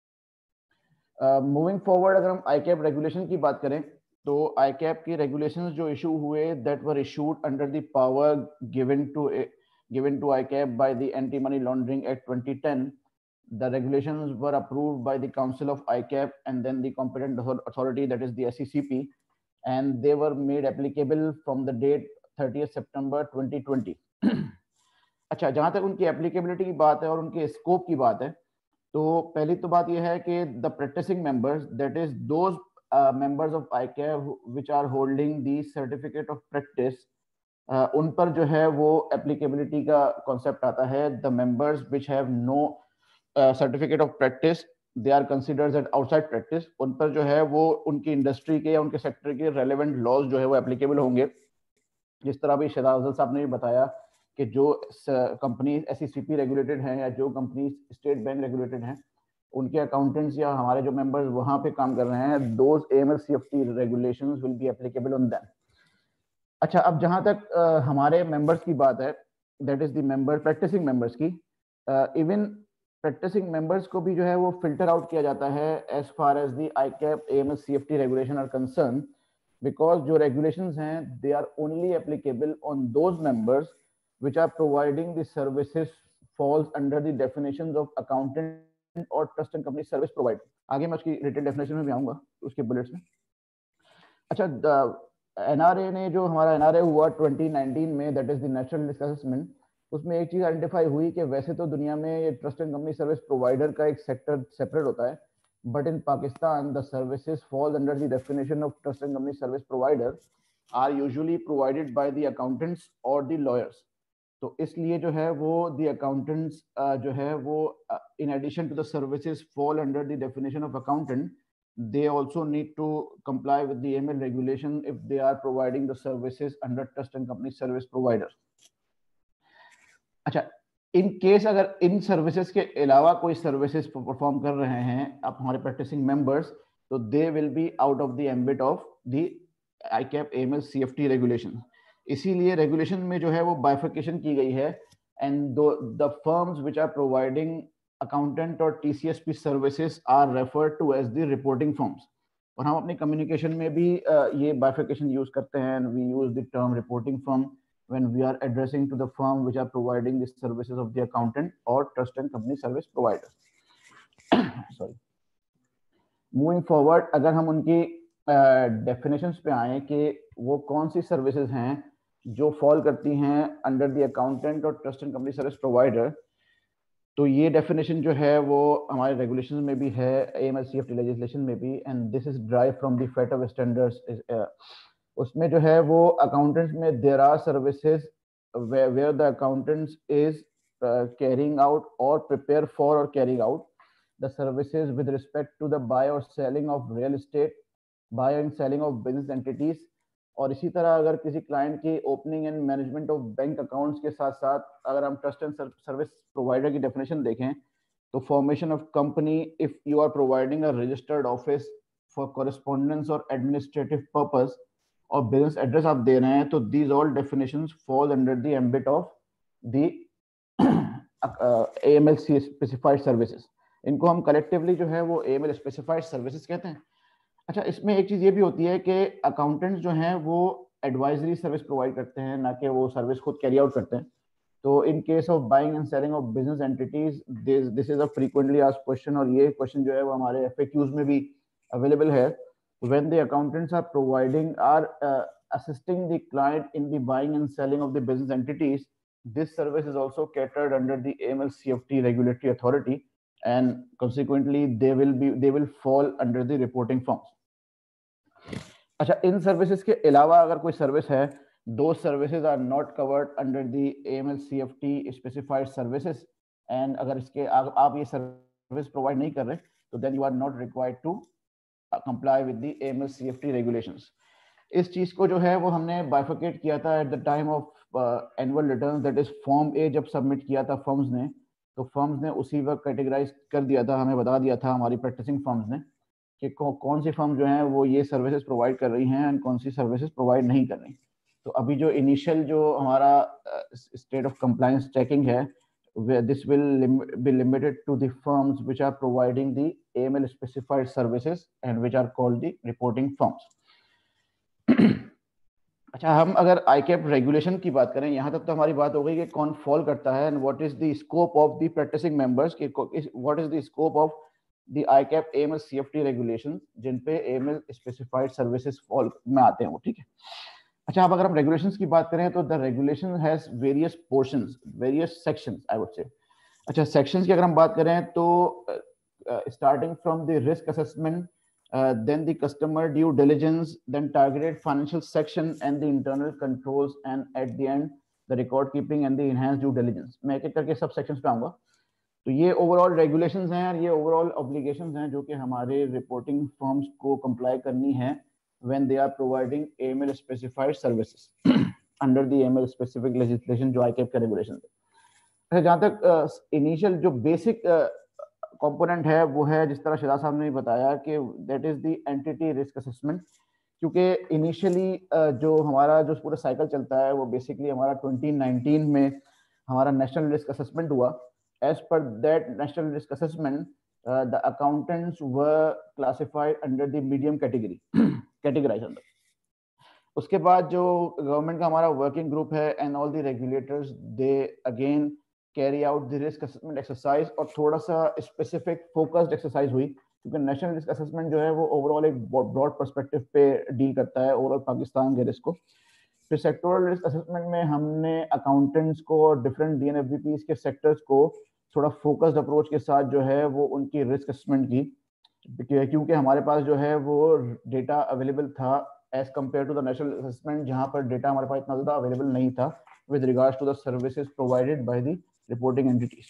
मूविंग uh, फॉरवर्ड अगर हम आई कैप रेगुलेशन की बात करें तो आई कैप की रेगुलेशंस जो इशू हुए that were issued under the power given to given to I CAP by the anti money laundering act twenty ten. The regulations were approved by the council of I CAP and then the competent authority that is the S E C P, and they were made applicable from the date thirtieth September twenty twenty. अच्छा, जहाँ तक उनकी applicability की बात है और उनके scope की बात है तो पहली तो बात यह है कि the practising members that is those members of I CAP which are holding the certificate of practice, उन पर जो है वो एप्लीकेबिलिटी का कॉन्सेप्ट आता है. The members which have no certificate of practice they are considered as outside practice. उन पर जो है वो उनकी इंडस्ट्री के या उनके सेक्टर के रेलेवेंट लॉज जो है वो एप्लीकेबल होंगे. जिस तरह भी शहजाद साहब ने भी बताया कि जो company S E C P regulated हैं या जो कंपनी स्टेट बैंक रेगुलेटेड हैं उनके अकाउंटेंट्स या हमारे जो मेंबर्स वहाँ पे काम कर रहे हैं, those A M L C F T regulations will be applicable on them. अच्छा, अब जहाँ तक uh, हमारे मेंबर्स की बात है that is the member practicing members की, इवन प्रैक्टिसिंग मेंबर्स को भी जो है वो फिल्टर आउट किया जाता है as far as the I cap A M L C F T regulation are concern, because जो रेगुलेशंस हैं they are only applicable on those members which are providing the services falls under the definitions of accountant or trust and company service provider. आगे मैं उसकी retail definition में भी आऊंगा उसके bullets में. अच्छा, N R A ने जो हमारा N R A हुआ twenty nineteen में that is the natural risk assessment, उसमें एक चीज आइडेंटिफाई हुई कि वैसे तो दुनिया में ये trust and company service provider का एक सेक्टर सेपरेट होता है, but in Pakistan the services falls under the definition of trust and company service provider are usually provided by the accountants और द लॉयर्स. तो इसलिए जो है वो द अकाउंटेंट्स जो है वो in addition to the services fall under the definition of accountant, they also need to comply with the A M L regulation if they are providing the services under trust and company service provider. अच्छा, इन case अगर इन services के अलावा कोई services perform कर रहे हैं आप हमारे प्रैक्टिसिंग मेंबर्स, तो they will be out of the ambit of the I cap A M L C F T regulation. इसीलिए रेगुलेशन में जो है वो बाइफिकेशन की गई है, and the firms which are providing accountant or T C S P services are referred to as the reporting firms. और हम अपनी communication में भी uh, ये bifurcation use करते हैं, and we use the term reporting firm when we are addressing to the firm which are providing the services of the accountant or trust and company service provider. Sorry. Moving forward, अगर हम उनकी uh, definitions पे आए कि वो कौन सी services हैं जो fall करती हैं under the accountant or trust and company service provider, तो ये डेफिनेशन जो है वो हमारे रेगुलेशन में भी है, A M L C F T legislation में भी, and this is derive from the FATF of standards. उसमें जो है वो अकाउंटेंट्स में there are services where the accountants is carrying out और प्रिपेयर फॉर और carrying out the services with respect to the buy और selling of real estate, buy and selling of business entities. और इसी तरह अगर किसी client की opening and management of bank accounts के साथ साथ अगर हम ट्रस्ट एंड सर्विस प्रोवाइडर की डेफिनेशन देखें तो formation of company if you are providing a registered office for correspondence और एडमिनिस्ट्रेटिव पर्पस और बिजनेस एड्रेस आप दे रहे हैं, तो these all definitions fall under the ambit of the A M L specified services. इनको हम कलेक्टिवली जो है वो A M L specified services कहते हैं. अच्छा, इसमें एक चीज ये भी होती है कि अकाउंटेंट्स जो हैं वो एडवाइजरी सर्विस प्रोवाइड करते हैं, ना कि वो सर्विस खुद कैरी आउट करते हैं. तो in case of buying and selling of business entities, this is a frequently asked question, और ये क्वेश्चन जो है वो हमारे F A Qs में भी अवेलेबल है. When the accountants are providing or assisting the client in the buying and selling of the business entities, this service is also catered under the A M L C F T regulatory authority, and consequently they will be they will fall under the reporting firms. अच्छा, इन services के अलावा अगर कोई service है, those services are not covered under the A M L C F T specified services, and अगर इसके आप, आप ये सर्विस प्रोवाइड नहीं कर रहे तो then you are not required to comply with the A M L C F T regulations. इस चीज को जो है वो हमने बाइफिकेट किया था at the time of annual return, that is form A जब सबमिट किया था फर्म्स ने, तो फर्म्स ने उसी वक्त कैटेगराइज कर दिया था, हमें बता दिया था हमारी प्रैक्टिसिंग फर्म्स ने कि कौ, कौन सी फर्म जो है वो ये सर्विसेज प्रोवाइड कर रही हैं एंड कौन सी सर्विसेज प्रोवाइड नहीं कर रही. तो अभी जो इनिशियल जो हमारा स्टेट ऑफ कंप्लायंस चेकिंग है, this will lim be limited to the firms which are providing the A M L specified services and which are called the reporting firms. अच्छा, हम अगर I C A P regulation की बात करें, यहाँ तक तो हमारी बात हो गई कि कौन फॉल करता है and what is the scope of the practising members, कि what is the scope of the I C A P A M L C F T regulation जिन पे A M L specified services fall में आते हैं वो, ठीक है. अच्छा, अब अगर हम रेगुलेशंस की बात करें तो the regulation has various portions, various sections I would say. अच्छा, सेक्शंस की अगर हम बात करें तो starting from the risk assessment, then the customer due diligence, then targeted financial section and the internal controls and at the end the record keeping and the enhanced due diligence. मैं एक एक करके सब सेक्शंस पे आऊंगा. तो ये overall regulations हैं और ये ओवरऑल ऑब्लिगेशंस हैं जो कि हमारे रिपोर्टिंग फर्म्स को कंप्लाई करनी है when they are providing A M L specified services under the A M L specific legislation जो I C A P का रेगुलेशन है. जहाँ तक इनिशियल uh, जो बेसिक कंपोनेंट uh, है वो है, जिस तरह शिदा साहब ने बताया कि that is the entity risk assessment. क्योंकि इनिशियली uh, जो हमारा जो पूरा साइकिल चलता है वो बेसिकली हमारा ट्वेंटी नाइनटीन में हमारा नेशनल रिस्क असेसमेंट हुआ. As per that national risk assessment, uh, the accountants were classified under the medium category. Categorise अंदर. उसके बाद जो गवर्नमेंट का हमारा वर्किंग ग्रुप है and all the regulators, they again carry out the risk assessment exercise, और थोड़ा सा स्पेसिफिक फोकस्ड एक्सरसाइज हुई क्योंकि नेशनल रिस्क असेसमेंट जो है वो ओवरऑल एक ब्रॉड पर्सपेक्टिव पे डील करता है ओवरऑल पाकिस्तान के रिस्क को. फिर सेक्टोरल रिस्क असेसमेंट में हमने अकाउंटेंट्स को और different D N F B Ps के सेक्टर्स को थोड़ा फोकस्ड अप्रोच के साथ जो है वो उनकी रिस्क असेसमेंट की, क्योंकि हमारे पास जो है वो डेटा अवेलेबल था as compare to the national assessment, जहां पर डेटा हमारे पास इतना ज़्यादा अवेलेबल नहीं था with regards to the services provided by the reporting entities.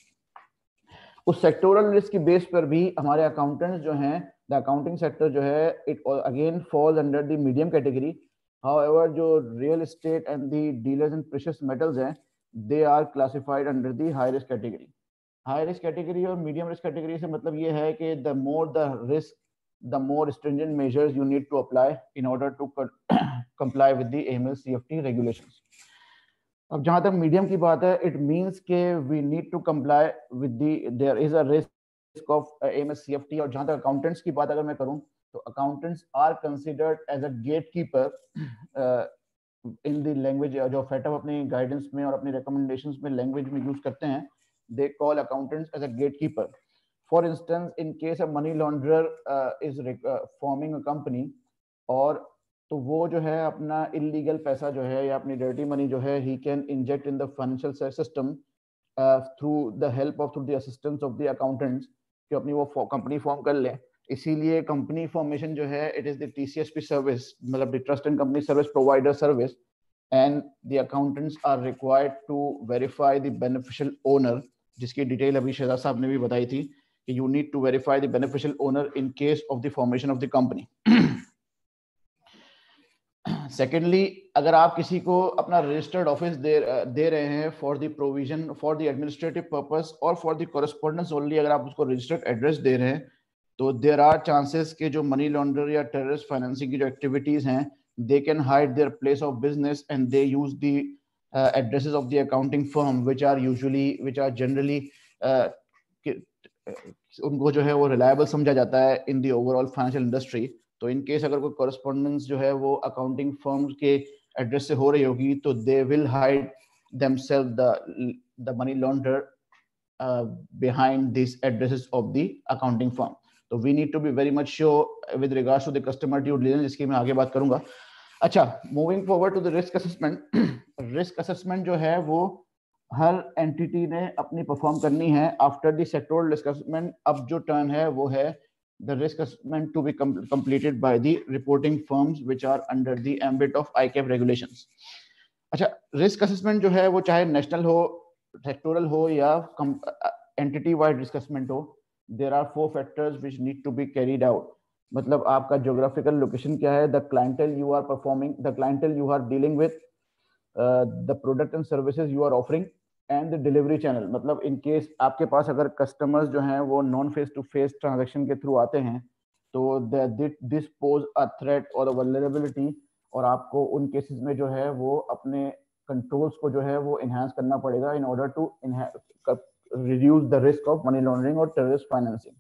उस सेक्टोरल रिस्क की बेस पर भी हमारे अकाउंटेंट्स जो हैं, द अकाउंटिंग सेक्टर जो है, it again falls under the medium category. However जो real estate and the dealers in precious metals हैं, they are classified under the high risk category. High risk category और medium risk category से मतलब ये है कि the more the risk, the more stringent measures you need to apply in order to comply with the A M L C F T regulations. अब जहां तक medium की बात है, इट मींस के we need to comply with the there is a risk of AML CFT. और जहां तक अकाउंटेंट्स की बात अगर मैं करूं तो accountants are considered as a gatekeeper in the language, जो फेटअप अपनी गाइडेंस में और अपनी रिकमेंडेशंस में लैंग्वेज में यूज करते हैं, they call accountants as a gatekeeper. For instance, in case a money launderer is forming a company, और तो वो जो है अपना इलीगल पैसा जो है या अपनी डर्टी मनी जो है, he can inject in the financial system through the help of through the assistance of the accountants, कि अपनी वो कंपनी फॉर्म कर लें। इसीलिए कंपनी फॉर्मेशन जो है, it is the TCSP service, मतलब the trust and company service provider service, and the accountants are required to verify the beneficial owner, जिसकी डिटेल अभी शहजाद साहब ने भी बताई थी कि you need to verify the beneficial owner in case of the formation of the company. Secondly, अगर आप किसी को अपना रजिस्टर्ड ऑफिस दे दे रहे हैं for the provision for the administrative purpose और फॉर द कॉरेस्पॉन्डेंस ओनली, अगर आप उसको रजिस्टर्ड एड्रेस दे रहे हैं, तो देयर आर चांसेस के जो मनी लॉन्डर या टेररिस्ट फाइनेंसिंग की जो एक्टिविटीज हैं, they can hide their place of business and they use the addresses of the accounting firm which are usually which are generally उनको जो है वो रिलायबल समझा जाता है in the overall financial industry. तो इन केस अगर कोई कॉरेस्पॉन्डेंस जो है वो अकाउंटिंग फर्म के एड्रेस से हो रही होगी, तो they will hide themselves the the money launderer behind these addresses of the accounting firm. So we need to be very much sure with regards to the customer due diligence, जिसकी मैं आगे बात करूंगा। अच्छा, moving forward to the risk assessment. risk assessment जो है वो हर entity ने अपनी परफॉर्म करनी है। After the sectoral risk assessment, अब जो टर्न है वो है the risk assessment to be com completed by the reporting firms which are under the ambit of I C A P regulations. अच्छा, risk assessment जो है वो चाहे नेशनल हो, सेक्टोरल हो या एंटिटी वाइड रिस्क असेसमेंट हो, there are four factors which need to be carried out. मतलब आपका ज्योग्राफिकल लोकेशन क्या है, the clientele you are performing, the clientele you are dealing with, the product and services you are offering, and the delivery channel. मतलब in case आपके पास अगर customers जो हैं वो non face to face transaction के through आते हैं, तो दिस पोज अ थ्रेट और अ वल्नरेबिलिटी, और आपको उन केसेस में जो है वो अपने कंट्रोल्स को जो है वो इनहेंस करना पड़ेगा in order to reduce the risk of money laundering और terrorist financing.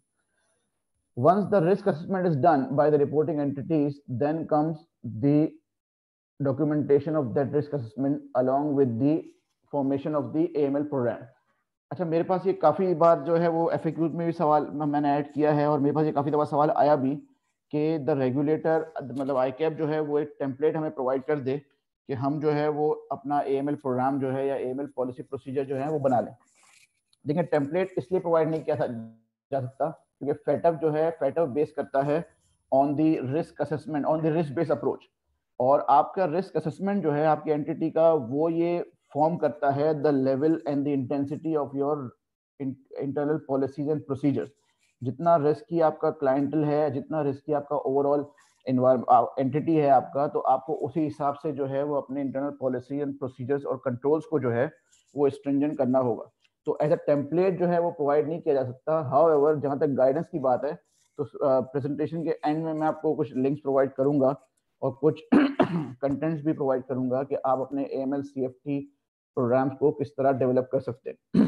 Once the risk assessment is done by the reporting entities, then comes the documentation of that risk assessment along with the formation of the A M L program. अच्छा, मेरे पास ये काफ़ी बार जो है वो F A Qs में भी सवाल मैंने ऐड किया है, और मेरे पास ये काफ़ी दफ़ा सवाल आया भी कि द रेगुलेटर मतलब आई कैप जो है वो एक टेम्पलेट हमें प्रोवाइड कर दे कि हम जो है वो अपना A M L प्रोग्राम जो है या A M L policy procedure जो है वो बना लें। देखिए, टेम्पलेट इसलिए प्रोवाइड नहीं किया जा सकता क्योंकि फेटअप जो है फेटअप बेस करता है on the risk assessment, on the risk based approach, और आपका रिस्क असेसमेंट जो है आपकी एंटिटी का वो ये फॉर्म करता है the level and the intensity of your internal policies and procedures. जितना रिस्की आपका क्लाइंटल है, जितना रिस्की आपका ओवरऑल एंटिटी है आपका, तो आपको उसी हिसाब से जो है वो अपने इंटरनल पॉलिसी एंड प्रोसीजर्स और कंट्रोल्स को जो है वो स्ट्रिंजेंट करना होगा। तो एज अ टेम्पलेट जो है वो प्रोवाइड नहीं किया जा सकता। हाउएवर, जहाँ तक गाइडेंस की बात है तो प्रेजेंटेशन uh, के एंड में मैं आपको कुछ लिंक्स प्रोवाइड करूंगा और कुछ कंटेंट्स भी प्रोवाइड करूंगा कि आप अपने A M L C F T programmes को किस तरह डेवलप कर सकते हैं।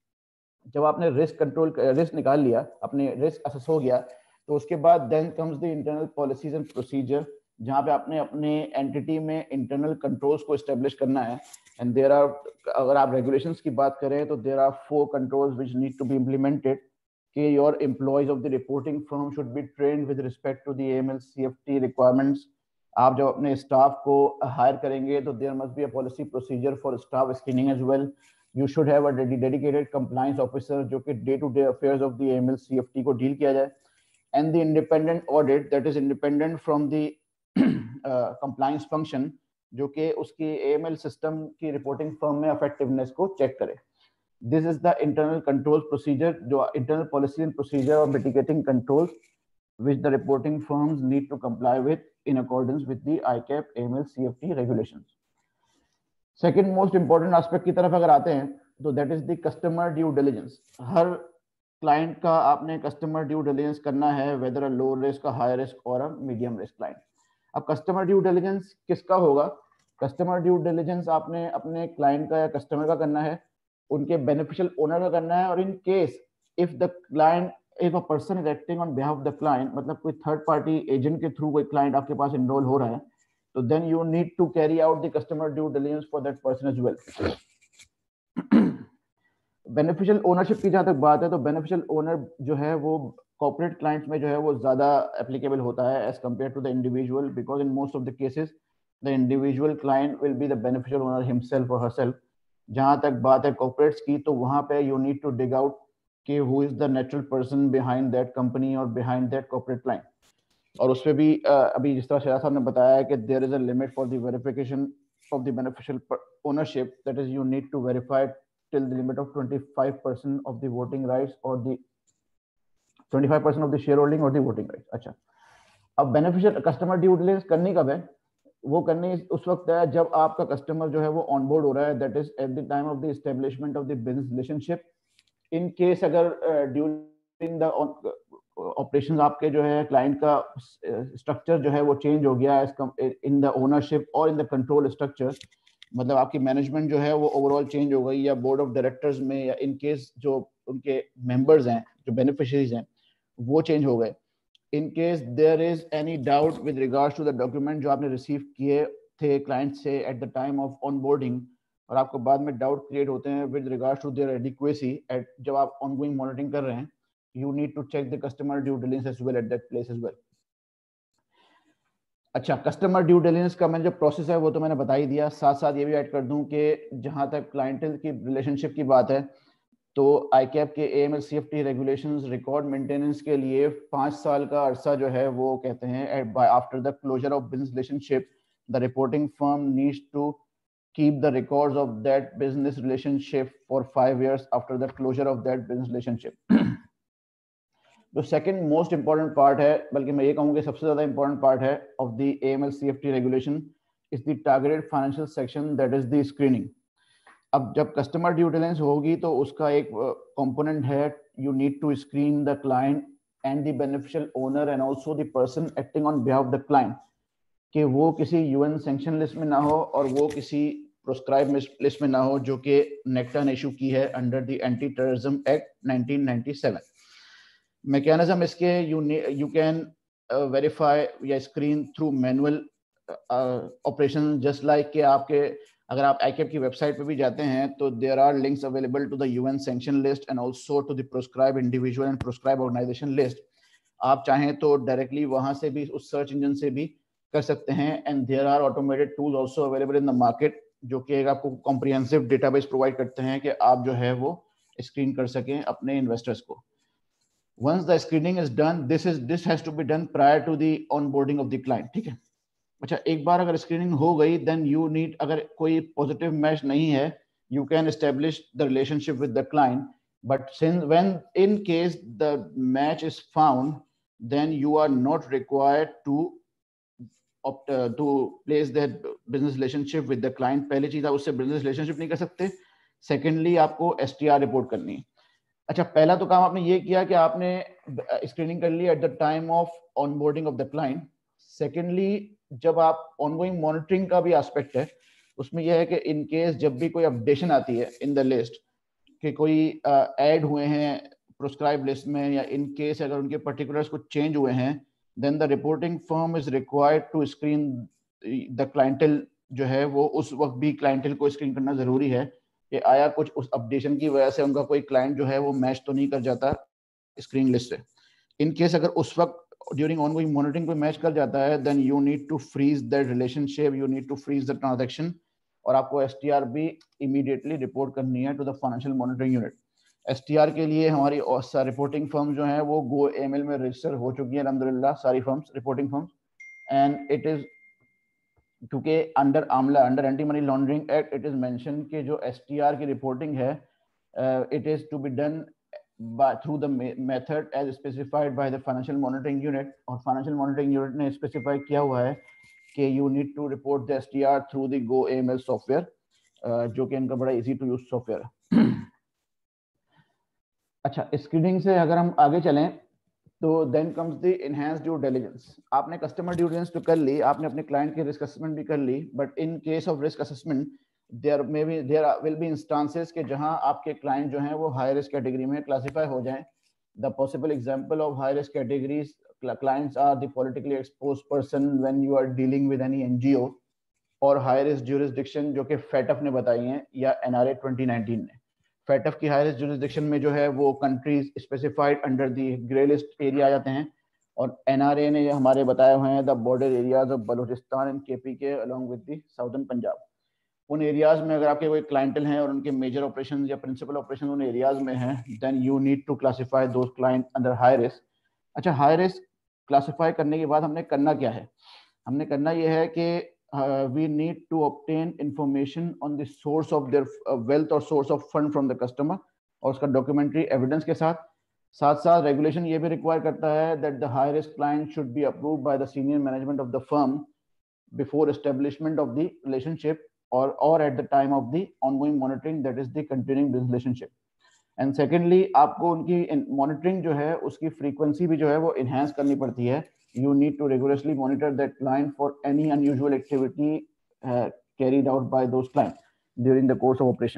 जब आपने रिस्क कंट्रोल रिस्क निकाल लिया, अपने रिस्क असेस हो गया, तो उसके बाद then comes the internal policies and procedure, जहाँ पे आपने अपने एंटिटी में इंटरनल कंट्रोल्स को एस्टेब्लिश करना है। एंड देयर आर, अगर आप रेगुलेशंस की बात करें तो there are four controls which need to be implemented कि your employees of the reporting firm should be trained with respect to the A M L C F T requirements. आप जब अपने स्टाफ को hire करेंगे तो there must be a policy procedure for staff screening as well. You should have a dedicated compliance officer जो कि day to day affairs of the A M L C F T को deal किया जाए। And the independent audit that is independent from the compliance function, जो कि उसकी A M L system की reporting firm में इफेक्टिवनेस को check करे। This is the internal control procedure, जो इंटरनल पॉलिसी एंड प्रोसीजर और mitigating controls which the reporting firms need to comply with in accordance with the I C A P A M L C F T regulations. Second most important aspect की तरफ अगर आते हैं तो that is the customer due diligence. Her client का आपने customer due diligence करना है, whether a low risk, a high risk और a medium risk client. अब customer due diligence किसका होगा? कस्टमर ड्यू डिलिजेंस आपने अपने क्लाइंट का या कस्टमर का करना है, उनके बेनिफिशियल ओनर का करना है, और in case if the client if a person is acting on behalf of the client, मतलब कोई थर्ड पार्टी एजेंट के थ्रू कोई क्लाइंट आपके पास इनरोल हो रहा है, तो then you need to carry out the customer due diligence for that person as well. Beneficial ownership की जहां तक बात है, तो बेनिफिशियल ओनर जो है वो कॉर्पोरेट क्लाइंट्स में जो है वो ज्यादा एप्लीकेबल होता है as compare to the individual, because in most of the cases the individual client will be the beneficial owner himself और हरसेल्फ। जहां तक बात है कॉर्पोरेट्स की, तो वहां पे you need to dig out कि who is the natural person behind that company और बिहाइंड दैट कॉर्पोरेट क्लाइंट। और उसपे भी अभी जिस तरह शहजाद साहब ने बताया है कि there is a limit for the verification of the beneficial ownership, that is you need to verify till the limit of twenty-five percent of the voting rights or the twenty-five percent of the shareholding or the voting rights। अच्छा, अब beneficial customer due diligence करनी कब है? वो करनी उस वक्त है जब आपका कस्टमर जो है वो ऑनबोर्ड हो रहा है, that is at the time of the establishment of the business relationship. In case अगर ड्यूरिंग द ऑपरेशंस आपके जो है क्लाइंट का स्ट्रक्चर जो है वो चेंज हो गया इन द ओनरशिप और इन द कंट्रोल स्ट्रक्चर, मतलब आपकी मैनेजमेंट जो है वो ओवरऑल चेंज हो गई, या बोर्ड ऑफ डायरेक्टर्स में, या इन केस जो उनके मेंबर्स हैं जो बेनिफिशियरीज हैं वो चेंज हो गए। In case there is any doubt with regards to the document जो आपने रिसीव किए थे क्लाइंट से at the time of onboarding, और आपको बाद में डाउट क्रिएट होते हैं with regards to their adequacy at जब आप ऑनगोइंग मॉनिटरिंग कर रहे हैं, you need to check the customer due diligence as well at that place as well. अच्छा, कस्टमर ड्यू डिलिजेंस का मैंने जो प्रोसेस है वो तो मैंने बता ही दिया। साथ साथ ये भी ऐड कर दूं कि जहां तक क्लाइंटल की रिलेशनशिप की बात है, तो आईकैप के एएमएल-सीएफटी रेगुलेशंस रिकॉर्ड मेंटेनेंस के लिए पाँच साल का अरसा जो है वो कहते हैं after the closure of business relationship the reporting firm needs to keep the records of that business relationship for five years after the closure of that business relationship. जो सेकंड मोस्ट इंपॉर्टेंट पार्ट है, बल्कि मैं ये कहूँगा सबसे ज्यादा important part है of the AML CFT regulation is the targeted financial section, that is the screening. अब जब कस्टमर ड्यू डिलिजेंस होगी तो उसका एक कंपोनेंट है, you need to screen the client and the beneficial owner and also the person acting on behalf of the client, कि वो किसी यूएन सैंक्शन लिस्ट में ना हो और वो किसी प्रोस्क्राइब लिस्ट में ना हो, जो कि नेक्टा ने इशू की है under the anti terrorism act nineteen ninety seven. Mechanism इसके यू यू कैन वेरीफाई या screen through manual operation, just like कि आपके अगर आप आईकैप की वेबसाइट पे भी जाते हैं तो there are links available to the UN sanction list and also to the proscribe individual and proscribe organization list. आप चाहें तो डायरेक्टली वहां से भी उस सर्च इंजन से भी कर सकते हैं, and there are automated tools also available in the market जो कि आपको कॉम्प्रिहेंसिव डेटाबेस प्रोवाइड करते हैं कि आप जो है वो स्क्रीन कर सकें अपने इन्वेस्टर्स को। Once the screening is done, this is this has to be done prior to the onboarding of the client, ठीक है। अच्छा, एक बार अगर स्क्रीनिंग हो गई, then you need, अगर कोई पॉजिटिव मैच नहीं है, you can establish the relationship with the client, but since when in case the match is found, then you are not required to opt uh, to place that business relationship with the client। पहली चीज आप उससे business relationship नहीं कर सकते। Secondly, आपको S T R report करनी है। अच्छा, पहला तो काम आपने ये किया कि आपने स्क्रीनिंग कर ली at the time of onboarding of the client. Secondly, जब आप ऑनगोइंग मॉनिटरिंग का भी एस्पेक्ट है, उसमें यह है कि इन केस जब भी कोई अपडेशन आती है इन द लिस्ट कि कोई ऐड uh, हुए हैं प्रोस्क्राइब लिस्ट में, या इन केस अगर उनके पर्टिकुलर्स कुछ चेंज हुए हैं, then the reporting firm is required to screen the clientele, जो है वो उस वक्त भी क्लाइंटल को स्क्रीन करना जरूरी है कि आया कुछ उस अपडेशन की वजह से उनका कोई क्लाइंट जो है वो मैच तो नहीं कर जाता स्क्रीन लिस्ट से। इन केस अगर उस वक्त ड्यूरिंग ऑनगोइंग मॉनिटरिंग कोई मैच कर जाता है, then you need to freeze that relationship, you need to freeze the transaction, और आपको एसटीआर भी इमीडिएटली रिपोर्ट करनी है to the financial monitoring unit. STR के लिए हमारी रिपोर्टिंग फर्म जो है वो गो एमएल में रजिस्टर हो चुकी है अल्हम्दुलिल्लाह, सारी firms reporting firms, and it is क्योंकि under AMLA under anti money laundering act it is mention कि जो एसटीआर की रिपोर्टिंग है it is to be done through the method as specified by the financial monitoring unit, और financial monitoring unit ने specify किया हुआ है कि you need to report the STR through the go AML software, जो कि इनका बड़ा इजी टू यूज सॉफ्टवेयर है। अच्छा, स्क्रीनिंग से अगर हम आगे चलें तो then comes the enhanced due diligence. आपने कस्टमर ड्यू डिलिजेंस तो कर ली, आपने अपने क्लाइंट की रिस्क असेसमेंट भी कर ली, but in case of risk assessment there may be there will be instances के जहां आपके क्लाइंट जो हैं वो हाई रिस्क कैटेगरी में क्लासिफाई हो जाएं। The possible example of high risk categories clients are the politically exposed person when you are dealing with any N G O, और हाई रिस्क jurisdiction जो कि फैटफ ने बताई हैं या N R A twenty nineteen ने। FATF की high risk jurisdiction में जो है वो countries specified under the grey list area आ जाते हैं, और N R A ने हमारे बताए हुए हैं the border areas of Balochistan and K P K along with the southern Punjab. उन एरियाज में अगर आपके कोई क्लाइंटल हैं और उनके मेजर ऑपरेशन या प्रिंसिपल ऑपरेशन उन एरियाज में हैं, then you need to classify those client under high risk. अच्छा, हाई रिस्क क्लासिफाई करने के बाद हमने करना क्या है? हमने करना यह है कि we need to obtain information on the source of their wealth और source of fund from the customer, और उसका डॉक्यूमेंट्री एविडेंस के साथ साथ साथ रेगुलेशन ये भी रिक्वायर करता है that the high risk client should be approved by the senior management of the firm before establishment of the relationship और और at the time of the ongoing monitoring, that is the continuing business relationship. And secondly, आपको उनकी monitoring जो है उसकी frequency भी जो है वो इनहेंस करनी पड़ती है। You need to regularly monitor that client for any unusual activity carried out by those client during the course of operation.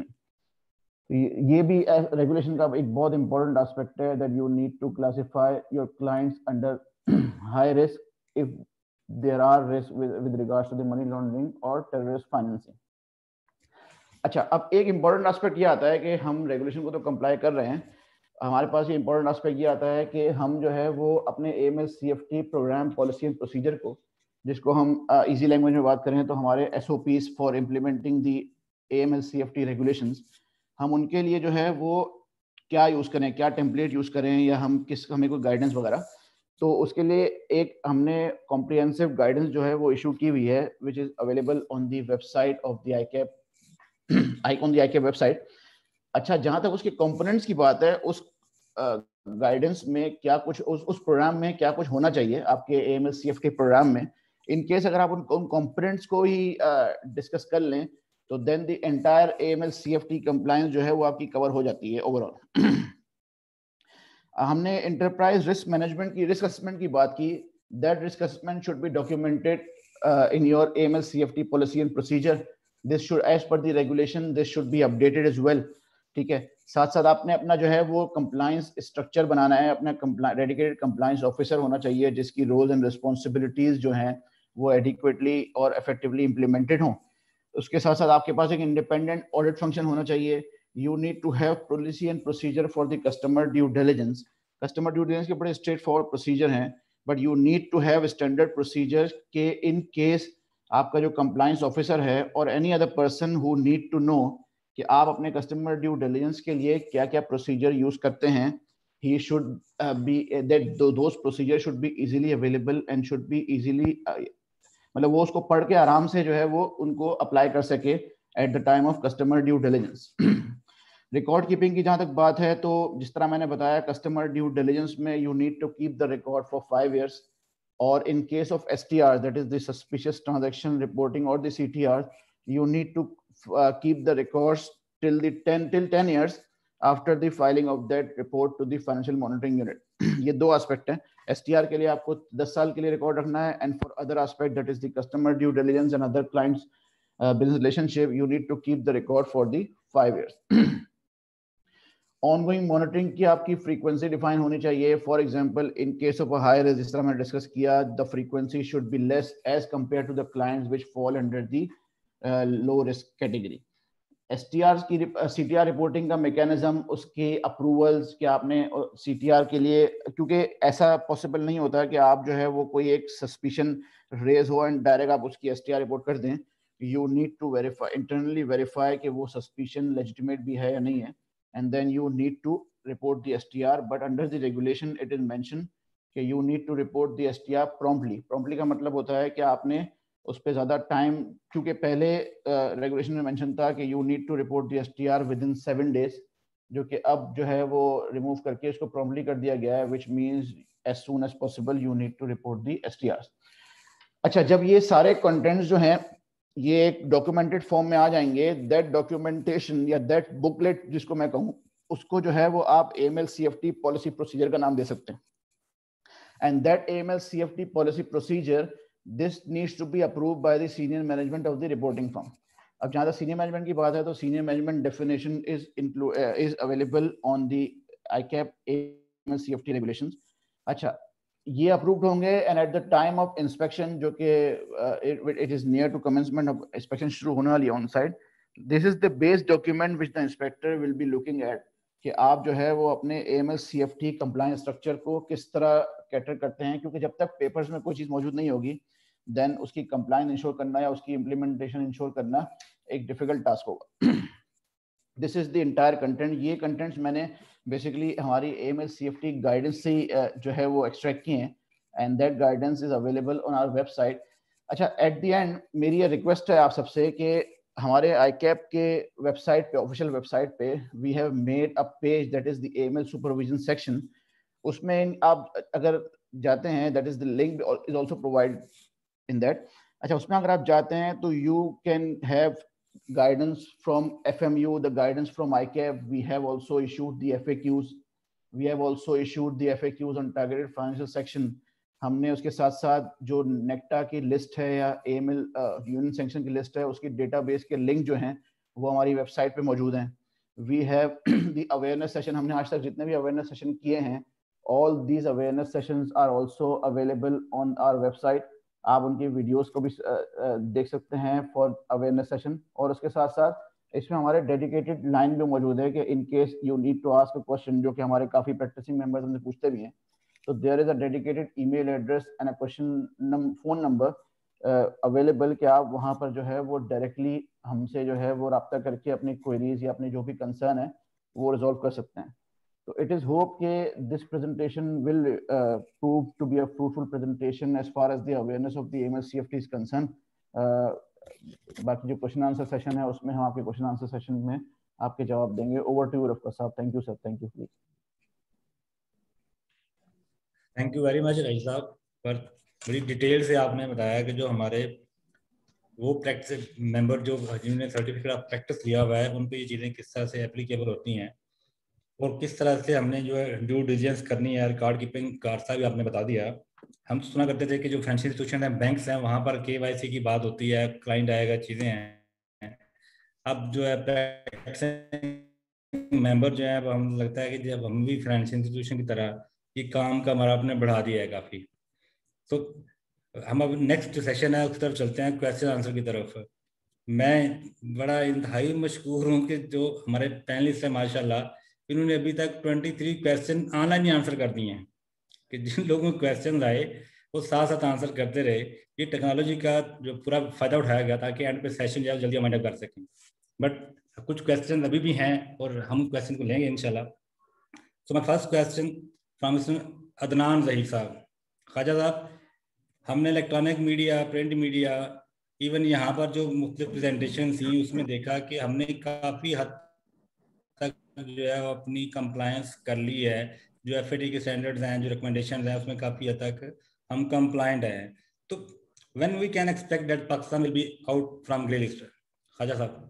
ये भी रेगुलेशन का एक बहुत इंपॉर्टेंट एस्पेक्ट है that you need to classify your clients under high risk if there are risk with regards to the money laundering और terrorist financing. अच्छा, अब एक इम्पॉर्टेंट एस्पेक्ट ये आता है कि हम रेगुलेशन को तो कंप्लाई कर रहे हैं, हमारे पास ये इम्पॉर्टेंट एस्पेक्ट ये आता है कि हम जो है वो अपने A M L C F T program policy and procedure को, जिसको हम इजी uh, लैंग्वेज में बात करें तो हमारे S O Ps for implementing the A M L C F T regulations, हम उनके लिए जो है वो क्या यूज़ करें, क्या टेम्पलेट यूज़ करें, या हम किस हमें कोई गाइडेंस वगैरह, तो उसके लिए एक हमने कॉम्प्रिहेंसिव गाइडेंस जो है वो इशू की हुई है which is available on the website of the ICAP icon the ICAP website. अच्छा, जहां तक उसके कंपोनेंट्स की बात है, उस गाइडेंस uh, में क्या कुछ उस उस प्रोग्राम में क्या कुछ होना चाहिए आपके A M L C F के प्रोग्राम में, इन केस अगर आप उन उन कंपोनेंट्स को ही डिस्कस uh, कर लें तो then the entire A M L C F T compliance जो है वो आपकी कवर हो जाती है ओवरऑल। हमने एंटरप्राइज रिस्क मैनेजमेंट की रिस्क असेसमेंट की बात की, that risk assessment should be documented in your A M L C F T policy and procedure. This should as per the regulation this should be updated as well. ठीक है, साथ साथ आपने अपना जो है वो कंप्लायंस स्ट्रक्चर बनाना है, अपना डेडिकेटेड कंप्लायंस ऑफिसर होना चाहिए जिसकी रोल्स एंड रिस्पॉन्सिबिलिटीज जो हैं वो एडिक्वेटली और इफेक्टिवली इंप्लीमेंटेड हों। उसके साथ साथ आपके पास एक इंडिपेंडेंट ऑडिट फंक्शन होना चाहिए। You need to have policy and procedure for the customer due diligence. Customer due diligence के बड़े स्ट्रेट फॉरवर्ड प्रोसीजर हैं, but you need to have standard procedure के इन केस आपका जो कंप्लायंस ऑफिसर है और any other person who need to know कि आप अपने कस्टमर ड्यू डिलिजेंस के लिए क्या क्या प्रोसीजर यूज करते हैं, he should be that those procedure should be easily available and should be easily, मतलब वो उसको पढ़ के आराम से जो है वो उनको अप्लाई कर सके at the time of customer due diligence. Record keeping की जहाँ तक बात है तो जिस तरह मैंने बताया, कस्टमर ड्यू डिलिजेंस में you need to keep the record for five years, और in case of S T R that is the suspicious transaction reporting और the C T R, you need to uh, keep the records till the ten till ten years after the filing of that report to the financial monitoring unit. ये दो aspect हैं। S T R के लिए आपको दस साल के लिए रिकॉर्ड रखना है, and for other aspect that is the customer due diligence and other clients uh, business relationship, you need to keep the record for the five years. Ongoing monitoring की आपकी फ्रीक्वेंसी डिफाइन होनी चाहिए। For example, in case of a high risk, जिस तरह मैंने discuss किया, the frequency should be less as compare to the clients which fall under the low risk category. S T R की C T R reporting का mechanism, उसके approvals कि आपने सी T are के लिए, क्योंकि ऐसा पॉसिबल नहीं होता कि आप जो है वो कोई एक सस्पिशन रेज हो एंड डायरेक्ट आप उसकी एस टी आर रिपोर्ट कर दें। You need to verify, internally verify कि वो सस्पिशन लेजिटिमेट भी है या नहीं है, and then you need to report the S T R, but under the regulation it is mentioned कि you need to report the S T R promptly. promptly का मतलब होता है कि आपने उस पर ज़्यादा टाइम, क्योंकि पहले रेगुलेशन uh, में मेंशन था कि you need to report the S T R within seven days, जो कि अब जो है वो रिमूव करके उसको promptly कर दिया गया है, which means as soon as possible you need to report the S T Rs. अच्छा, जब ये सारे कंटेंट्स जो हैं ये एक डॉक्यूमेंटेड फॉर्म में आ जाएंगे, दैट डॉक्यूमेंटेशन या दैट बुकलेट जिसको मैं कहूँ, उसको जो है वो आप A M L C F T policy procedure का नाम दे सकते हैं। and that A M L C F T policy procedure, this needs to be approved by the senior management of the reporting firm. अब जहाँ तक senior management की बात है तो senior management definition is is available on the I cap A M L C F T regulations. अच्छा, ये approved होंगे and at the time of inspection जो कि it is near to commencement of inspection शुरू होने वाली है on site, this is the base document which the inspector will be looking at कि आप जो है वो अपने A M L C F T compliance structure को किस तरह कैटर करते हैं, क्योंकि जब तक पेपर्स में कोई चीज़ मौजूद नहीं होगी देन उसकी कंप्लायंस इंश्योर करना या उसकी इम्प्लीमेंटेशन इंश्योर करना एक डिफिकल्ट टास्क होगा. This is the entire content. ये कंटेंट्स मैंने बेसिकली हमारी A M L C F T guidance से जो है वो एक्सट्रैक्ट किए हैं and that guidance is available on our website. अच्छा, एट द एंड मेरी ये रिक्वेस्ट है आप सबसे कि हमारे आई कैप के वेबसाइट पे, ऑफिशियल वेबसाइट पे we have made a page that is the A M L supervision section. उसमें आप अगर जाते हैं, that is the link is also provide in that. अच्छा, उसमें अगर आप जाते हैं तो you can have guidance from F M U, the guidance from I CAP. We have also issued the F A Qs. We have also issued the F A Qs on targeted financial section. हमने उसके साथ साथ जो नेक्टा की list है या A M L union section की list है उसकी डेटाबेस के लिंक जो हैं वो हमारी वेबसाइट पे मौजूद हैं. We have the awareness session. हमने आज तक जितने भी अवेयरनेस सेशन किए हैं, all these awareness sessions are also available on our website. आप उनकी वीडियोस को भी देख सकते हैं फॉर अवेयरनेस सेशन. और उसके साथ साथ इसमें हमारे डेडिकेटेड लाइन भी मौजूद है कि in case you need to ask a question, जो कि हमारे काफ़ी प्रैक्टिसिंग मेंबर्स हमसे पूछते भी हैं, तो there is a dedicated email address and a question phone number available कि आप वहाँ पर जो है वो डायरेक्टली हमसे जो है वो रब्ता करके अपनी क्वेरीज या अपनी जो भी कंसर्न है वो रिजॉल्व कर सकते हैं. So it is hope that this presentation will uh, prove to be a fruitful presentation as far as the awareness of the A M L C F T is concerned. Uh, बाकी जो question answer session है उसमें हम आपके question answer session में आपके जवाब देंगे. Over to you Rafaqat sahab. Thank you sir. Thank you please. Thank you very much Raees sahab, पर बड़ी डिटेल से आपने बताया कि जो हमारे वो प्रैक्टिस मेंबर जो जिन्होंने सर्टिफिकेट ऑफ प्रैक्टिस लिया हुआ है उन पर ये चीज़ें किस तरह से एप्लीकेबल होती हैं और किस तरह से हमने जो है ड्यू डिलिजेंस करनी है. रिकॉर्ड कीपिंग कार्ड भी आपने बता दिया. हम सुना करते थे कि जो फाइनेंशियल इंस्टीट्यूशन है, बैंक्स हैं, वहाँ पर केवाईसी की बात होती है, क्लाइंट आएगा, चीज़ें हैं. अब जो है मेंबर जो है, अब हम लगता है कि जब हम भी फाइनेंशियल इंस्टीट्यूशन की तरह ये काम का हमारा आपने बढ़ा दिया है काफ़ी. तो हम अब नेक्स्ट सेशन है उस तरफ चलते हैं, क्वेश्चन आंसर की तरफ. मैं बड़ा इंतहाई मशकूर हूँ कि जो हमारे पैनलिस्ट हैं माशाल्लाह, इन्होंने अभी तक तेईस क्वेश्चन ऑनलाइन ही आंसर कर दिए हैं कि जिन लोगों को क्वेश्चन आए वो साथ साथ आंसर करते रहे. ये टेक्नोलॉजी का जो पूरा फायदा उठाया गया ताकि एंड पे सेशन जो जल्दी वाइंड अप कर सकें. बट कुछ क्वेश्चन अभी भी हैं और हम क्वेश्चन को लेंगे इंशाल्लाह. So my first question from mister Adnan Zaheer sahab. Khawaja sahab, हमने electronic media, print media, even यहाँ पर जो मुख्तलिफ प्रेजेंटेशन थी उसमें देखा कि हमने काफ़ी हद तक जो है अपनी कंप्लायंस कर ली है. जो एफ ए टी के स्टैंडर्ड्स हैं, जो रिकमेंडेशन हैं, उसमें काफ़ी हद तक हम कंप्लायंट हैं. तो when we can expect that Pakistan will be out from grey list? Khawaja sahab.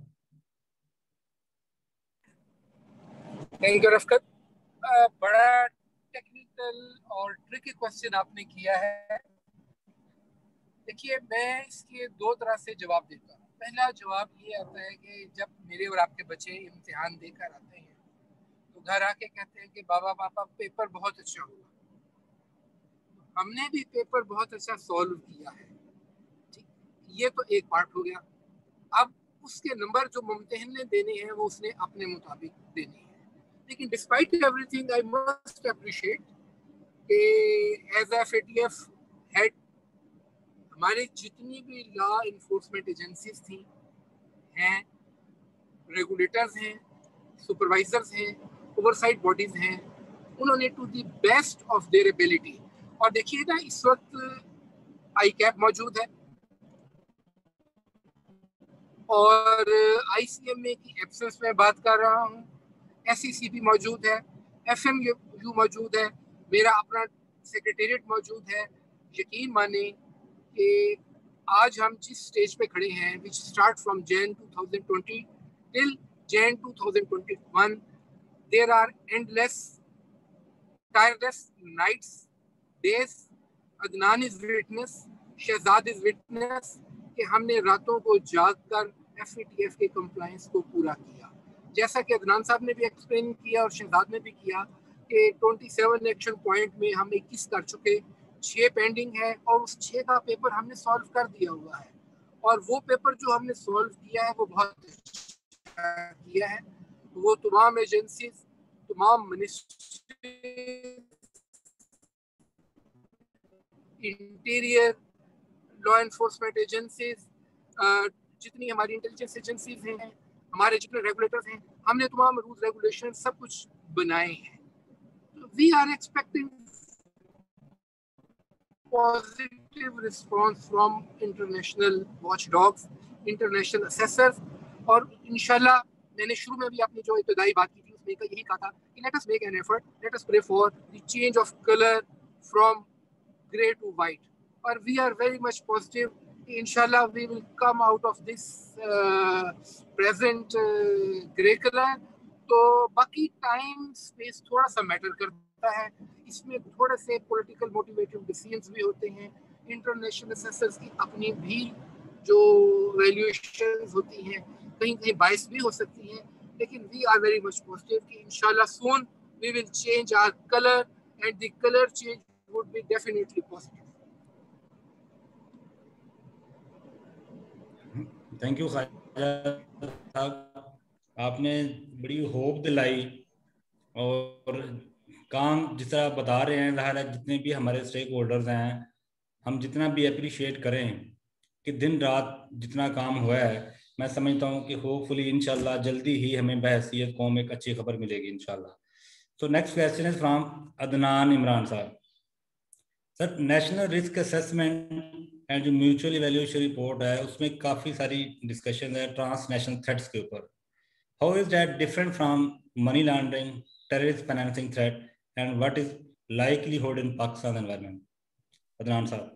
Thank you Rafaqat. बड़ा टेक्निकल और ट्रिकी क्वेश्चन आपने किया है. देखिए, मैं इसके दो तरह से जवाब देता हूँ. पहला जवाब ये आता है कि जब मेरे और आपके बच्चे इम्तिहान देकर आते हैं तो घर आके कहते हैं कि बाबा पापा पेपर बहुत अच्छा हुआ. हमने भी पेपर बहुत अच्छा सॉल्व किया है. ठीक, ये तो एक पार्ट हो गया. अब उसके नंबर जो मुम्तहिन ने देने हैं वो उसने अपने मुताबिक देने हैं. लेकिन despite everything I must appreciate कि as F A T F head हमारे जितनी भी लॉ इन्फोर्समेंट एजेंसीज थी हैं, रेगुलेटर्स हैं, सुपरवाइजर्स हैं, ओवरसाइट बॉडीज हैं, उन्होंने to the best of their ability. और देखिए ना, इस वक्त आई कैप मौजूद है और आई सी एम ए की एब्सेंस में बात कर रहा हूँ, एस ई सी भी मौजूद है, एफ एम यू मौजूद है, मेरा अपना सेक्रेटेरिएट मौजूद है. यकीन माने कि आज हम जिस स्टेज पे खड़े हैं, which start from Jan twenty twenty till Jan twenty twenty-one, there are endless tireless nights, days, Adnan is witness, Shehzad is witness कि हमने रातों को जाग कर एफ ए टी एफ के कंप्लायंस को पूरा किया। जैसा कि अदनान साहब ने भी एक्सप्लेन किया और शहजाद ने भी किया कि सत्ताईस एक्शन पॉइंट में हम इक्कीस कर चुके, छः पेंडिंग है और उस छः का पेपर हमने सॉल्व कर दिया हुआ है। और वो पेपर जो हमने सॉल्व किया है वो बहुत अच्छा किया है। वो तमाम एजेंसीज, तमाम ministry, interior, law enforcement agencies, जितनी हमारी इंटेलिजेंस एजेंसीज हैं, हमारे जितने रेगुलेटर्स हैं, हमने तमाम रूल्स रेगुलेशन सब कुछ बनाए हैं। We are expecting positive response from international watchdogs, international assessors, और इंशाल्लाह मैंने शुरू में भी अपनी जो इब्तिदाई बात की थी उसमें यही कहा था कि let us make an effort, let us pray for the change of colour from grey to white, और we are very much positive कि इंशाल्लाह we will come out of this present grey colour. तो बाकी time space थोड़ा सा matter करता है, इसमें थोड़े से पॉलिटिकल मोटिवेटेड डिसीजंस भी होते हैं, इंटरनेशनल असेसर्स की अपनी भी जो वैल्यूएशंस होती हैं कहीं कहीं बायस भी हो सकती हैं, लेकिन we are very much positive कि इंशाल्लाह soon we will change our colour and the colour change would be definitely positive. Thank you Khawaja sahab, आपने बड़ी होप दिलाई और काम जिस तरह बता रहे हैं, ज़ाहिर है जितने भी हमारे स्टेक होल्डर्स हैं, हम जितना भी अप्रिशिएट करें कि दिन रात जितना काम हुआ है, मैं समझता हूँ कि होपफुली इंशाल्लाह जल्दी ही हमें बहैसियत कौम एक अच्छी खबर मिलेगी इंशाल्लाह। So next question is from Adnan Imran sahab. Sir, national risk assessment and जो म्यूचुअल इवैल्यूएशन रिपोर्ट है उसमें काफ़ी सारी डिस्कशन है ट्रांसनेशनल थ्रेट्स के ऊपर। How is that different from money laundering, terrorist financing threat, and what is likelihood in Pakistan environment? Adnan sahab.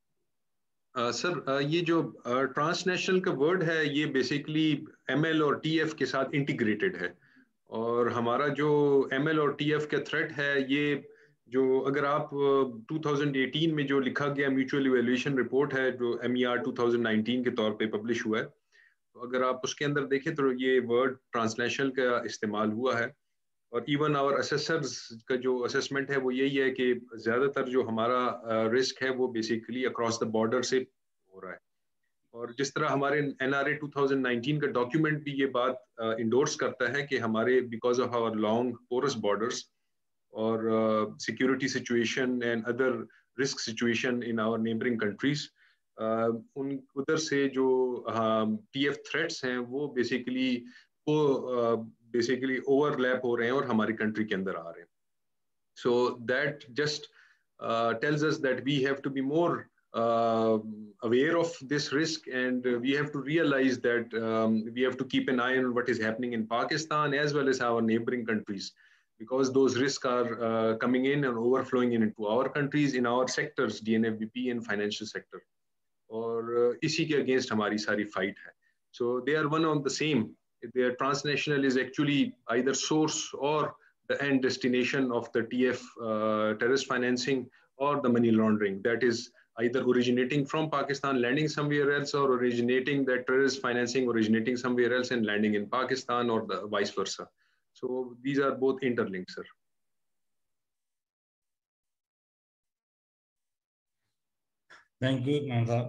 Sir uh, uh, ये जो ट्रांसनेशनल uh, का वर्ड है ये बेसिकली एम एल और टी एफ के साथ इंटीग्रेटेड है, और हमारा जो एम एल और टी एफ का थ्रेट है ये जो अगर आप uh, दो हज़ार अठारह में जो लिखा गया म्यूचुअल इवैल्यूएशन रिपोर्ट है जो एम ई आर दो हज़ार उन्नीस के तौर पे पब्लिश हुआ है, तो अगर आप उसके अंदर देखें तो ये वर्ड ट्रांसनेशनल का इस्तेमाल हुआ है। और इवन आवर असेसर्स का जो असेसमेंट है वो यही है कि ज़्यादातर जो हमारा रिस्क uh, है वो बेसिकली अक्रॉस द बॉर्डर से हो रहा है। और जिस तरह हमारे एन आर ए दो हज़ार उन्नीस का डॉक्यूमेंट भी ये बात इंडोर्स uh, करता है कि हमारे because of our long porous borders और security situation and other risk situation in our neighbouring countries, उन उधर से जो टी एफ थ्रेट्स हैं वो बेसिकली वो बेसिकली ओवरलैप हो रहे हैं और हमारी कंट्री के अंदर आ रहे हैं। So that just tells us that we have to be more aware of this risk, and uh, we have to realize that um, we have to keep an eye on what is happening in Pakistan as well as our neighboring countries, because those risks are uh, coming in and overflowing in into our countries in our sectors, D N F B P and financial sector, और uh, इसी के against हमारी सारी fight है। So they are one on the same. Their transnational is actually either source or the end destination of the T F uh, terrorist financing or the money laundering that is either originating from Pakistan, landing somewhere else, or originating that terrorist financing originating somewhere else and landing in Pakistan, or the vice versa. So these are both interlinked, sir. Thank you, Mansa.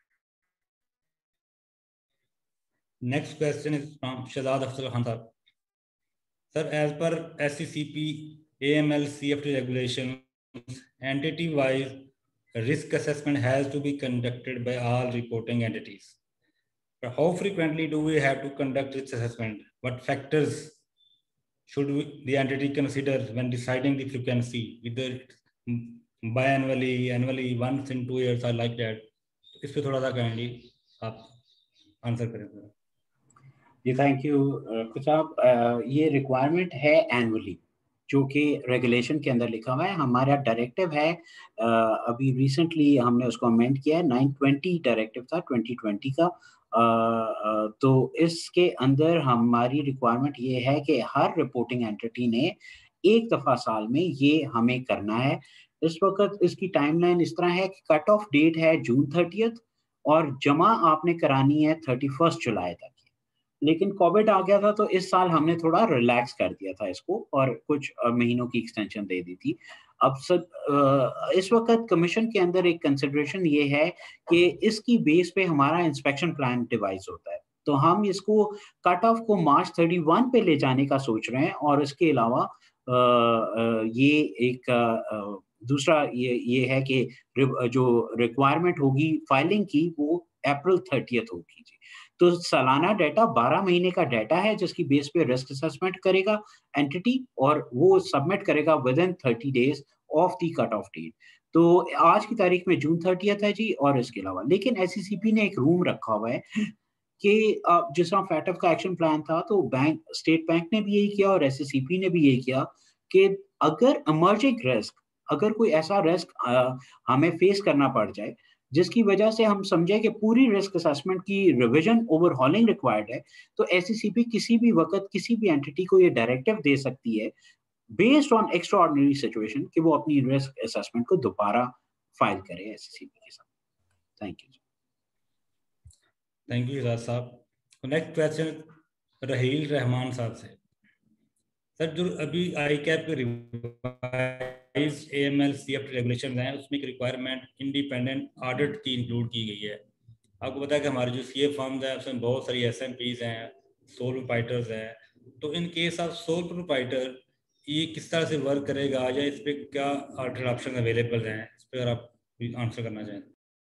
Next question is from Shahzad Afzal Khan sir. Sir, as per S C C P A M L C F T regulations, entity-wise risk assessment has to be conducted by all reporting entities. But how frequently do we have to conduct risk assessment? What factors should we, the entity consider when deciding the frequency, whether biannually, annually, once in two years, or like that? इस पे थोड़ा सा kindly आप answer करें। जी thank you कुछ साहब, ये requirement है एनुअली जो कि रेगुलेशन के अंदर लिखा हुआ है। हमारा डायरेक्टिव है, अभी रिसेंटली हमने उसको अमेंड किया है, नाइन ट्वेंटी डायरेक्टिव था ट्वेंटी ट्वेंटी का। तो इसके अंदर हमारी रिक्वायरमेंट ये है कि हर रिपोर्टिंग एंटिटी ने एक दफ़ा साल में ये हमें करना है। इस वक्त इसकी टाइमलाइन इस तरह है कि कट ऑफ डेट है जून थर्टियथ और जमा आपने करानी है थर्टी फर्स्ट जुलाई तक। लेकिन कोविड आ गया था तो इस साल हमने थोड़ा रिलैक्स कर दिया था इसको और कुछ महीनों की एक्सटेंशन दे दी थी। अब सब इस वक्त कमीशन के अंदर एक कंसिडरेशन ये है कि इसकी बेस पे हमारा इंस्पेक्शन प्लान डिवाइस होता है, तो हम इसको कट ऑफ को मार्च थर्टी वन पे ले जाने का सोच रहे हैं। और इसके अलावा ये एक दूसरा ये ये है कि जो रिक्वायरमेंट होगी फाइलिंग की वो अप्रैल थर्टियथ होगी जी। तो सालाना डाटा बारह महीने का डाटा है जिसकी बेस पे रिस्क असेसमेंट करेगा एंटिटी और वो सबमिट करेगा within thirty days of the cut off date. तो आज की तारीख में जून थर्टियथ है जी। और इसके अलावा लेकिन एससीसीपी ने एक रूम रखा हुआ है कि जिस तरह फैटफ का एक्शन प्लान था तो बैंक स्टेट बैंक ने भी यही किया और एससीसीपी ने भी यही किया कि अगर इमर्जिंग रिस्क, अगर कोई ऐसा रिस्क हमें फेस करना पड़ जाए जिसकी वजह से हम समझे कि पूरी रिस्क असेसमेंट की रिवीजन ओवरहॉलिंग रिक्वायर्ड है, तो एससीसीपी किसी भी वक्त किसी भी एंटिटी को ये डायरेक्टिव दे सकती है बेस्ड ऑन एक्स्ट्राऑर्डिनरी सिचुएशन कि वो अपनी रिस्क असेसमेंट को दोबारा फाइल करे एससीसीपी के साथ। Thank you. Thank you Raj sahab. Next question Raheel Rehman sahab से। सर, जो अभी आई कैप के रिवाइज एएमएल सीएफटी रेगुलेशन हैं उसमें एक रिक्वायरमेंट इंडिपेंडेंट ऑडिट की इंक्लूड की गई है। आपको पता है कि हमारे जो सीए फर्म्स हैं उसमें बहुत सारी एसएमपीज हैं, सोल प्रोप्राइटर्स हैं, तो in case of sole proprietor ये किस तरह से वर्क करेगा या इस पर क्या ऑल्टरनेट ऑप्शन अवेलेबल हैं, इस पर अगर आप आंसर करना चाहें।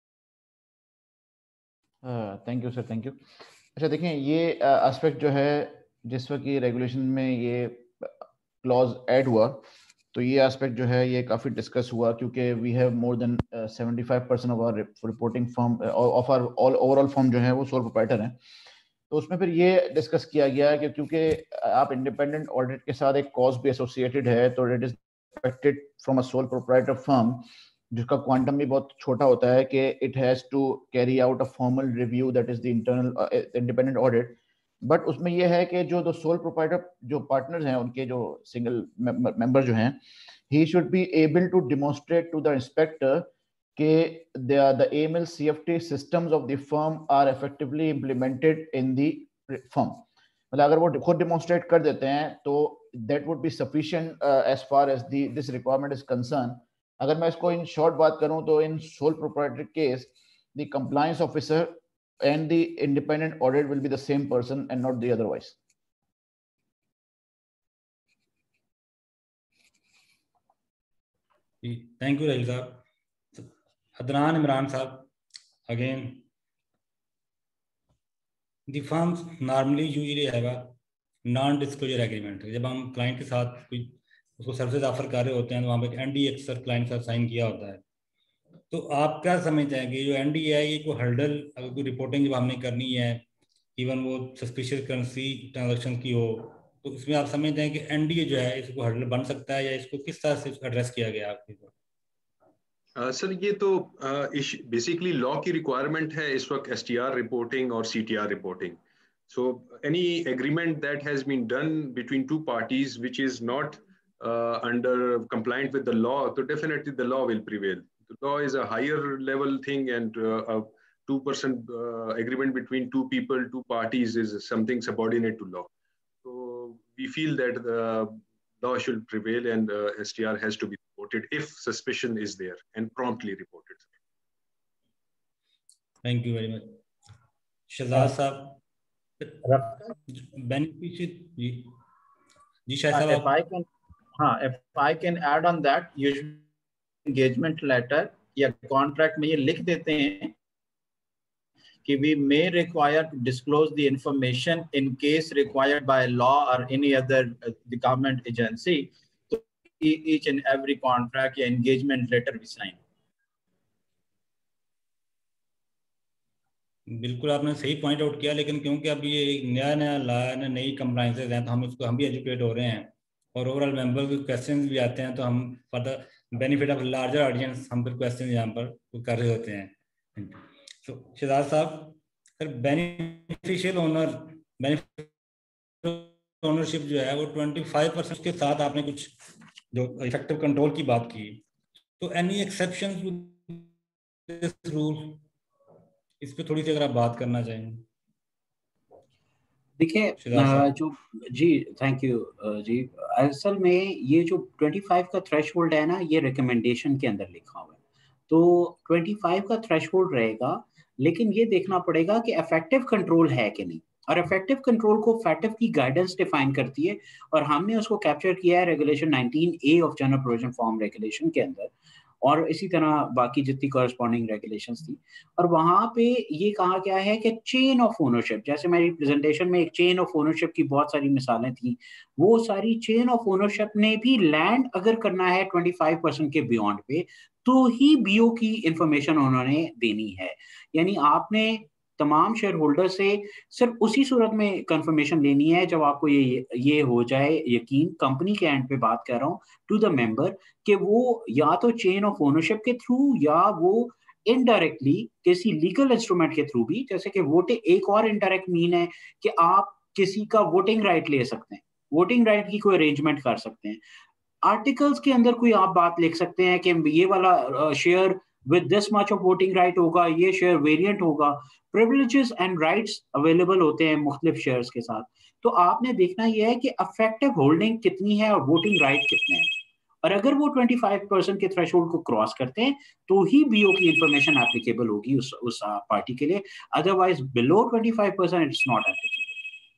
Thank you sir, thank you. अच्छा देखिए, ये एस्पेक्ट जो है जिस वक्त ये रेगुलेशन में ये क्लॉज ऐड हुआ तो ये एस्पेक्ट जो है ये काफ़ी डिस्कस हुआ क्योंकि we have more than seventy five percent of our reporting firm of our all overall firm जो है वो सोल प्रोप्राइटर हैं। तो उसमें फिर ये डिस्कस किया गया कि क्योंकि आप इंडिपेंडेंट ऑडिट के साथ एक कॉस्ट भी एसोसिएटेड है तो it is expected from a sole proprietor firm जिसका क्वांटम भी बहुत छोटा होता है कि it has to carry out a formal review that is the internal independent audit. But उसमें यह है कि जो दो सोल प्रोप्राइटर जो पार्टनर्स हैं उनके जो सिंगल मेंबर जो हैं he should be able to demonstrate to the inspector कि the AML CFT systems of the firm are effectively implemented in the firm. मतलब अगर वो खुद डेमोन्स्ट्रेट कर देते हैं तो that would be sufficient as far as the this requirement is concern. अगर मैं इसको इन शॉर्ट बात करूं तो in sole proprietor case the compliance officer and the independent audit will be the same person and not the otherwise. Thank you Rahil साहब। अदनान इमरान साहब, again the firms normally usually have a non-disclosure agreement। जब हम client के साथ कोई उसको services offer कर रहे होते हैं तो वहाँ पे एनडी अक्सर क्लाइंट के साथ साइन किया होता है। तो आप क्या समझते हैं कि जो एनडी है ये कोई हर्डल, अगर कोई रिपोर्टिंग जब हमने करनी है इवन वो सस्पिशियस करेंसी ट्रांजैक्शन की हो तो इसमें आप समझते हैं कि एनडीए जो है इसको हर्डल बन सकता है या इसको किस तरह से एड्रेस किया गया आपके uh, सर ये तो बेसिकली uh, लॉ की रिक्वायरमेंट है इस वक्त एसटीआर रिपोर्टिंग और CTR reporting. So any agreement that has been done between two parties which is not under compliant with the law तो definitely the law will prevail. The law is a higher level thing and uh, a two percent uh, agreement between two people, two parties is something subordinate to law. So we feel that the law should prevail and uh, S T R has to be reported if suspicion is there and promptly reported. Thank you very much. Shahzad sahab, beneficiary ji Shah sahab, if I can हाँ if I can add on that, usually engagement letter या contract में ये लिख देते हैं कि we may require to disclose the information in case required by law or any other uh, the government agency. तो each and every contract या engagement letter we sign. बिल्कुल आपने सही पॉइंट आउट किया, लेकिन क्योंकि अब ये नया नया ला है, नई कंप्लाइंसेज हैं तो हम इसको हम भी एजुकेट हो रहे हैं और ओवरऑल मेंबर के क्वेश्चंस भी आते हैं तो हम for the benefit of larger audience हम फिर क्वेश्चन यहाँ पर कर रहे होते हैं। तो Shahzad sahab, sir beneficial owner beneficial ownership जो है वो पच्चीस परसेंट के साथ आपने कुछ जो इफेक्टिव कंट्रोल की बात की, तो any exceptions with this rule, इस पे थोड़ी सी अगर आप बात करना चाहेंगे। देखिए जो जी थैंक यू जी, असल में ये जो पच्चीस का थ्रेशोल्ड है ना, ये रिकमेंडेशन के अंदर लिखा हुआ है, तो पच्चीस का थ्रेशोल्ड रहेगा, लेकिन ये देखना पड़ेगा कि इफेक्टिव कंट्रोल है कि नहीं, और इफेक्टिव कंट्रोल को फैटिफ की गाइडेंस डिफाइन करती है, और हमने उसको कैप्चर किया है regulation nineteen A of general provision form regulation के अंदर, और इसी तरह बाकी जितनी कॉरस्पॉन्डिंग रेगुलेशंस थी। और वहां पे ये कहा गया है कि चेन ऑफ ओनरशिप, जैसे मेरी प्रेजेंटेशन में एक चेन ऑफ ओनरशिप की बहुत सारी मिसालें थी, वो सारी चेन ऑफ ओनरशिप ने भी लैंड अगर करना है पच्चीस परसेंट के बियॉन्ड पे, तो ही बीओ की इंफॉर्मेशन उन्होंने देनी है। यानी आपने तमाम शेयर होल्डर से सिर्फ उसी सूरत में कंफर्मेशन लेनी है जब आपको ये ये हो जाए यकीन, कंपनी के एंड पे बात कर रहा हूँ, टू द मेंबर, कि वो या तो चेन ऑफ ओनरशिप के थ्रू या वो इनडायरेक्टली किसी लीगल इंस्ट्रूमेंट के थ्रू भी, जैसे कि वोटिंग, एक और इनडायरेक्ट मीन है कि आप किसी का वोटिंग राइट ले सकते हैं, वोटिंग राइट की कोई अरेंजमेंट कर सकते हैं। आर्टिकल्स के अंदर कोई आप बात लिख सकते हैं कि ये वाला share with this much of voting right होगा, ये शेयर वेरिएंट होगा, प्रिविलेजेस एंड राइट्स अवेलेबल होते हैं मुख्तलिफ शेयर्स के साथ। तो आपने देखना यह है कि अफेक्टिव होल्डिंग कितनी है और वोटिंग राइट कितने हैं, और अगर वो पच्चीस परसेंट के थ्रेशोल्ड को क्रॉस करते हैं तो ही बीओ की इंफॉर्मेशन एप्लीकेबल होगी उस उस पार्टी के लिए, अदरवाइज बिलो पच्चीस percent it's not applicable.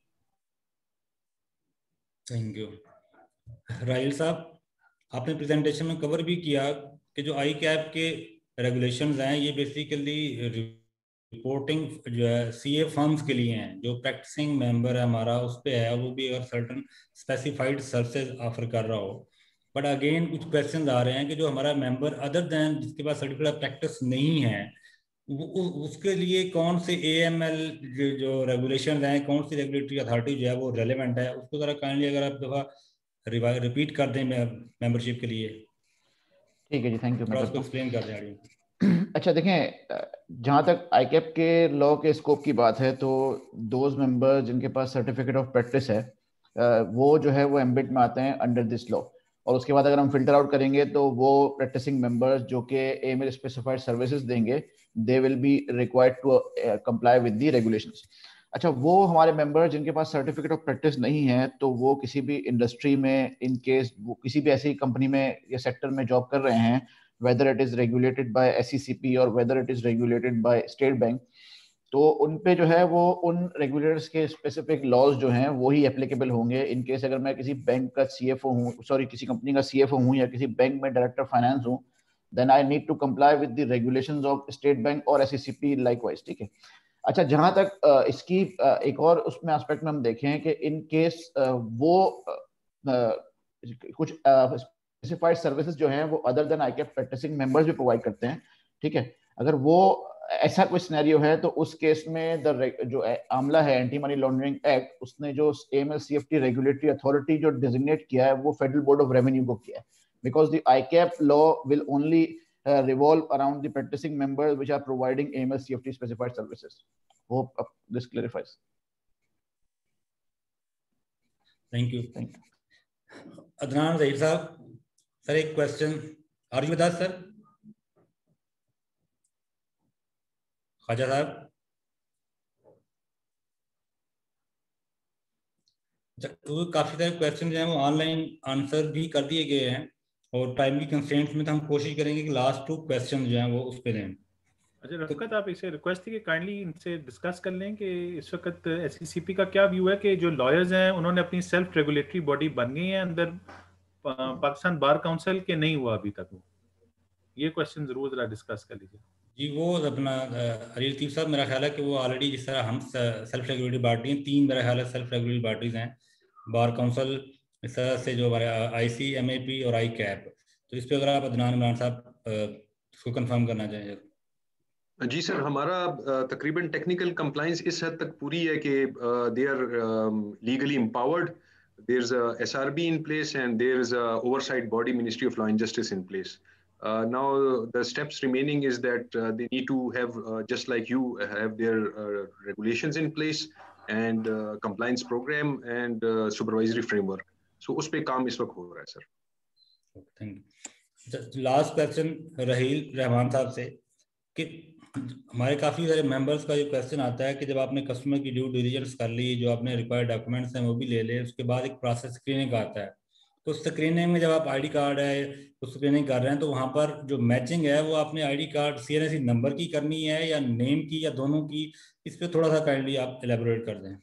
Thank you. Raheel sahab, आपने प्रेजेंटेशन में कवर भी किया कि जो आई कैप के रेगुलेशंस हैं ये बेसिकली रिपोर्टिंग जो है सीए फर्म्स के लिए हैं, जो प्रैक्टिसिंग मेंबर है हमारा उस पे है, वो भी अगर सर्टन स्पेसिफाइड सर्विसेज ऑफर कर रहा हो। बट अगेन कुछ क्वेश्चन आ रहे हैं कि जो हमारा मेंबर अदर देन जिसके पास सर्टिफिकेट प्रैक्टिस नहीं है, वो उसके लिए कौन से एएमएल जो, जो रेगुलेशन हैं, कौन सी रेगुलेटरी अथॉरिटी जो है वो रेलेवेंट है, उसको जरा काइंडली अगर आप दफा रिपीट कर दें मेंबरशिप के लिए। ठीक है जी, थैंक यू। मैं उसको एक्सप्लेन कर दें। अच्छा देखें, जहाँ तक आईकैप के लॉ के स्कोप की बात है, तो दोज मेंबर जिनके पास सर्टिफिकेट ऑफ प्रैक्टिस है वो जो है वो एम्बिट में आते हैं अंडर दिस लॉ। और उसके बाद अगर हम फिल्टर आउट करेंगे तो वो प्रैक्टिसिंग मेंबर्स जो कि एएमएल स्पेसिफाइड सर्विसेज देंगे, they will be required to comply with the regulations. अच्छा, वो हमारे मेंबर जिनके पास सर्टिफिकेट ऑफ प्रैक्टिस नहीं है, तो वो किसी भी इंडस्ट्री में, इन केस वो किसी भी ऐसी कंपनी में या सेक्टर में जॉब कर रहे हैं, whether it is regulated by S E C P or whether it is regulated by State Bank, तो उन पे जो है वो उन रेगुलेटर्स के स्पेसिफिक लॉज जो हैं वो ही एप्लीकेबल होंगे। इन केस अगर मैं किसी बैंक का सीएफओ हूँ, सॉरी किसी कंपनी का सीएफओ हूँ या किसी बैंक में डायरेक्टर फाइनेंस हूँ, then I need to comply with the regulations of state bank और एसईसीपी लाइकवाइज। ठीक है। अच्छा, जहां तक इसकी एक और उसमें एस्पेक्ट में हम देखें कि इन केस वो कुछ स्पेसिफाइड सर्विसेज जो हैं वो other than ICAP practising members भी प्रोवाइड करते हैं। ठीक है। अगर वो ऐसा कोई सिनेरियो है तो उस केस में द जो आमला है एंटी मनी लॉन्ड्रिंग एक्ट, उसने जो एएमएल-सीएफटी रेगुलेटरी अथॉरिटी जो डिजिग्नेट किया है वो फेडरल बोर्ड ऑफ रेवेन्यू को किया है, because the ICAP law will only revolve around the practicing members which are providing A M L C F T specified services. Hope uh, this clarifies. Thank you. Thank you. Adnan Zahir sahab, sir, एक question. Are you with us, sir? Khaja sahab. तो काफी सारे question जो हैं वो online answer भी कर दिए गए हैं और टाइम की कंस्ट्रेंट्स में तो हम कोशिश करेंगे कि लास्ट टू क्वेश्चन जो हैं वो उस पे लें। अच्छा रफ़कत, आप इसे रिक्वेस्ट थी कि काइंडली इनसे डिस्कस कर लें कि इस वक्त एसईसीपी का क्या व्यू है कि जो लॉयर्स हैं उन्होंने अपनी सेल्फ रेगुलेटरी बॉडी बन गई है अंदर पाकिस्तान बार काउंसिल के, नहीं हुआ अभी तक वो, ये क्वेश्चन जरूर जरा डिस्कस कर लीजिए। जी, वो अपना अली लतीफ़ साहब, मेरा ख्याल है कि वो ऑलरेडी जिस तरह हम सेल्फ रेगुलेटरी बॉडी हैं, तीन मेरा ख्याल है सेल्फ रेगुलेटरी बॉडीज हैं, बार काउंसिल इस तरह से जो हमारे आईसी, एमएपी और आई कैप। तो इस पे अगर आप अदनान इमरान साहब इसको कंफर्म करना चाहेंगे। जी सर, हमारा तकरीबन टेक्निकल कंप्लाइंस इस हद तक पूरी है कि they are legally empowered, there is a SRB in place and there is a oversight body, ministry of law and justice in place. Uh, now the steps remaining is that uh, they need to have uh, just like you have their uh, regulations in place and uh, compliance program and uh, supervisory framework. So उस पे काम इस वक्त हो रहा है sir. Thank you. Last question Raheel Rehman sahab से कि हमारे काफ़ी सारे मेंबर्स का ये क्वेश्चन आता है कि जब आपने कस्टमर की ड्यू डिलिजेंस कर ली, जो आपने रिक्वायर्ड डॉक्यूमेंट्स हैं वो भी ले ले, उसके बाद एक प्रोसेस स्क्रीनिंग का आता है। तो स्क्रीनिंग में जब आप आईडी कार्ड है तो स्क्रीनिंग कर रहे हैं, तो वहाँ पर जो मैचिंग है वो आपने ID card C N S C number की करनी है या नेम की या दोनों की? इस पर थोड़ा सा काइंडली आप एलेबोरेट कर दें।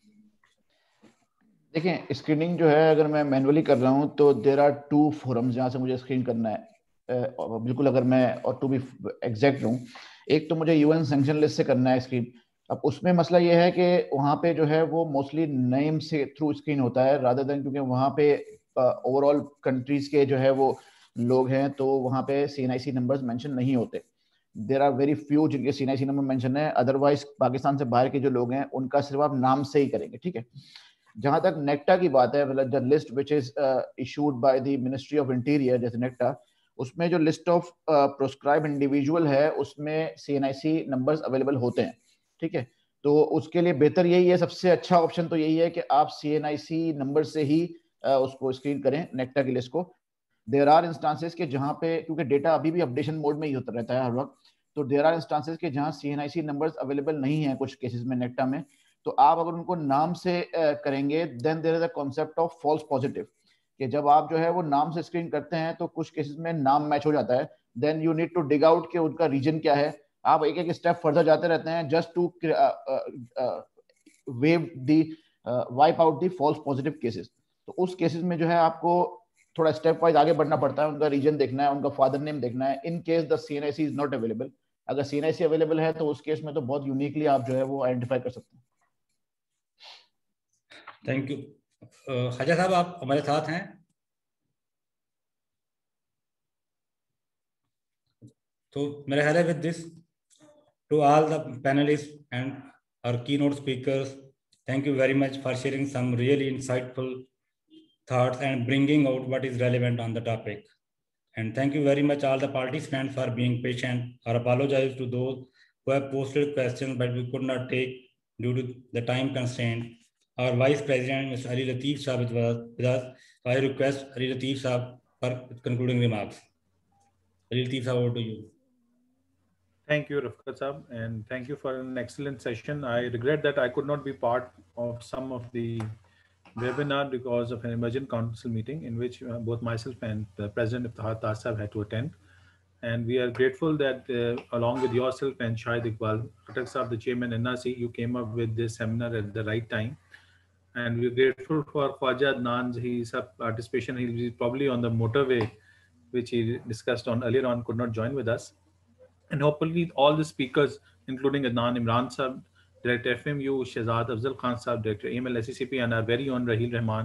देखिए, स्क्रीनिंग जो है अगर मैं मैनुअली कर रहा हूँ तो देर आर टू फोरम्स जहाँ से मुझे स्क्रीन करना है। बिल्कुल, अगर मैं और टू बी एग्जैक्ट हूँ, एक तो मुझे यूएन सैंक्शन लिस्ट से करना है स्क्रीन। अब उसमें मसला ये है कि वहाँ पे जो है वो मोस्टली नेम से थ्रू स्क्रीन होता है रादर देन, क्योंकि वहाँ पे ओवरऑल uh, कंट्रीज के जो है वो लोग हैं, तो वहाँ पे C N I C numbers mention नहीं होते। देर आर वेरी फ्यू जिनके C N I C number mention है, अदरवाइज पाकिस्तान से बाहर के जो लोग हैं उनका सिर्फ आप नाम से ही करेंगे, ठीक है। जहां तक नेक्टा की बात है, मतलब the list which is issued by the ministry of interior, जैसे नेक्टा, उसमें जो लिस्ट ऑफ प्रोस्क्राइब इंडिविजुअल है उसमें सीएनआईसी नंबर्स अवेलेबल होते हैं, ठीक है। तो उसके लिए बेहतर यही है, सबसे अच्छा ऑप्शन तो यही है कि आप सीएनआईसी नंबर से ही uh, उसको स्क्रीन करें नेक्टा की लिस्ट को। देयर आर इंस्टांसेस के जहां पे, क्योंकि डेटा अभी भी अपडेशन मोड में ही होता रहता है हर वक्त, तो देयर आर इंस्टांसेस के जहां सीएनआईसी नंबर्स अवेलेबल नहीं है कुछ केसेस में नेक्टा में, तो आप अगर उनको नाम से uh, करेंगे, then there is a concept of false positive, कि जब आप जो है वो नाम से स्क्रीन करते हैं तो कुछ केसेस में नाम मैच हो जाता है, then you need to dig out कि उनका रीजन क्या है। आप एक एक स्टेप फर्दर जाते रहते हैं just to wave the wipe out the false positive cases. तो उस केसेस में जो है आपको थोड़ा स्टेप वाइज आगे बढ़ना पड़ता है, उनका रीजन देखना है, उनका फादर नेम देखना है, in case the CNIC is not available. अगर सीएनआईसी अवेलेबल है तो उस केस में तो बहुत यूनिकली आप जो है वो आइडेंटिफाई कर सकते हैं। Thank you. ख्वाजा साहब, आप हमारे साथ हैं? तो मेरा ख्याल है with this to all the panelists and our keynote speakers, thank you very much for sharing some really insightful thoughts and bringing out what is relevant on the topic. And thank you very much all the participants for being patient. I apologize to those who have posted questions but we could not take due to the time constraint. Our Vice President, Mister Ali Latif Saab, is with us. So I request Ali Latif Saab for concluding remarks. Ali Latif Saab, over to you. Thank you, Rafkat Saab, and thank you for an excellent session. I regret that I could not be part of some of the webinar because of an emergent council meeting in which uh, both myself and the President Iftihar Taj Saab had to attend. And we are grateful that uh, along with yourself and Shahid Iqbal Khattak Saab, the chairman N R C, you came up with this seminar at the right time. And we're grateful for Khwaja Adnan's his participation. He's probably on the motorway, which he discussed on earlier on, could not join with us. And hopefully all the speakers, including Adnan Imran Saab, Director F M U, Shehzad Afzal Khan Saab, Director A M L S C C P, and our very own Raheel Rahman,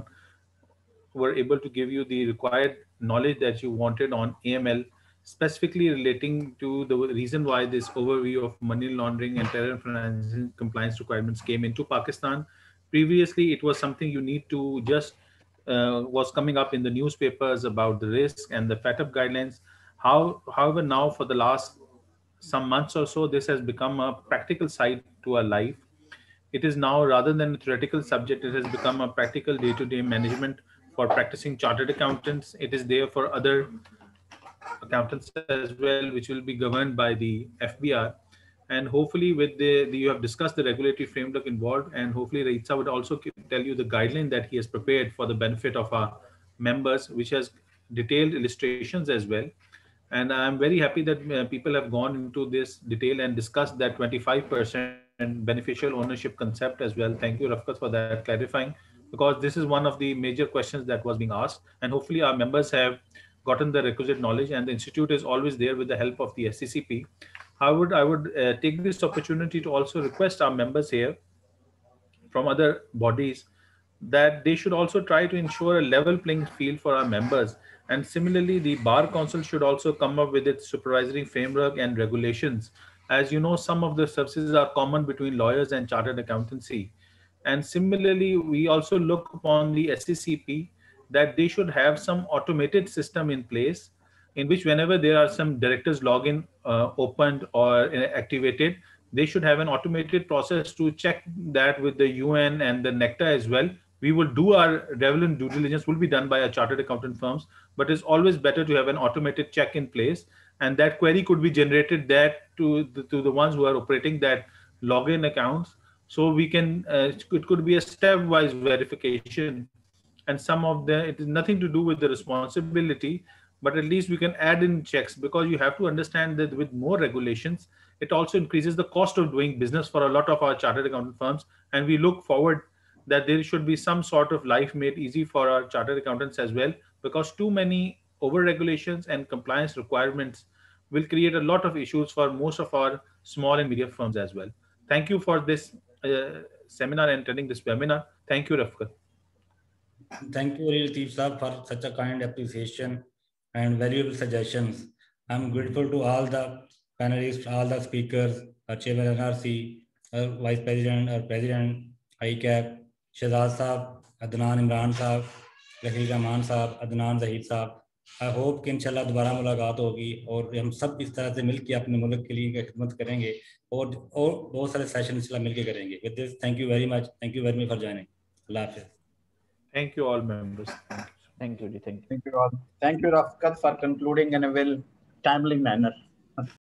were able to give you the required knowledge that you wanted on A M L, specifically relating to the reason why this overview of money laundering and terror financing compliance requirements came into Pakistan. Previously, it was something you need to just, uh, was coming up in the newspapers about the risk and the FATF guidelines. How, however, now for the last some months or so, this has become a practical side to our life. It is now, rather than a theoretical subject, it has become a practical day-to-day management for practicing chartered accountants. It is there for other accountants as well, which will be governed by the F B R. And hopefully with the, the you have discussed the regulatory framework involved, and hopefully Raitsa would also tell you the guideline that he has prepared for the benefit of our members, which has detailed illustrations as well. And I'm very happy that uh, people have gone into this detail and discussed that twenty-five percent beneficial ownership concept as well. Thank you, Rafkat, for that clarifying, because this is one of the major questions that was being asked. And hopefully our members have gotten the requisite knowledge, and the Institute is always there with the help of the S C C P. I would, I would uh, take this opportunity to also request our members here from other bodies that they should also try to ensure a level playing field for our members. And similarly, the Bar Council should also come up with its supervisory framework and regulations. As you know, some of the services are common between lawyers and chartered accountancy. And similarly, we also look upon the S C C P that they should have some automated system in place in which whenever there are some directors login uh, opened or activated, they should have an automated process to check that with the U N and the NECTA as well. we will do our relevant due diligence will be done by our chartered accountant firms, but it's always better to have an automated check in place, and that query could be generated that to the, to the ones who are operating that login accounts. So we can, uh, it could be a stepwise verification, and some of the, it is nothing to do with the responsibility, but at least we can add in checks, because you have to understand that with more regulations, it also increases the cost of doing business for a lot of our chartered accountant firms. And we look forward that there should be some sort of life made easy for our chartered accountants as well, because too many over regulations and compliance requirements will create a lot of issues for most of our small and medium firms as well. Thank you for this uh, seminar and attending this webinar. Thank you, Rafkat. Thank you, Lateef Saab, for such a kind appreciation and valuable suggestions. I'm grateful to all the panelists, all the speakers, our chairman N R C, our vice president, our president, I C A P, Shehzad Saab, Adnan Imran Saab, Rahil Rahman Saab, Adnan Zahid Saab. I hope कि इंशाल्लाह दोबारा मुलाकात होगी और हम सब इस तरह से मिलकर अपने मुल्क के लिए खिदमत करेंगे और और बहुत सारे सेशन इंशाल्लाह मिलकर करेंगे. With this, thank you very much. Thank you very much for joining. Allah Hafiz. Thank you all members. Thank you. Thank you. Thank you all. Thank you, Rafkat, for concluding in a well timely manner.